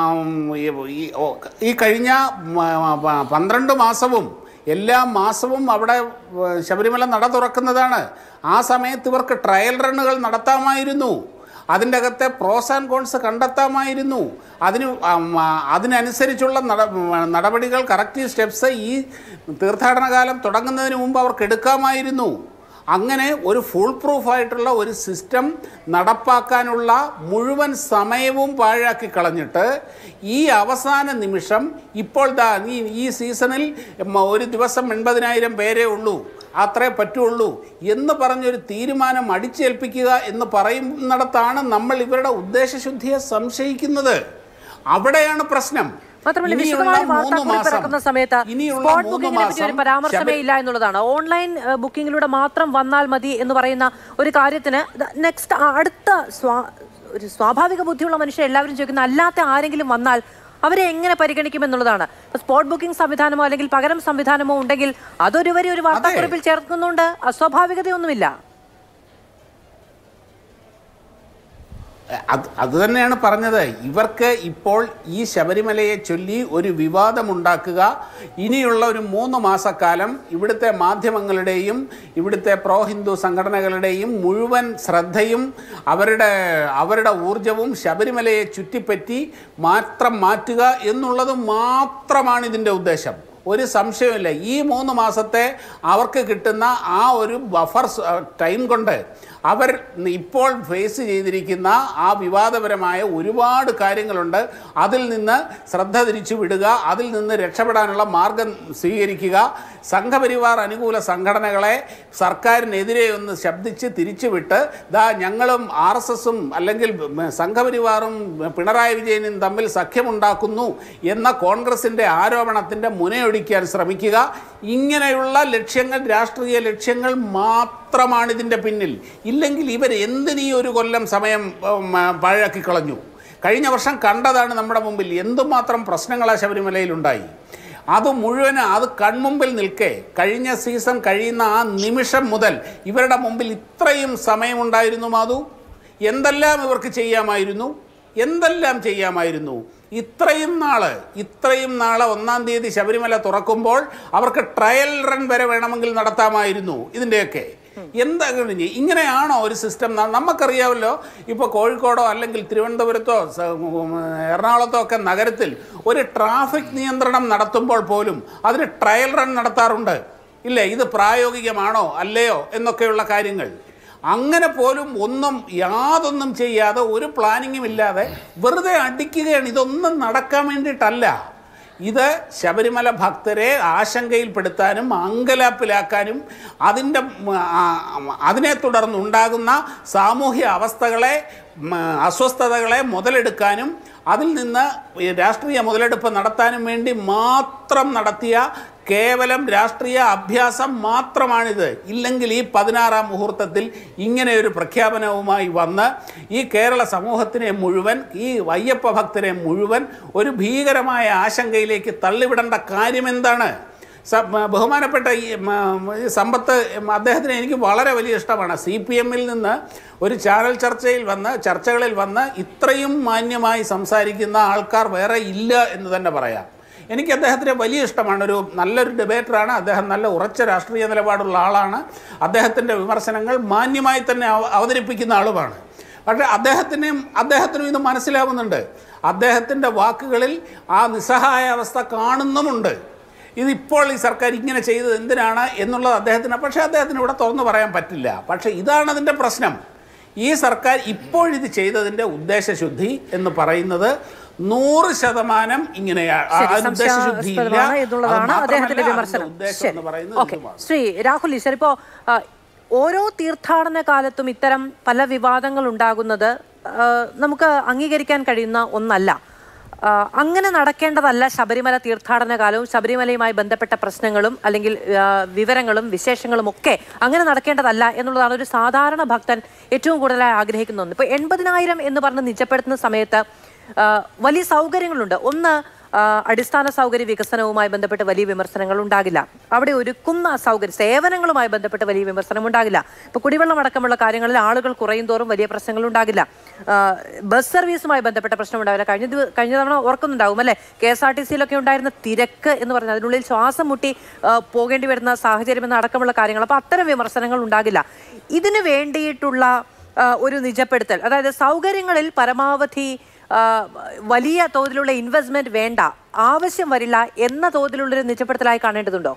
ഈ കഴിഞ്ഞ പന്ത്രണ്ട് മാസവും എല്ലാ മാസവും അവിടെ ശബരിമല നട തുറക്കുന്നതാണ്. ആ സമയത്ത് ഇവർക്ക് ട്രയൽ റണ്ണുകൾ നടത്താമായിരുന്നു, അതിൻ്റെ അകത്തെ പ്രോസ് ആൻഡ് കോൺസ് കണ്ടെത്താമായിരുന്നു. അതിന് അതിനനുസരിച്ചുള്ള നട നടപടികൾ കറക്റ്റീവ് സ്റ്റെപ്സ് ഈ തീർത്ഥാടന കാലം തുടങ്ങുന്നതിന് മുമ്പ് അവർക്ക് എടുക്കാമായിരുന്നു. അങ്ങനെ ഒരു ഫുൾ പ്രൂഫായിട്ടുള്ള ഒരു സിസ്റ്റം നടപ്പാക്കാനുള്ള മുഴുവൻ സമയവും പാഴാക്കി കളഞ്ഞിട്ട് ഈ അവസാന നിമിഷം ഇപ്പോൾ ദാ ഈ ഈ സീസണിൽ ഒരു ദിവസം എൺപതിനായിരം പേരേ ഉള്ളൂ, അത്രേ പറ്റുള്ളൂ എന്ന് പറഞ്ഞൊരു തീരുമാനം അടിച്ചേൽപ്പിക്കുക എന്ന് പറയുന്നിടത്താണ് നമ്മൾ ഇവരുടെ ഉദ്ദേശശുദ്ധിയെ സംശയിക്കുന്നത്. അവിടെയാണ് പ്രശ്നം. മാത്രമല്ല വിശദമായ വാർത്താക്കുറിപ്പ് ഇറക്കുന്ന സമയത്ത് സ്പോട്ട് ബുക്കിങ്ങിനെ പറ്റി ഒരു പരാമർശമേ ഇല്ല എന്നുള്ളതാണ്. ഓൺലൈൻ ബുക്കിങ്ങിലൂടെ മാത്രം വന്നാൽ മതി എന്ന് പറയുന്ന ഒരു കാര്യത്തിന് നെക്സ്റ്റ് അടുത്ത ഒരു സ്വാഭാവിക ബുദ്ധിയുള്ള മനുഷ്യർ എല്ലാവരും ചോദിക്കുന്ന അല്ലാത്ത ആരെങ്കിലും വന്നാൽ അവരെ എങ്ങനെ പരിഗണിക്കുമെന്നുള്ളതാണ്. സ്പോട്ട് ബുക്കിംഗ് സംവിധാനമോ അല്ലെങ്കിൽ പകരം സംവിധാനമോ ഉണ്ടെങ്കിൽ അതൊരു വരി ഒരു വാർത്താക്കുറിപ്പിൽ ചേർക്കുന്നുണ്ട്, അസ്വാഭാവികതയൊന്നുമില്ല. അത് അത് തന്നെയാണ് പറഞ്ഞത്. ഇവർക്ക് ഇപ്പോൾ ഈ ശബരിമലയെ ചൊല്ലി ഒരു വിവാദമുണ്ടാക്കുക, ഇനിയുള്ള ഒരു മൂന്ന് മാസക്കാലം ഇവിടുത്തെ മാധ്യമങ്ങളുടെയും ഇവിടുത്തെ പ്രോ ഹിന്ദു സംഘടനകളുടെയും മുഴുവൻ ശ്രദ്ധയും അവരുടെ അവരുടെ ഊർജവും ശബരിമലയെ ചുറ്റിപ്പറ്റി മാത്രം മാറ്റുക എന്നുള്ളത് മാത്രമാണ് ഇതിൻ്റെ ഉദ്ദേശം. ഒരു സംശയമില്ല. ഈ മൂന്ന് മാസത്തെ അവർക്ക് കിട്ടുന്ന ആ ഒരു ബഫർ ടൈം കൊണ്ട് അവർ ഇപ്പോൾ ഫേസ് ചെയ്തിരിക്കുന്ന ആ വിവാദപരമായ ഒരുപാട് കാര്യങ്ങളുണ്ട്. അതിൽ നിന്ന് ശ്രദ്ധ തിരിച്ചു വിടുക, അതിൽ നിന്ന് രക്ഷപ്പെടാനുള്ള മാർഗം സ്വീകരിക്കുക. സംഘപരിവാർ അനുകൂല സംഘടനകളെ സർക്കാരിനെതിരെ ഒന്ന് ശബ്ദിച്ച് തിരിച്ചുവിട്ട് ദാ ഞങ്ങളും ആർ എസ് എസും അല്ലെങ്കിൽ സംഘപരിവാറും പിണറായി വിജയനും തമ്മിൽ സഖ്യമുണ്ടാക്കുന്നു എന്ന കോൺഗ്രസിൻ്റെ ആരോപണത്തിൻ്റെ മുനയൊടിക്കാൻ ശ്രമിക്കുക. ഇങ്ങനെയുള്ള ലക്ഷ്യങ്ങൾ, രാഷ്ട്രീയ ലക്ഷ്യങ്ങൾ മാത്രമാണ് ഇതിൻ്റെ പിന്നിൽ. ഇല്ലെങ്കിൽ ഇവർ എന്തിനീ ഒരു കൊല്ലം സമയം പാഴാക്കി കളഞ്ഞു? കഴിഞ്ഞ വർഷം കണ്ടതാണ് നമ്മുടെ മുമ്പിൽ എന്തുമാത്രം പ്രശ്നങ്ങളാണ് ശബരിമലയിലുണ്ടായി. അത് മുഴുവൻ അത് കൺമുമ്പിൽ നിൽക്കെ കഴിഞ്ഞ സീസൺ കഴിയുന്ന ആ നിമിഷം മുതൽ ഇവരുടെ മുമ്പിൽ ഇത്രയും സമയമുണ്ടായിരുന്നു. മാധു, എന്തെല്ലാം ഇവർക്ക് ചെയ്യാമായിരുന്നു, എന്തെല്ലാം ചെയ്യാമായിരുന്നു. ഇത്രയും നാള് ഇത്രയും നാളെ ഒന്നാം തീയതി ശബരിമല തുറക്കുമ്പോൾ അവർക്ക് ട്രയൽ റൺ വരെ വേണമെങ്കിൽ നടത്താമായിരുന്നു. ഇതിൻ്റെയൊക്കെ എന്താ ഇങ്ങനെയാണോ ഒരു സിസ്റ്റം? നമുക്കറിയാമല്ലോ, ഇപ്പോൾ കോഴിക്കോടോ അല്ലെങ്കിൽ തിരുവനന്തപുരത്തോ എറണാകുളത്തോ ഒക്കെ നഗരത്തിൽ ഒരു ട്രാഫിക് നിയന്ത്രണം നടത്തുമ്പോൾ പോലും അതിന് ട്രയൽ റൺ നടത്താറുണ്ട്, ഇല്ലേ? ഇത് പ്രായോഗികമാണോ അല്ലയോ എന്നൊക്കെയുള്ള കാര്യങ്ങൾ. അങ്ങനെ പോലും ഒന്നും യാതൊന്നും ചെയ്യാതെ ഒരു പ്ലാനിങ്ങും ഇല്ലാതെ വെറുതെ അടിക്കുകയാണ്. ഇതൊന്നും നടക്കാൻ വേണ്ടിയിട്ടല്ല. ഇത് ശബരിമല ഭക്തരെ ആശങ്കയിൽപ്പെടുത്താനും അങ്കലാപ്പിലാക്കാനും അതിൻ്റെ അതിനെ തുടർന്നുണ്ടാകുന്ന സാമൂഹ്യ അവസ്ഥകളെ, അസ്വസ്ഥതകളെ മുതലെടുക്കാനും അതിൽ നിന്ന് രാഷ്ട്രീയ മുതലെടുപ്പ് നടത്താനും വേണ്ടി മാത്രം നടത്തിയ കേവലം രാഷ്ട്രീയ അഭ്യാസം മാത്രമാണിത്. ഇല്ലെങ്കിൽ ഈ പതിനാറാം മുഹൂർത്തത്തിൽ ഇങ്ങനെ ഒരു പ്രഖ്യാപനവുമായി വന്ന് ഈ കേരള സമൂഹത്തിനെ മുഴുവൻ, ഈ അയ്യപ്പ ഭക്തരെ മുഴുവൻ ഒരു ഭീകരമായ ആശങ്കയിലേക്ക് തള്ളിവിടേണ്ട കാര്യം എന്താണ്? ബഹുമാനപ്പെട്ട ഈ സമ്പത്ത് അദ്ദേഹത്തിന് എനിക്ക് വളരെ വലിയ ഇഷ്ടമാണ്. സി പി എമ്മിൽ നിന്ന് ഒരു ചാനൽ ചർച്ചയിൽ വന്ന് ചർച്ചകളിൽ വന്ന് ഇത്രയും മാന്യമായി സംസാരിക്കുന്ന ആൾക്കാർ വേറെ ഇല്ല എന്ന് തന്നെ പറയാം. എനിക്ക് അദ്ദേഹത്തിന് വലിയ ഇഷ്ടമാണ്. ഒരു നല്ലൊരു ഡിബേറ്ററാണ് അദ്ദേഹം. നല്ല ഉറച്ച രാഷ്ട്രീയ നിലപാടുള്ള ആളാണ്. അദ്ദേഹത്തിൻ്റെ വിമർശനങ്ങൾ മാന്യമായി തന്നെ അവതരിപ്പിക്കുന്ന ആളുമാണ്. പക്ഷേ അദ്ദേഹത്തിനും അദ്ദേഹത്തിനും ഇത് മനസ്സിലാവുന്നുണ്ട്. അദ്ദേഹത്തിൻ്റെ വാക്കുകളിൽ ആ നിസ്സഹായ അവസ്ഥ കാണുന്നുമുണ്ട്. ഇതിപ്പോൾ ഈ സർക്കാർ ഇങ്ങനെ ചെയ്തത് എന്തിനാണ് എന്നുള്ളത് അദ്ദേഹത്തിന്, പക്ഷേ അദ്ദേഹത്തിന് ഇവിടെ തുറന്നു പറയാൻ പറ്റില്ല. പക്ഷേ ഇതാണ് അതിൻ്റെ പ്രശ്നം. ഈ സർക്കാർ ഇപ്പോഴിത് ചെയ്തതിൻ്റെ ഉദ്ദേശശുദ്ധി എന്ന് പറയുന്നത് നൂറ് ശതമാനം ഇങ്ങനെയാണ്. അദ്ദേഹത്തിന്റെ വിമർശനം. ശ്രീ രാഹുൽ ഈശ്വർ, ഇപ്പോ ഓരോ തീർത്ഥാടന കാലത്തും ഇത്തരം പല വിവാദങ്ങൾ ഉണ്ടാകുന്നത് നമുക്ക് അംഗീകരിക്കാൻ കഴിയുന്ന ഒന്നല്ല. അങ്ങനെ നടക്കേണ്ടതല്ല ശബരിമല തീർത്ഥാടന കാലവും ശബരിമലയുമായി ബന്ധപ്പെട്ട പ്രശ്നങ്ങളും അല്ലെങ്കിൽ വിവരങ്ങളും വിശേഷങ്ങളും ഒക്കെ അങ്ങനെ നടക്കേണ്ടതല്ല എന്നുള്ളതാണ് ഒരു സാധാരണ ഭക്തൻ ഏറ്റവും കൂടുതലായി ആഗ്രഹിക്കുന്ന ഒന്ന്. ഇപ്പോൾ എൺപതിനായിരം എന്ന് പറഞ്ഞ് നിജപ്പെടുത്തുന്ന സമയത്ത് വലിയ സൗകര്യങ്ങളുണ്ട്. ഒന്ന്, അടിസ്ഥാന സൗകര്യ വികസനവുമായി ബന്ധപ്പെട്ട് വലിയ വിമർശനങ്ങൾ ഉണ്ടാകില്ല. അവിടെ ഒരുക്കുന്ന സൗകര്യ സേവനങ്ങളുമായി ബന്ധപ്പെട്ട് വലിയ വിമർശനം ഉണ്ടാകില്ല. ഇപ്പോൾ കുടിവെള്ളം അടക്കമുള്ള കാര്യങ്ങളിൽ ആളുകൾ കുറയും തോറും വലിയ പ്രശ്നങ്ങൾ ഉണ്ടാകില്ല. ബസ് സർവീസുമായി ബന്ധപ്പെട്ട പ്രശ്നം ഉണ്ടാവില്ല. കഴിഞ്ഞ കഴിഞ്ഞ തവണ ഓർക്കുന്നുണ്ടാവും അല്ലേ, കെ എസ് ആർ ടി സിയിലൊക്കെ ഉണ്ടായിരുന്ന തിരക്ക് എന്ന് പറഞ്ഞാൽ അതിനുള്ളിൽ ശ്വാസം മുട്ടി പോകേണ്ടി വരുന്ന സാഹചര്യം എന്ന അടക്കമുള്ള കാര്യങ്ങൾ. അപ്പോൾ അത്തരം വിമർശനങ്ങൾ ഉണ്ടാകില്ല. ഇതിന് വേണ്ടിയിട്ടുള്ള ഒരു നിജപ്പെടുത്തൽ, അതായത് സൗകര്യങ്ങളിൽ പരമാവധി വലിയ തോതിലുള്ള ഇൻവെസ്റ്റ്മെന്റ് വേണ്ട, ആവശ്യം വരില്ല എന്ന തോതിലുള്ളൊരു നിജപ്പെടുത്തലായി കാണേണ്ടതുണ്ടോ?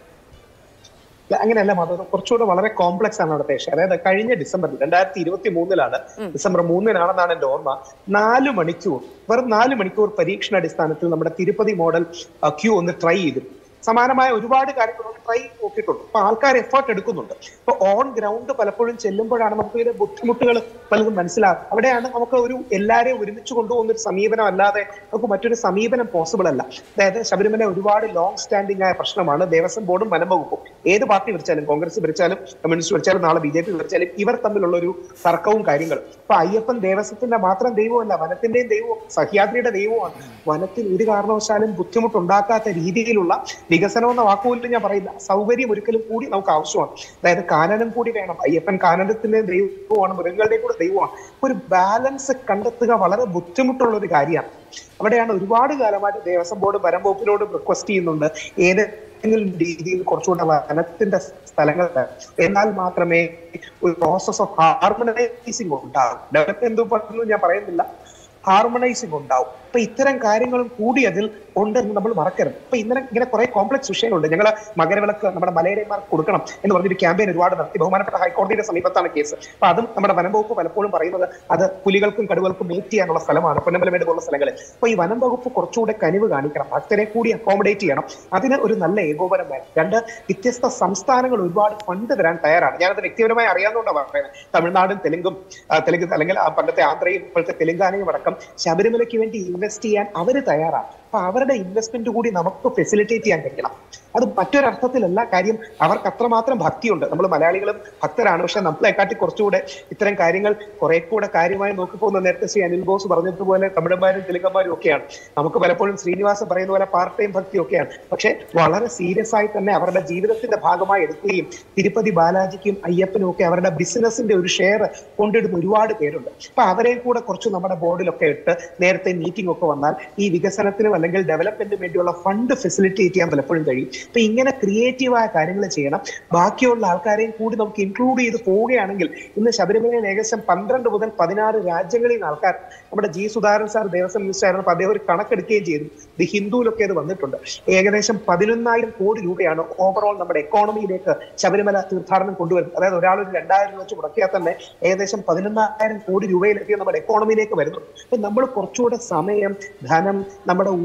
അങ്ങനെയല്ല മാധവ്, കുറച്ചുകൂടെ വളരെ കോംപ്ലക്സ് ആണ് അവിടുത്തെ വിഷയം. അതായത് കഴിഞ്ഞ ഡിസംബറിൽ രണ്ടായിരത്തി ഇരുപത്തി മൂന്നിലാണ് ഡിസംബർ മൂന്നിനാണെന്നാണ് എന്റെ ഓർമ്മ, നാല് മണിക്കൂർ വെറും നാല് മണിക്കൂർ പരീക്ഷണാടിസ്ഥാനത്തിൽ നമ്മുടെ തിരുപ്പതി മോഡൽ ക്യൂ ഒന്ന് ട്രൈ ചെയ്തു. സമാനമായ ഒരുപാട് കാര്യങ്ങൾ ട്രൈ നോക്കിയിട്ടുണ്ട്. അപ്പൊ ആൾക്കാർ എഫേർട്ട് എടുക്കുന്നുണ്ട്. ഇപ്പൊ ഓൺ ഗ്രൗണ്ട് പലപ്പോഴും ചെല്ലുമ്പോഴാണ് നമുക്ക് ഇതിന്റെ ബുദ്ധിമുട്ടുകൾ പലതും മനസ്സിലാകും. അവിടെയാണ് നമുക്ക് ഒരു എല്ലാവരെയും ഒരുമിച്ച് കൊണ്ടുപോകുന്ന ഒരു സമീപനം അല്ലാതെ നമുക്ക് മറ്റൊരു സമീപനം പോസിബിൾ അല്ല. അതായത് ശബരിമല ഒരുപാട് ലോങ് സ്റ്റാൻഡിംഗ് ആയ പ്രശ്നമാണ്. ദേവസ്വം ബോർഡും വനം വകുപ്പും ഏത് പാർട്ടി ഭരിച്ചാലും, കോൺഗ്രസ് ഭരിച്ചാലും കമ്മ്യൂണിസ്റ്റ് ഭരിച്ചാലും നാളെ ബി ജെ പി ഭരിച്ചാലും ഇവർ തമ്മിലുള്ള ഒരു തർക്കവും കാര്യങ്ങളും. അപ്പൊ അയ്യപ്പൻ ദേവസ്വത്തിന്റെ മാത്രം ദൈവമല്ല, വനത്തിന്റെയും ദൈവവും സഹ്യാദ്രിയുടെ ദൈവമാണ്. വനത്തിൽ ഒരു കാരണവശാലും ബുദ്ധിമുട്ടുണ്ടാക്കാത്ത രീതിയിലുള്ള വികസനം എന്ന വാക്കുപോലും ഞാൻ പറയില്ല, സൗകര്യം ഒരിക്കലും കൂടി നമുക്ക് ആവശ്യമാണ്. അതായത് കാനനം കൂടി വേണം. അയ്യപ്പൻ കാനനത്തിന്റെ ദൈവമാണ്, മൃഗങ്ങളുടെയും കൂടെ ദൈവമാണ്. ഒരു ബാലൻസ് കണ്ടെത്തുക വളരെ ബുദ്ധിമുട്ടുള്ള ഒരു കാര്യമാണ്. അവിടെയാണ് ഒരുപാട് കാലമായിട്ട് ദേവസ്വം ബോർഡ് വനം വകുപ്പിനോട് റിക്വസ്റ്റ് ചെയ്യുന്നുണ്ട് ഏതെങ്കിലും രീതിയിൽ കുറച്ചുകൂടെ വനത്തിന്റെ സ്ഥലങ്ങൾ, എന്നാൽ മാത്രമേ ഒരു പ്രോസസ് ഓഫ് ഹാർമണൈസിംഗ് ഉണ്ടാകും. ഡെവലപ്പ് എന്തോ പറഞ്ഞു ഞാൻ പറയുന്നില്ല, ഹാർമണൈസിംഗ് ഉണ്ടാവും. അപ്പൊ ഇത്തരം കാര്യങ്ങളും കൂടി അതിൽ ഉണ്ടെന്ന് നമ്മൾ മറക്കരുത്. അപ്പൊ ഇന്നലെ ഇങ്ങനെ കുറെ കോംപ്ലക്സ് വിഷയങ്ങളുണ്ട്. ഞങ്ങൾ മകരവിളക്ക് നമ്മുടെ മലയാളിമാർക്ക് കൊടുക്കണം എന്ന് പറഞ്ഞൊരു ക്യാമ്പയിൻ ഒരുപാട് നടത്തി. ബഹുമാനപ്പെട്ട ഹൈക്കോടതിയുടെ സമീപത്താണ് കേസ്. അപ്പൊ അതും നമ്മുടെ വനം വകുപ്പ് പലപ്പോഴും പറയുന്നത് അത് പുലികൾക്കും കടുവകൾക്കും മീറ്റ് ചെയ്യാനുള്ള സ്ഥലമാണ്, പൊന്നമ്പലമേട് പോലുള്ള സ്ഥലങ്ങളിൽ. അപ്പൊ ഈ വനം വകുപ്പ് കുറച്ചുകൂടെ കനിവ് കാണിക്കണം, ഭക്തരെ കൂടി അക്കോമഡേറ്റ് ചെയ്യണം. അതിന് ഒരു നല്ല ഏകോപനം വേണം. രണ്ട്, വ്യത്യസ്ത സംസ്ഥാനങ്ങൾ ഒരുപാട് ഫണ്ട് തരാൻ തയ്യാറാണ്. ഞാനത് വ്യക്തിപരമായി അറിയാവുന്നതുകൊണ്ടാണ് പറയുന്നത്. തമിഴ്നാടും തെലുങ്കും തെലുങ്ക് അല്ലെങ്കിൽ പണ്ടത്തെ ആന്ധ്രയും ഇപ്പോഴത്തെ തെലുങ്കാനയും അടക്കം ശബരിമലയ്ക്ക് വേണ്ടി ഇൻവെസ്റ്റ് ചെയ്യാൻ അവർ തയ്യാറാണ്. അപ്പൊ അവരുടെ ഇൻവെസ്റ്റ്മെന്റ് കൂടി നമുക്ക് ഫെസിലിറ്റേറ്റ് ചെയ്യാൻ കഴിയണം. അത് മറ്റൊരർത്ഥത്തിലല്ല, കാര്യം അവർക്ക് അത്രമാത്രം ഭക്തിയുണ്ട്. നമ്മൾ മലയാളികളും ഭക്തരാണ്, പക്ഷെ നമ്മളെക്കാട്ടി കുറച്ചുകൂടെ ഇത്തരം കാര്യങ്ങൾ കുറെ കൂടെ കാര്യമായി നോക്കിപ്പോകുന്ന നേരത്തെ ശ്രീ അനിൽ ബോസ് പറഞ്ഞതുപോലെ തമിഴന്മാരും തെലുങ്കന്മാരും ഒക്കെയാണ്. നമുക്ക് പലപ്പോഴും ശ്രീനിവാസൻ പറയുന്ന പോലെ പാർട്ട് ടൈം ഭക്തി ഒക്കെയാണ്. പക്ഷെ വളരെ സീരിയസ് ആയി തന്നെ അവരുടെ ജീവിതത്തിന്റെ ഭാഗമായി എടുക്കുകയും തിരുപ്പതി ബാലാജിക്കും അയ്യപ്പനും ഒക്കെ അവരുടെ ബിസിനസിന്റെ ഒരു ഷെയർ കൊണ്ടിടുന്ന ഒരുപാട് പേരുണ്ട്. അപ്പൊ അവരെയും കൂടെ കുറച്ച് നമ്മുടെ ബോർഡിലൊക്കെ ഇട്ട് നേരത്തെ മീറ്റിംഗ് ഒക്കെ വന്നാൽ ഈ വികസനത്തിനും അല്ലെങ്കിൽ ഡെവലപ്മെന്റിന് വേണ്ടിയുള്ള ഫണ്ട് ഫെസിലിറ്റേറ്റ് ചെയ്യാൻ പലപ്പോഴും കഴിയും. അപ്പൊ ഇങ്ങനെ ക്രിയേറ്റീവായ കാര്യങ്ങൾ ചെയ്യണം. ബാക്കിയുള്ള ആൾക്കാരെയും കൂടി നമുക്ക് ഇൻക്ലൂഡ് ചെയ്ത് പോവുകയാണെങ്കിൽ ഇന്ന് ശബരിമലയിൽ ഏകദേശം പന്ത്രണ്ട് മുതൽ പതിനാറ് രാജ്യങ്ങളിൽ നിന്ന് ആൾക്കാർ, നമ്മുടെ G Sudhakaran sir Devaswom minister ആയിരുന്നു, അദ്ദേഹം ഒരു കണക്കെടുക്കുകയും ചെയ്തു. ദി ഹിന്ദുവിലൊക്കെ അത് വന്നിട്ടുണ്ട്. ഏകദേശം പതിനൊന്നായിരം കോടി രൂപയാണ് ഓവറോൾ നമ്മുടെ എക്കോണമിയിലേക്ക് ശബരിമല തീർത്ഥാടനം കൊണ്ടുവരുന്നത്. അതായത് ഒരാളൊരു രണ്ടായിരം രൂപ വെച്ച് മുടക്കിയാൽ തന്നെ ഏകദേശം പതിനൊന്നായിരം കോടി രൂപയിലേക്ക് നമ്മുടെ എക്കോണമിയിലേക്ക് വരുന്നു. അപ്പൊ നമ്മൾ കുറച്ചുകൂടെ സമയം, ധനം, നമ്മുടെ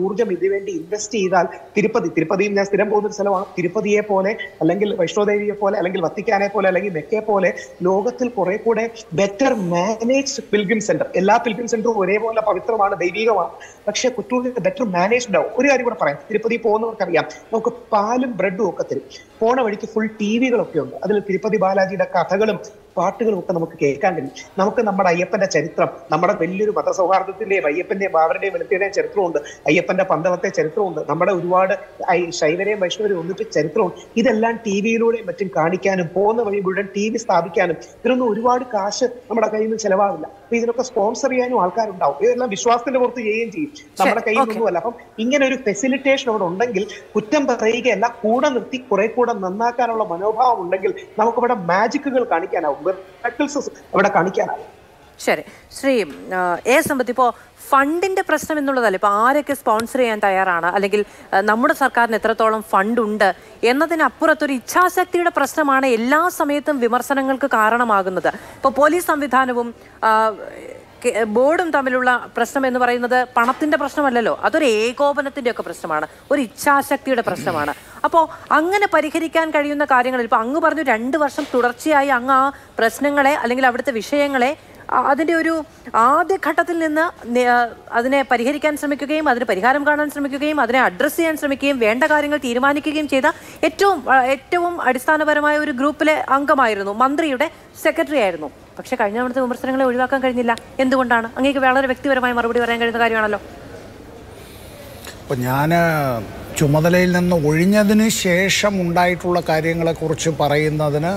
ഊർജ്ജം ഇതിനുവേണ്ടി ഇൻവെസ്റ്റ് ചെയ്താൽ തിരുപ്പതി തിരുപ്പതിയും ഞാൻ സ്ഥിരം പോകുന്ന ഒരു സ്ഥലമാണ്. തിരുപ്പതിയെ പോലെ അല്ലെങ്കിൽ വൈഷ്ണോദേവിയെ പോലെ അല്ലെങ്കിൽ വത്തിക്കാനെ പോലെ അല്ലെങ്കിൽ മെക്കയെ പോലെ ലോകത്തിൽ കുറെ കൂടെ ബെറ്റർ മാനേജ്ഡ് പിൽഗ്രിം സെന്റർ, എല്ലാ പിൽഗ്രിം സെന്ററും ഒരേപോലെ പവിത്രമാണ്, ദൈവികമാണ്. പക്ഷെ കുറ്റൂരിൽ ബെറ്റർ മാനേജ്ഡ് ആവും. ഒരു കാര്യം കൂടെ പറയാം, തിരുപ്പതി പോകുന്നവർക്കറിയാം, നമുക്ക് പാലും ബ്രെഡും ഒക്കെ തരും. പോണ വഴിക്ക് ഫുൾ ടി വികളൊക്കെ ഉണ്ട്. അതിൽ തിരുപ്പതി ബാലാജിയുടെ കഥകളും പാട്ടുകളും ഒക്കെ നമുക്ക് കേൾക്കാൻ കഴിയും. നമുക്ക് നമ്മുടെ അയ്യപ്പന്റെ ചരിത്രം, നമ്മുടെ വലിയൊരു മതസൗഹാർദ്ദത്തിന്റെയും അയ്യപ്പന്റെയും ബാബറുടെയും വെളുത്തിയുടെയും ചരിത്രമുണ്ട്, അയ്യപ്പന്റെ പന്തളത്തെ ചരിത്രമുണ്ട്, നമ്മുടെ ഒരുപാട് ശൈവരെയും വൈഷ്ണവരെയും ഒന്നിപ്പിച്ച ചരിത്രമുണ്ട്. ഇതെല്ലാം ടി വിയിലൂടെയും മറ്റും കാണിക്കാനും പോകുന്ന വഴി മുഴുവൻ ടി വി സ്ഥാപിക്കാനും ഇതിനൊന്നും ഒരുപാട് കാശ് നമ്മുടെ കയ്യിൽ നിന്ന് ചെലവാകില്ല. അപ്പൊ ഇതിനൊക്കെ സ്പോൺസർ ചെയ്യാനും ആൾക്കാരുണ്ടാവും. ഇതെല്ലാം വിശ്വാസത്തിന്റെ പുറത്ത് ചെയ്യുകയും ചെയ്യും, നമ്മുടെ കയ്യിൽ നിന്നുമല്ല. അപ്പം ഇങ്ങനെ ഒരു ഫെസിലിറ്റേഷൻ അവിടെ ഉണ്ടെങ്കിൽ കുറ്റം പറയുകയല്ല, കൂടെ നിർത്തി കുറെ കൂടെ നന്നാക്കാനുള്ള മനോഭാവം ഉണ്ടെങ്കിൽ നമുക്കിവിടെ മാജിക്കുകൾ കാണിക്കാനാവും, അവിടെ കാണിക്കാനാവും. ശരി, ശ്രീ എ സമ്പത്ത്, ഇപ്പോൾ ഫണ്ടിന്റെ പ്രശ്നം എന്നുള്ളതല്ല, ഇപ്പൊ ആരൊക്കെ സ്പോൺസർ ചെയ്യാൻ തയ്യാറാണ്, അല്ലെങ്കിൽ നമ്മുടെ സർക്കാരിന് എത്രത്തോളം ഫണ്ട് ഉണ്ട് എന്നതിനപ്പുറത്തൊരു ഇച്ഛാശക്തിയുടെ പ്രശ്നമാണ് എല്ലാ സമയത്തും വിമർശനങ്ങൾക്ക് കാരണമാകുന്നത്. ഇപ്പോൾ പോലീസ് സംവിധാനവും ബോർഡും തമ്മിലുള്ള പ്രശ്നം എന്ന് പറയുന്നത് പണത്തിന്റെ പ്രശ്നമല്ലല്ലോ, അതൊരു ഏകോപനത്തിന്റെ ഒക്കെ പ്രശ്നമാണ്, ഒരു ഇച്ഛാശക്തിയുടെ പ്രശ്നമാണ്. അപ്പോൾ അങ്ങനെ പരിഹരിക്കാൻ കഴിയുന്ന കാര്യങ്ങളിൽ ഇപ്പോൾ അങ്ങ് പറഞ്ഞു രണ്ട് വർഷം തുടർച്ചയായി അങ്ങ് ആ പ്രശ്നങ്ങളെ അല്ലെങ്കിൽ അവിടുത്തെ വിഷയങ്ങളെ അതിൻ്റെ ഒരു ആദ്യഘട്ടത്തിൽ നിന്ന് അതിനെ പരിഹരിക്കാൻ ശ്രമിക്കുകയും അതിന് പരിഹാരം കാണാൻ ശ്രമിക്കുകയും അതിനെ അഡ്രസ്സ് ചെയ്യാൻ ശ്രമിക്കുകയും വേണ്ട കാര്യങ്ങൾ തീരുമാനിക്കുകയും ചെയ്ത ഏറ്റവും ഏറ്റവും അടിസ്ഥാനപരമായ ഒരു ഗ്രൂപ്പിലെ അംഗമായിരുന്നു, മന്ത്രിയുടെ സെക്രട്ടറി ആയിരുന്നു. പക്ഷെ കഴിഞ്ഞ തവണത്തെ വിമർശനങ്ങളെ ഒഴിവാക്കാൻ കഴിഞ്ഞില്ല. എന്തുകൊണ്ടാണ്? അങ്ങേക്ക് വളരെ വ്യക്തിപരമായി മറുപടി പറയാൻ കഴിയുന്ന കാര്യമാണല്ലോ. അപ്പോൾ ഞാൻ ചുമതലയിൽ നിന്ന് ഒഴിഞ്ഞതിന് ശേഷം ഉണ്ടായിട്ടുള്ള കാര്യങ്ങളെക്കുറിച്ച് പറയുന്നതിന്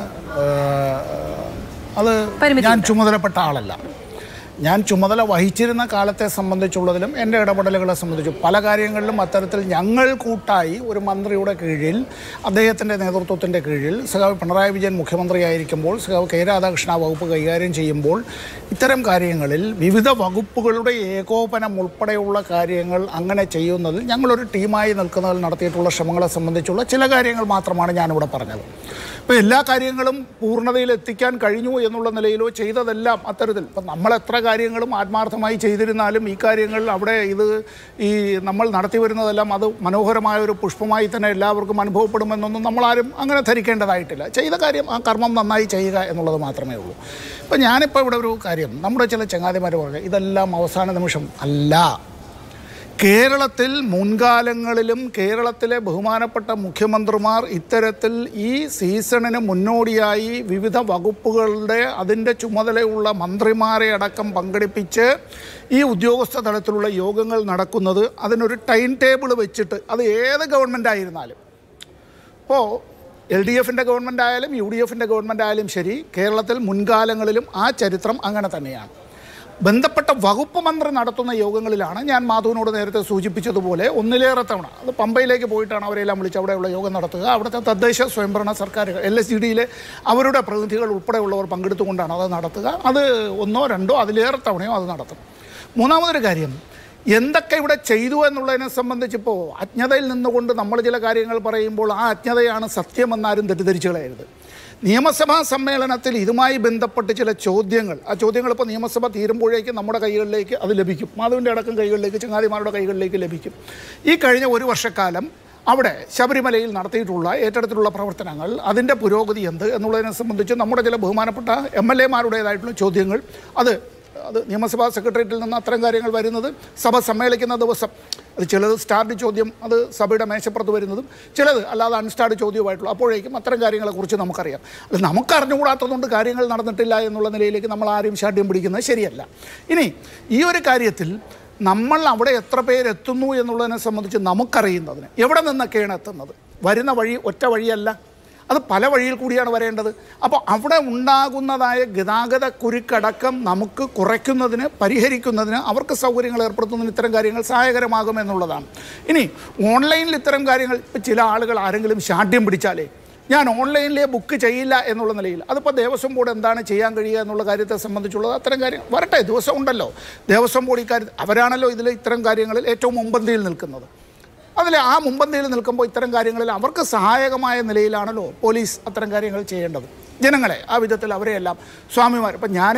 അത് ഞാൻ ചുമതലപ്പെട്ട ആളല്ല. ഞാൻ ചുമതല വഹിച്ചിരുന്ന കാലത്തെ സംബന്ധിച്ചുള്ളതിലും എൻ്റെ ഇടപെടലുകളെ സംബന്ധിച്ചു പല കാര്യങ്ങളിലും അത്തരത്തിൽ ഞങ്ങൾ കൂട്ടായി ഒരു മന്ത്രിയുടെ കീഴിൽ, അദ്ദേഹത്തിൻ്റെ നേതൃത്വത്തിൻ്റെ കീഴിൽ, സഖാവ് പിണറായി വിജയൻ മുഖ്യമന്ത്രിയായിരിക്കുമ്പോൾ സഖാവ് കെ രാധാകൃഷ്ണ വകുപ്പ് കൈകാര്യം ചെയ്യുമ്പോൾ ഇത്തരം കാര്യങ്ങളിൽ വിവിധ വകുപ്പുകളുടെ ഏകോപനം ഉൾപ്പെടെയുള്ള കാര്യങ്ങൾ അങ്ങനെ ചെയ്യുന്നതിൽ ഞങ്ങളൊരു ടീമായി നിൽക്കുന്നതിൽ നടത്തിയിട്ടുള്ള ശ്രമങ്ങളെ സംബന്ധിച്ചുള്ള ചില കാര്യങ്ങൾ മാത്രമാണ് ഞാനിവിടെ പറഞ്ഞത്. ഇപ്പോൾ എല്ലാ കാര്യങ്ങളും പൂർണ്ണതയിൽ എത്തിക്കാൻ കഴിഞ്ഞു എന്നുള്ള നിലയിലോ ചെയ്തതെല്ലാം അത്തരത്തിൽ ഇപ്പം നമ്മൾ എത്ര കാര്യങ്ങളും ആത്മാർത്ഥമായി ചെയ്തിരുന്നാലും ഈ കാര്യങ്ങൾ അവിടെ ഇത് ഈ നമ്മൾ നടത്തി വരുന്നതെല്ലാം അത് മനോഹരമായ ഒരു പുഷ്പമായി തന്നെ എല്ലാവർക്കും അനുഭവപ്പെടുമെന്നൊന്നും നമ്മളാരും അങ്ങനെ ധരിക്കേണ്ടതായിട്ടില്ല. ചെയ്ത കാര്യം ആ കർമ്മം നന്നായി ചെയ്യുക എന്നുള്ളത് മാത്രമേ ഉള്ളൂ. ഇപ്പം ഞാനിപ്പോൾ ഇവിടെ ഒരു കാര്യം, നമ്മുടെ ചില ചങ്ങാതിമാർ പറഞ്ഞു ഇതെല്ലാം അവസാന നിമിഷം അല്ല. കേരളത്തിൽ മുൻകാലങ്ങളിലും കേരളത്തിലെ ബഹുമാനപ്പെട്ട മുഖ്യമന്ത്രിമാർ ഇത്തരത്തിൽ ഈ സീസണിന് മുന്നോടിയായി വിവിധ വകുപ്പുകളുടെ അതിൻ്റെ ചുമതലയുള്ള മന്ത്രിമാരെ അടക്കം പങ്കെടുപ്പിച്ച് ഈ ഉദ്യോഗസ്ഥ തലത്തിലുള്ള യോഗങ്ങൾ നടക്കുന്നത് അതിനൊരു ടൈം ടേബിൾ വെച്ചിട്ട്, അത് ഏത് ഗവൺമെൻറ് ആയിരുന്നാലും, ഇപ്പോൾ എൽ ഡി എഫിൻ്റെ ഗവൺമെൻറ് ആയാലും യു ഡി എഫിൻ്റെ ഗവൺമെൻറ് ആയാലും ശരി, കേരളത്തിൽ മുൻകാലങ്ങളിലും ആ ചരിത്രം അങ്ങനെ തന്നെയാണ്. ബന്ധപ്പെട്ട വകുപ്പ് മന്ത്രി നടത്തുന്ന യോഗങ്ങളിലാണ് ഞാൻ മാധുവിനോട് നേരത്തെ സൂചിപ്പിച്ചതുപോലെ ഒന്നിലേറെ തവണ അത് പമ്പയിലേക്ക് പോയിട്ടാണ് അവരെല്ലാം വിളിച്ച് അവിടെയുള്ള യോഗം നടത്തുക. അവിടുത്തെ തദ്ദേശ സ്വയംഭരണ സർക്കാരുകൾ എൽ എസ് ജി ഡിയിലെ അവരുടെ പ്രതിനിധികൾ ഉൾപ്പെടെയുള്ളവർ പങ്കെടുത്തുകൊണ്ടാണ് അത് നടത്തുക. അത് ഒന്നോ രണ്ടോ അതിലേറെ തവണയോ അത് നടത്തും. മൂന്നാമതൊരു കാര്യം, എന്തൊക്കെ ഇവിടെ ചെയ്തു എന്നുള്ളതിനെ സംബന്ധിച്ചിപ്പോൾ അജ്ഞതയിൽ നിന്നുകൊണ്ട് നമ്മൾ ചില കാര്യങ്ങൾ പറയുമ്പോൾ ആ അജ്ഞതയാണ് സത്യമെന്നാരും തെറ്റിദ്ധരിച്ചു കളയരുത്. നിയമസഭാ സമ്മേളനത്തിൽ ഇതുമായി ബന്ധപ്പെട്ട് ചില ചോദ്യങ്ങൾ, ആ ചോദ്യങ്ങൾ ഇപ്പോൾ നിയമസഭ തീരുമ്പോഴേക്ക് നമ്മുടെ കൈകളിലേക്ക് അത് ലഭിക്കും, മാധവിൻ്റെ അടക്കം കൈകളിലേക്ക്, ചങ്ങാതിമാരുടെ കൈകളിലേക്ക് ലഭിക്കും. ഈ കഴിഞ്ഞ ഒരു വർഷക്കാലം അവിടെ ശബരിമലയിൽ നടത്തിയിട്ടുള്ള ഏറ്റെടുത്തിട്ടുള്ള പ്രവർത്തനങ്ങൾ, അതിൻ്റെ പുരോഗതി എന്ത് എന്നുള്ളതിനെ സംബന്ധിച്ച് നമ്മുടെ ചില ബഹുമാനപ്പെട്ട എം എൽ എമാരുടേതായിട്ടുള്ള ചോദ്യങ്ങൾ, അത് അത് നിയമസഭാ സെക്രട്ടേറിയറ്റിൽ നിന്ന് അത്തരം കാര്യങ്ങൾ വരുന്നത് സഭ സമ്മേളിക്കുന്ന ദിവസം, അത് ചിലത് സ്റ്റാർഡ് ചോദ്യം അത് സഭയുടെ മേശപ്പുറത്ത് വരുന്നതും ചിലത് അല്ലാതെ അൺസ്റ്റാർഡ് ചോദ്യമായിട്ടുള്ള, അപ്പോഴേക്കും അത്തരം കാര്യങ്ങളെക്കുറിച്ച് നമുക്കറിയാം. അത് നമുക്കറിഞ്ഞുകൂടാത്തതുകൊണ്ട് കാര്യങ്ങൾ നടന്നിട്ടില്ല എന്നുള്ള നിലയിലേക്ക് നമ്മൾ ആരും ശാഠ്യം പിടിക്കുന്നത് ശരിയല്ല. ഇനി ഈ ഒരു കാര്യത്തിൽ നമ്മൾ അവിടെ എത്ര പേരെത്തുന്നു എന്നുള്ളതിനെ സംബന്ധിച്ച് നമുക്കറിയുന്നതിന് എവിടെ നിന്നൊക്കെയാണ് എത്തുന്നത്, വരുന്ന വഴി ഒറ്റ വഴിയല്ല, അത് പല വഴിയിൽ കൂടിയാണ് വരേണ്ടത്. അപ്പോൾ അവിടെ ഉണ്ടാകുന്നതായ ഗതാഗത കുരുക്കടക്കം നമുക്ക് കുറയ്ക്കുന്നതിന്, പരിഹരിക്കുന്നതിന്, അവർക്ക് സൗകര്യങ്ങൾ ഏർപ്പെടുത്തുന്നതിന് ഇത്തരം കാര്യങ്ങൾ സഹായകരമാകുമെന്നുള്ളതാണ്. ഇനി ഓൺലൈനിൽ ഇത്തരം കാര്യങ്ങൾ ചില ആളുകൾ ആരെങ്കിലും ശാഠ്യം പിടിച്ചാലേ ഞാൻ ഓൺലൈനിലെ ബുക്ക് ചെയ്യില്ല എന്നുള്ള നിലയിൽ, അതിപ്പോൾ ദേവസ്വം ബോർഡ് എന്താണ് ചെയ്യാൻ കഴിയുക എന്നുള്ള കാര്യത്തെ സംബന്ധിച്ചുള്ളത് അത്തരം കാര്യങ്ങൾ വരട്ടെ, ദിവസം ഉണ്ടല്ലോ. ദേവസ്വം ബോർഡ് ഇക്കാര്യത്തിൽ അവരാണല്ലോ ഇതിൽ ഇത്തരം കാര്യങ്ങളിൽ ഏറ്റവും മുമ്പന്തിയിൽ നിൽക്കുന്നത്. അതിൽ ആ മുമ്പന്തിയിൽ നിൽക്കുമ്പോൾ ഇത്തരം കാര്യങ്ങളിൽ അവർക്ക് സഹായകമായ നിലയിലാണല്ലോ പോലീസ് അത്തരം കാര്യങ്ങൾ ചെയ്യേണ്ടത്. ജനങ്ങളെ ആ വിധത്തിൽ അവരെയെല്ലാം സ്വാമിമാർ, ഇപ്പം ഞാൻ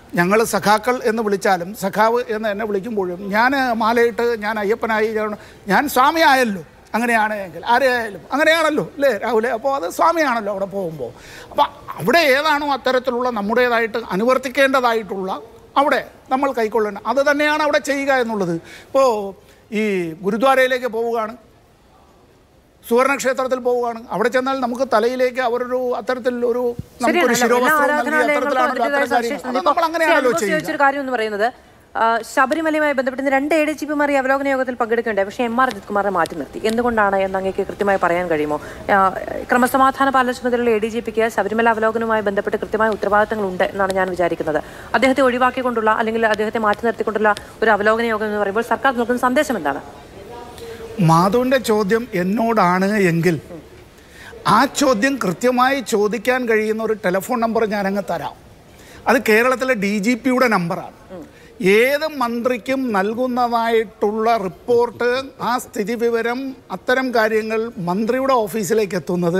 ഞങ്ങൾ സഖാക്കൾ എന്ന് വിളിച്ചാലും സഖാവ് എന്ന് എന്നെ വിളിക്കുമ്പോഴും ഞാൻ മാലയിട്ട് ഞാൻ അയ്യപ്പനായി ഞാൻ സ്വാമിയായല്ലോ. അങ്ങനെയാണ് എങ്കിൽ ആരെയായാലും അങ്ങനെയാണല്ലോ അല്ലേ രാഹുലെ? അപ്പോൾ അത് സ്വാമിയാണല്ലോ അവിടെ പോകുമ്പോൾ. അപ്പോൾ അവിടെ ഏതാണോ അത്തരത്തിലുള്ള നമ്മുടേതായിട്ട് അനുവർത്തിക്കേണ്ടതായിട്ടുള്ള അവിടെ നമ്മൾ കൈക്കൊള്ളണം, അത് തന്നെയാണ് അവിടെ ചെയ്യുക എന്നുള്ളത്. ഇപ്പോൾ ഈ ഗുരുദ്വാരയിലേക്ക് പോവുകയാണ്, സുവർണക്ഷേത്രത്തിൽ പോവുകയാണ്, അവിടെ ചെന്നാൽ നമുക്ക് തലയിലേക്ക് അവരൊരു അത്തരത്തിൽ ഒരു നമുക്കൊരു ശിരോവസ്ത്രം നൽകി അത്തരത്തിലാണല്ലോ അത്തരം കാര്യം നമ്മൾ അങ്ങനെയാണല്ലോ ചെയ്യുക. കാര്യം എന്ന് പറയുന്നത് ശബരിമലയുമായി ബന്ധപ്പെട്ട് രണ്ട് എ ഡി ജി പിമാർ ഈ അവലോകന യോഗത്തിൽ പങ്കെടുക്കേണ്ടത്, പക്ഷേ എം ആർ അജിത് കുമാറിനെ മാറ്റി നിർത്തി. എന്തുകൊണ്ടാണ് എന്ന് അങ്ങേക്ക് കൃത്യമായി പറയാൻ കഴിയുമോ? ക്രമസമാധാന പാലന ചുമതലയുള്ള എ ഡി ജി പിക്ക് ശബരിമല അവലോകനവുമായി ബന്ധപ്പെട്ട് കൃത്യമായ ഉത്തരവാദിത്തങ്ങളുണ്ട് എന്നാണ് ഞാൻ വിചാരിക്കുന്നത്. അദ്ദേഹത്തെ ഒഴിവാക്കിക്കൊണ്ടുള്ള അല്ലെങ്കിൽ അദ്ദേഹത്തെ മാറ്റി നിർത്തിക്കൊണ്ടുള്ള ഒരു അവലോകന യോഗം എന്ന് പറയുമ്പോൾ സർക്കാർ നൽകുന്ന സന്ദേശം എന്താണ്? മാധുവിൻ്റെ ചോദ്യം എന്നോടാണ് എങ്കിൽ ആ ചോദ്യം കൃത്യമായി ചോദിക്കാൻ കഴിയുന്ന ഒരു ടെലിഫോൺ നമ്പർ ഞാനങ്ങ് തരാം. അത് കേരളത്തിലെ ഡി ജി പിയുടെ നമ്പറാണ്. ഏത് മന്ത്രിക്കും നൽകുന്നതായിട്ടുള്ള റിപ്പോർട്ട്, ആ സ്ഥിതി വിവരം, അത്തരം കാര്യങ്ങൾ മന്ത്രിയുടെ ഓഫീസിലേക്ക് എത്തുന്നത്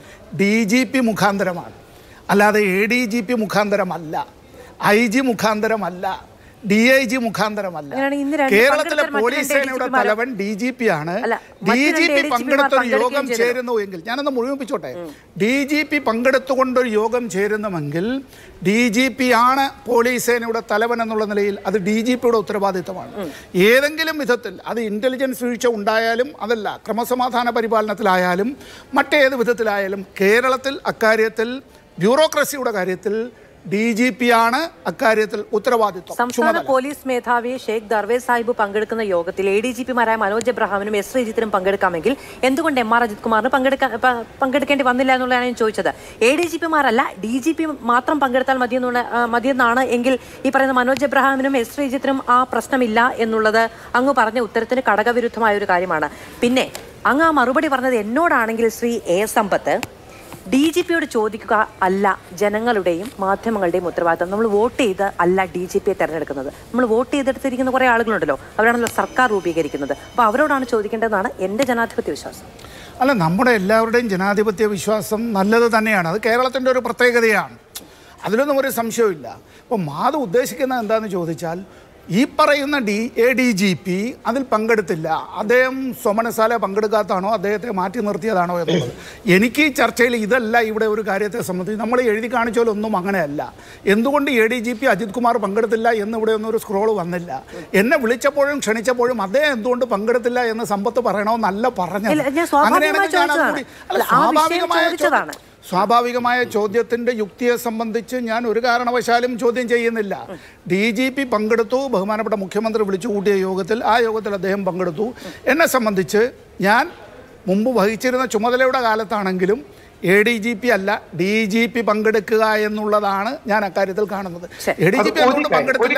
ഡി ജി പി മുഖാന്തരമാണ്, അല്ലാതെ എ ഡി ജി പി മുഖാന്തരമല്ല, ഐ ജി മുഖാന്തരമല്ല, ഡി ഐ ജി മുഖാന്തരമല്ല. കേരളത്തിലെ പോലീസ് സേനയുടെ തലവൻ ഡി ജി പി ആണ്. ഡി ജി പി പങ്കെടുത്തൊരു യോഗം ചേരുന്നു എങ്കിൽ, ഞാനൊന്ന് മുഴുമിപ്പിച്ചോട്ടെ, ഡി ജി പി പങ്കെടുത്തുകൊണ്ടൊരു യോഗം ചേരുന്നുവെങ്കിൽ ഡി ജി പി ആണ് പോലീസ് സേനയുടെ തലവൻ എന്നുള്ള നിലയിൽ അത് ഡി ജി പിയുടെ ഉത്തരവാദിത്തമാണ്. ഏതെങ്കിലും വിധത്തിൽ അത് ഇന്റലിജൻസ് വീഴ്ച ഉണ്ടായാലും അതല്ല ക്രമസമാധാന പരിപാലനത്തിലായാലും മറ്റേത് വിധത്തിലായാലും കേരളത്തിൽ അക്കാര്യത്തിൽ ബ്യൂറോക്രസിയുടെ കാര്യത്തിൽ ഡി ജി പി ആണ് അക്കാര്യത്തിൽ ഉത്തരവാദിത്വം. സംസ്ഥാന പോലീസ് മേധാവി ഷെയ്ഖ് ദർവേസ് സാഹിബ് പങ്കെടുക്കുന്ന യോഗത്തിൽ എ ഡി ജി പിമാരായ മനോജ് എബ്രഹാമിനും എസ് ശ്രീജിത്തിനും പങ്കെടുക്കാമെങ്കിൽ എന്തുകൊണ്ട് എം ആർ അജിത് കുമാറിന് പങ്കെടുക്കാൻ പങ്കെടുക്കേണ്ടി വന്നില്ല എന്നുള്ളതാണ് ഞാൻ ചോദിച്ചത്. എ ഡി ജി പിമാരല്ല, ഡി ജി പി മാത്രം പങ്കെടുത്താൽ മതിയെന്നുള്ള മതിയെന്നാണ് എങ്കിൽ ഈ പറയുന്ന മനോജ് എബ്രഹാമിനും എസ് ശ്രീജിത്തിനും ആ പ്രശ്നമില്ല എന്നുള്ളത് അങ്ങ് പറഞ്ഞ ഉത്തരത്തിന് ഘടകവിരുദ്ധമായ ഒരു കാര്യമാണ്. പിന്നെ അങ്ങ് ആ മറുപടി പറഞ്ഞത് എന്നോടാണെങ്കിൽ Shri A Sampath, D G പിയോട് ചോദിക്കുക അല്ല ജനങ്ങളുടെയും മാധ്യമങ്ങളുടെയും ഉത്തരവാദിത്തം. നമ്മൾ വോട്ട് ചെയ്ത് അല്ല ഡി ജി പിയെ തിരഞ്ഞെടുക്കുന്നത്, നമ്മൾ വോട്ട് ചെയ്തെടുത്തിരിക്കുന്ന കുറേ ആളുകളുണ്ടല്ലോ, അവരാണല്ലോ സർക്കാർ രൂപീകരിക്കുന്നത്. അപ്പോൾ അവരോടാണ് ചോദിക്കേണ്ടതെന്നാണ് എൻ്റെ ജനാധിപത്യ വിശ്വാസം. അല്ല, നമ്മുടെ എല്ലാവരുടെയും ജനാധിപത്യ വിശ്വാസം നല്ലത് തന്നെയാണ്, അത് കേരളത്തിൻ്റെ ഒരു പ്രത്യേകതയാണ്, അതിലൊന്നും ഒരു സംശയമില്ല. അപ്പോൾ മാധവ് ഉദ്ദേശിക്കുന്നത് എന്താണെന്ന് ചോദിച്ചാൽ ഈ പറയുന്ന D A D G P അതിൽ പങ്കെടുത്തില്ല, അദ്ദേഹം സ്വമനസാല പങ്കെടുക്കാത്തതാണോ അദ്ദേഹത്തെ മാറ്റി നിർത്തിയതാണോ എന്നുള്ളത്. എനിക്ക് ഈ ചർച്ചയിൽ ഇതല്ല ഇവിടെ ഒരു കാര്യത്തെ സംബന്ധിച്ച് നമ്മൾ എഴുതി കാണിച്ചാലൊന്നും അങ്ങനെയല്ല. എന്തുകൊണ്ട് A D G P Ajith Kumar പങ്കെടുത്തില്ല എന്ന് ഇവിടെ ഒന്നും ഒരു സ്ക്രോൾ വന്നില്ല. എന്നെ വിളിച്ചപ്പോഴും ക്ഷണിച്ചപ്പോഴും അദ്ദേഹം എന്തുകൊണ്ട് പങ്കെടുത്തില്ല എന്ന് സമ്പത്ത് പറയണമെന്നല്ല പറഞ്ഞത്. അങ്ങനെയാണെങ്കിൽ ഞാൻ അതുകൂടി അല്ല സ്വാഭാവികമായ സ്വാഭാവികമായ ചോദ്യത്തിൻ്റെ യുക്തിയെ സംബന്ധിച്ച് ഞാൻ ഒരു കാരണവശാലും ചോദ്യം ചെയ്യുന്നില്ല. ഡി ജി പി പങ്കെടുത്തു, ബഹുമാനപ്പെട്ട മുഖ്യമന്ത്രി വിളിച്ചു കൂട്ടിയ യോഗത്തിൽ, ആ യോഗത്തിൽ അദ്ദേഹം പങ്കെടുത്തു. എന്നെ സംബന്ധിച്ച് ഞാൻ മുമ്പ് വഹിച്ചിരുന്ന ചുമതലയുടെ കാലത്താണെങ്കിലും എ ഡി ജി പി അല്ല ഡി ജി പി പങ്കെടുക്കുക എന്നുള്ളതാണ് ഞാൻ അക്കാര്യത്തിൽ കാണുന്നത്. എ ഡി ജി പി അതുകൊണ്ട് പങ്കെടുത്തില്ല.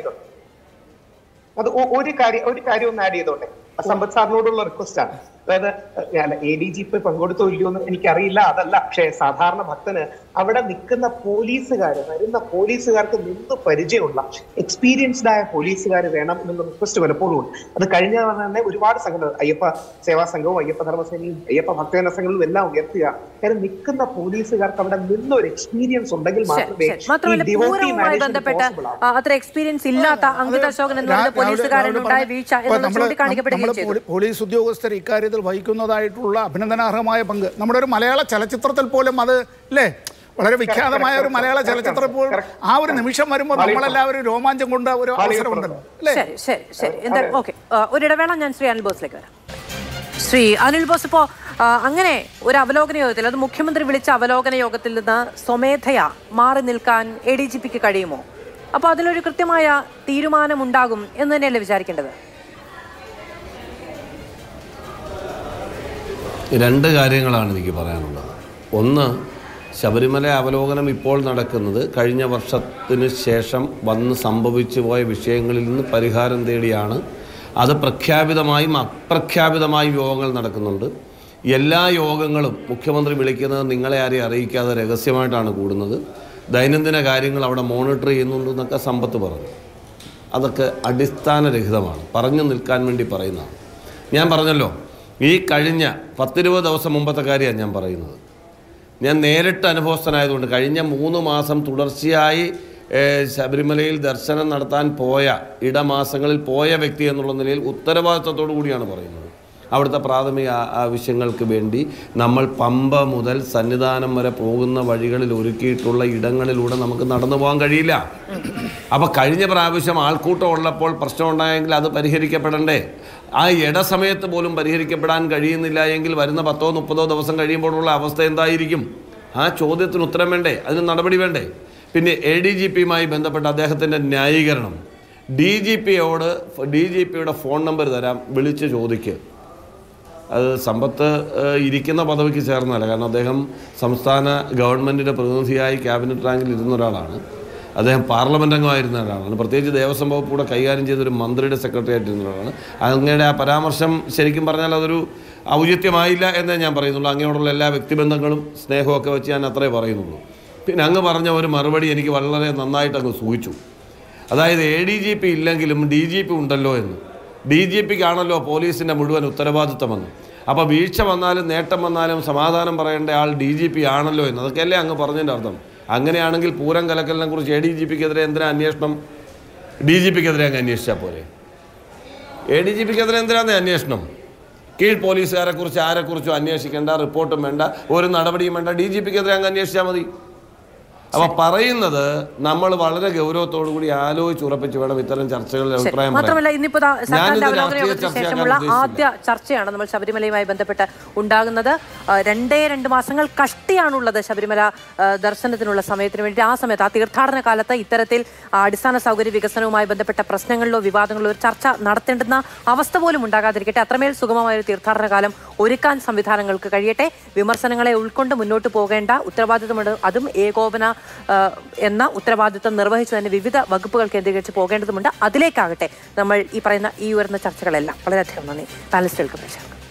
അത് ഒരു കാര്യം ഒരു കാര്യം ഒന്ന് ആഡ് ചെയ്തോട്ടെ, സമ്പത്ത് സാറിനോടുള്ള റിക്വസ്റ്റ് ആണ്. അതായത് എ ഡി ജി പി പങ്കെടുത്തോ ഇല്ലയോ എന്ന് എനിക്കറിയില്ല, അതല്ല. പക്ഷേ സാധാരണ ഭക്തന് അവിടെ നിൽക്കുന്ന പോലീസുകാർ, വരുന്ന പോലീസുകാർക്ക് നിന്ന് പരിചയമുള്ള എക്സ്പീരിയൻസ്ഡ് ആയ പോലീസുകാർ വേണം എന്നുള്ള റിക്വസ്റ്റ് പലപ്പോഴും ഉണ്ട്. അത് കഴിഞ്ഞ തന്നെ ഒരുപാട് സംഘടന, അയ്യപ്പ സേവാ സംഘവും അയ്യപ്പ ധർമ്മസേനയും അയ്യപ്പ ഭക്തജന സംഘങ്ങളും എല്ലാം ഉയർത്തുക. കാരണം നിൽക്കുന്ന പോലീസുകാർക്ക് അവിടെ നിന്നൊരു എക്സ്പീരിയൻസ് ഉണ്ടെങ്കിൽ മാത്രമേ ബന്ധപ്പെട്ട അത്ര എക്സ്പീരിയൻസ് ഇല്ലാത്ത അങ്കിത് അശോകൻ എന്ന പോലീസുകാരനുണ്ടായ വീഴ്ച എന്നത് ചൂണ്ടിക്കാണിക്കപ്പെടുകയും ചെയ്തു. പോലീസ് ഉദ്യോഗസ്ഥർ ഇക്കാര്യത്തിൽ വഹിക്കുന്നതായിട്ടുള്ള അഭിനന്ദനാർഹമായ പങ്ക് നമ്മുടെ ഒരു മലയാള ചലച്ചിത്രത്തിൽ പോലും അത് അല്ലേ വളരെ വിഖ്യാതമായ ഒരു മലയാള ചലച്ചിത്രം പോലും ആ ഒരു നിമിഷം വരുമ്പോൾ നമ്മളെല്ലാവരും രോമാഞ്ചം കൊണ്ട് ഒരു അവസരമുണ്ടല്ലോ. ശരി ശരി ശരി എന്താ ഓക്കെ, ഒരിടവേള ഞാൻ ശ്രീ അനിൽ ബോസിലേക്ക് വരാം. ശ്രീ അനിൽ ബോസ്, ഇപ്പോൾ അങ്ങനെ ഒരു അവലോകന യോഗത്തിൽ, അത് മുഖ്യമന്ത്രി വിളിച്ച അവലോകന യോഗത്തിൽ നിന്ന് സ്വമേധയാ മാറി നിൽക്കാൻ എ ഡി ജി പിക്ക് കഴിയുമോ? അപ്പോൾ അതിലൊരു കൃത്യമായ തീരുമാനമുണ്ടാകും എന്ന് തന്നെയല്ലേ വിചാരിക്കേണ്ടത്? രണ്ട് കാര്യങ്ങളാണ് എനിക്ക് പറയാനുള്ളത്. ഒന്ന്, ശബരിമല അവലോകനം ഇപ്പോൾ നടക്കുന്നത് കഴിഞ്ഞ വർഷത്തിന് ശേഷം വന്ന് സംഭവിച്ചു പോയ വിഷയങ്ങളിൽ നിന്ന് പരിഹാരം തേടിയാണ്. അത് പ്രഖ്യാപിതമായും അപ്രഖ്യാപിതമായും യോഗങ്ങൾ നടക്കുന്നുണ്ട്. എല്ലാ യോഗങ്ങളും മുഖ്യമന്ത്രി വിളിക്കുന്നത് നിങ്ങളെ ആരെയും അറിയിക്കാതെ രഹസ്യമായിട്ടാണ് കൂടുന്നത്. ദൈനംദിന കാര്യങ്ങൾ അവിടെ മോണിറ്റർ ചെയ്യുന്നുണ്ടെന്നൊക്കെ സമ്പത്ത് പറഞ്ഞു. അതൊക്കെ അടിസ്ഥാനരഹിതമാണ്, പറഞ്ഞു നിൽക്കാൻ വേണ്ടി പറയുന്നതാണ്. ഞാൻ പറഞ്ഞല്ലോ, ഈ കഴിഞ്ഞ പത്തിരുപത് ദിവസം മുമ്പത്തെ കാര്യമാണ് ഞാൻ പറയുന്നത്. ഞാൻ നേരിട്ട് അനുഭവസ്ഥനായതുകൊണ്ട് കഴിഞ്ഞ മൂന്ന് മാസം തുടർച്ചയായി ശബരിമലയിൽ ദർശനം നടത്താൻ പോയ ഇടമാസങ്ങളിൽ പോയ വ്യക്തി എന്നുള്ള നിലയിൽ ഉത്തരവാദിത്വത്തോടു കൂടിയാണ് പറയുന്നത്. അവിടുത്തെ പ്രാഥമിക ആവശ്യങ്ങൾക്ക് വേണ്ടി നമ്മൾ പമ്പ മുതൽ സന്നിധാനം വരെ പോകുന്ന വഴികളിൽ ഒരുക്കിയിട്ടുള്ള ഇടങ്ങളിലൂടെ നമുക്ക് നടന്നു പോകാൻ കഴിയില്ല. അപ്പോൾ കഴിഞ്ഞ പ്രാവശ്യം ആൾക്കൂട്ടം ഉള്ളപ്പോൾ പ്രശ്നം ഉണ്ടായെങ്കിൽ അത് പരിഹരിക്കപ്പെടണ്ടേ? ആ ഇടസമയത്ത് പോലും പരിഹരിക്കപ്പെടാൻ കഴിയുന്നില്ല എങ്കിൽ വരുന്ന പത്തോ മുപ്പതോ ദിവസം കഴിയുമ്പോഴുള്ള അവസ്ഥ എന്തായിരിക്കും? ആ ചോദ്യത്തിന് ഉത്തരം വേണ്ടേ? അതിന് നടപടി വേണ്ടേ? പിന്നെ എ ഡി ജി പിയുമായി ബന്ധപ്പെട്ട അദ്ദേഹത്തിൻ്റെ ന്യായീകരണം, ഡി ജി പിയോട് ഡി ജി പിയുടെ ഫോൺ നമ്പർ തരാം, വിളിച്ച് ചോദിക്കുക. അത് സമ്പത്ത് ഇരിക്കുന്ന പദവിക്ക് ചേർന്നല്ല. കാരണം അദ്ദേഹം സംസ്ഥാന ഗവൺമെൻറ്റിൻ്റെ പ്രതിനിധിയായി ക്യാബിനറ്റ് റാങ്കിൽ ഇരുന്ന ഒരാളാണ്. അദ്ദേഹം പാർലമെൻ്റ് അംഗമായിരുന്ന ഒരാളാണ്. പ്രത്യേകിച്ച് ദേവസ്വം വകുപ്പ് കൂടെ കൈകാര്യം ചെയ്തൊരു മന്ത്രിയുടെ സെക്രട്ടറി ആയിട്ടിരുന്ന ഒരാളാണ്. അങ്ങയുടെ ആ പരാമർശം ശരിക്കും പറഞ്ഞാൽ അതൊരു ഔചിത്യമായില്ല എന്നേ ഞാൻ പറയുന്നുള്ളൂ. അങ്ങനെയോടുള്ള എല്ലാ വ്യക്തിബന്ധങ്ങളും സ്നേഹമൊക്കെ വെച്ച് ഞാൻ അത്രേ പറയുന്നുള്ളൂ. പിന്നെ അങ്ങ് പറഞ്ഞ ഒരു മറുപടി എനിക്ക് വളരെ നന്നായിട്ട് അങ്ങ് സൂചിച്ചു. അതായത് എ ഡി ജി പി ഇല്ലെങ്കിലും ഡി ജി പി ഉണ്ടല്ലോ എന്ന്. ഡി ജി പിക്കാണല്ലോ പോലീസിൻ്റെ മുഴുവൻ ഉത്തരവാദിത്തമെന്ന്. അപ്പോൾ വീഴ്ച വന്നാലും നേട്ടം വന്നാലും സമാധാനം പറയേണ്ട ആൾ ഡി ജി പി ആണല്ലോ എന്ന്. അതൊക്കെയല്ലേ അങ്ങ് പറഞ്ഞതിൻ്റെ അർത്ഥം? അങ്ങനെയാണെങ്കിൽ പൂരം കലക്കലിനെ കുറിച്ച് എ ഡി ജി പിക്കെതിരെ എന്തിനാ അന്വേഷണം? ഡി ജി പിക്കെതിരെ അങ്ങ് അന്വേഷിച്ചാൽ പോലെ. എ ഡി ജി പിക്കെതിരെ എന്തിനാണ് അന്വേഷണം? കീഴ് പോലീസുകാരെ കുറിച്ച് ആരെക്കുറിച്ചും അന്വേഷിക്കേണ്ട, റിപ്പോർട്ടും വേണ്ട, ഒരു നടപടിയും വേണ്ട, ഡി ജി പിക്കെതിരെ അങ്ങ് അന്വേഷിച്ചാൽ മതി. അപ്പോൾ പറയുന്നത് നമ്മൾ വളരെ ഗൗരവത്തോടു കൂടി ആലോചിച്ച് ഉറപ്പിച്ച് വേണം ഇത്തരം ചർച്ചകളിൽ അഭിപ്രായം മാത്രമല്ല ഇന്നിപ്പോൾ സർക്കാരിന്റെ അവലോകനത്തിന് ശേഷമുള്ള ആദ്യ ചർച്ചയാണ് നമ്മൾ ശബരിമലയുമായി ബന്ധപ്പെട്ട് ഉണ്ടാകുന്നത്. രണ്ടേ രണ്ട് മാസങ്ങൾ കഷ്ടിയാണുള്ളത് ശബരിമല ദർശനത്തിനുള്ള സമയത്തിന് വേണ്ടി. ആ സമയത്ത് ആ തീർത്ഥാടന കാലത്ത് ഇത്തരത്തിൽ അടിസ്ഥാന സൗകര്യ വികസനവുമായി ബന്ധപ്പെട്ട പ്രശ്നങ്ങളിലോ വിവാദങ്ങളിലോ ഒരു ചർച്ച നടത്തേണ്ടുന്ന അവസ്ഥ പോലും ഉണ്ടാകാതിരിക്കട്ടെ. അത്രമേൽ സുഗമമായ ഒരു തീർത്ഥാടന കാലം ഒരുക്കാൻ സംവിധാനങ്ങൾക്ക് കഴിയട്ടെ. വിമർശനങ്ങളെ ഉൾക്കൊണ്ട് മുന്നോട്ട് പോകേണ്ട ഉത്തരവാദിത്തമുണ്ട്. അതും ഏകോപന എന്ന ഉത്തരവാദിത്വം നിർവഹിച്ചു തന്നെ വിവിധ വകുപ്പുകൾ കേന്ദ്രീകരിച്ച് പോകേണ്ടതുണ്ട്. അതിലേക്കാകട്ടെ നമ്മൾ ഈ പറയുന്ന ഈ ഉയർന്ന ചർച്ചകളെല്ലാം. വളരെയധികം നന്ദി പാനലിസ്റ്റുകൾക്ക്.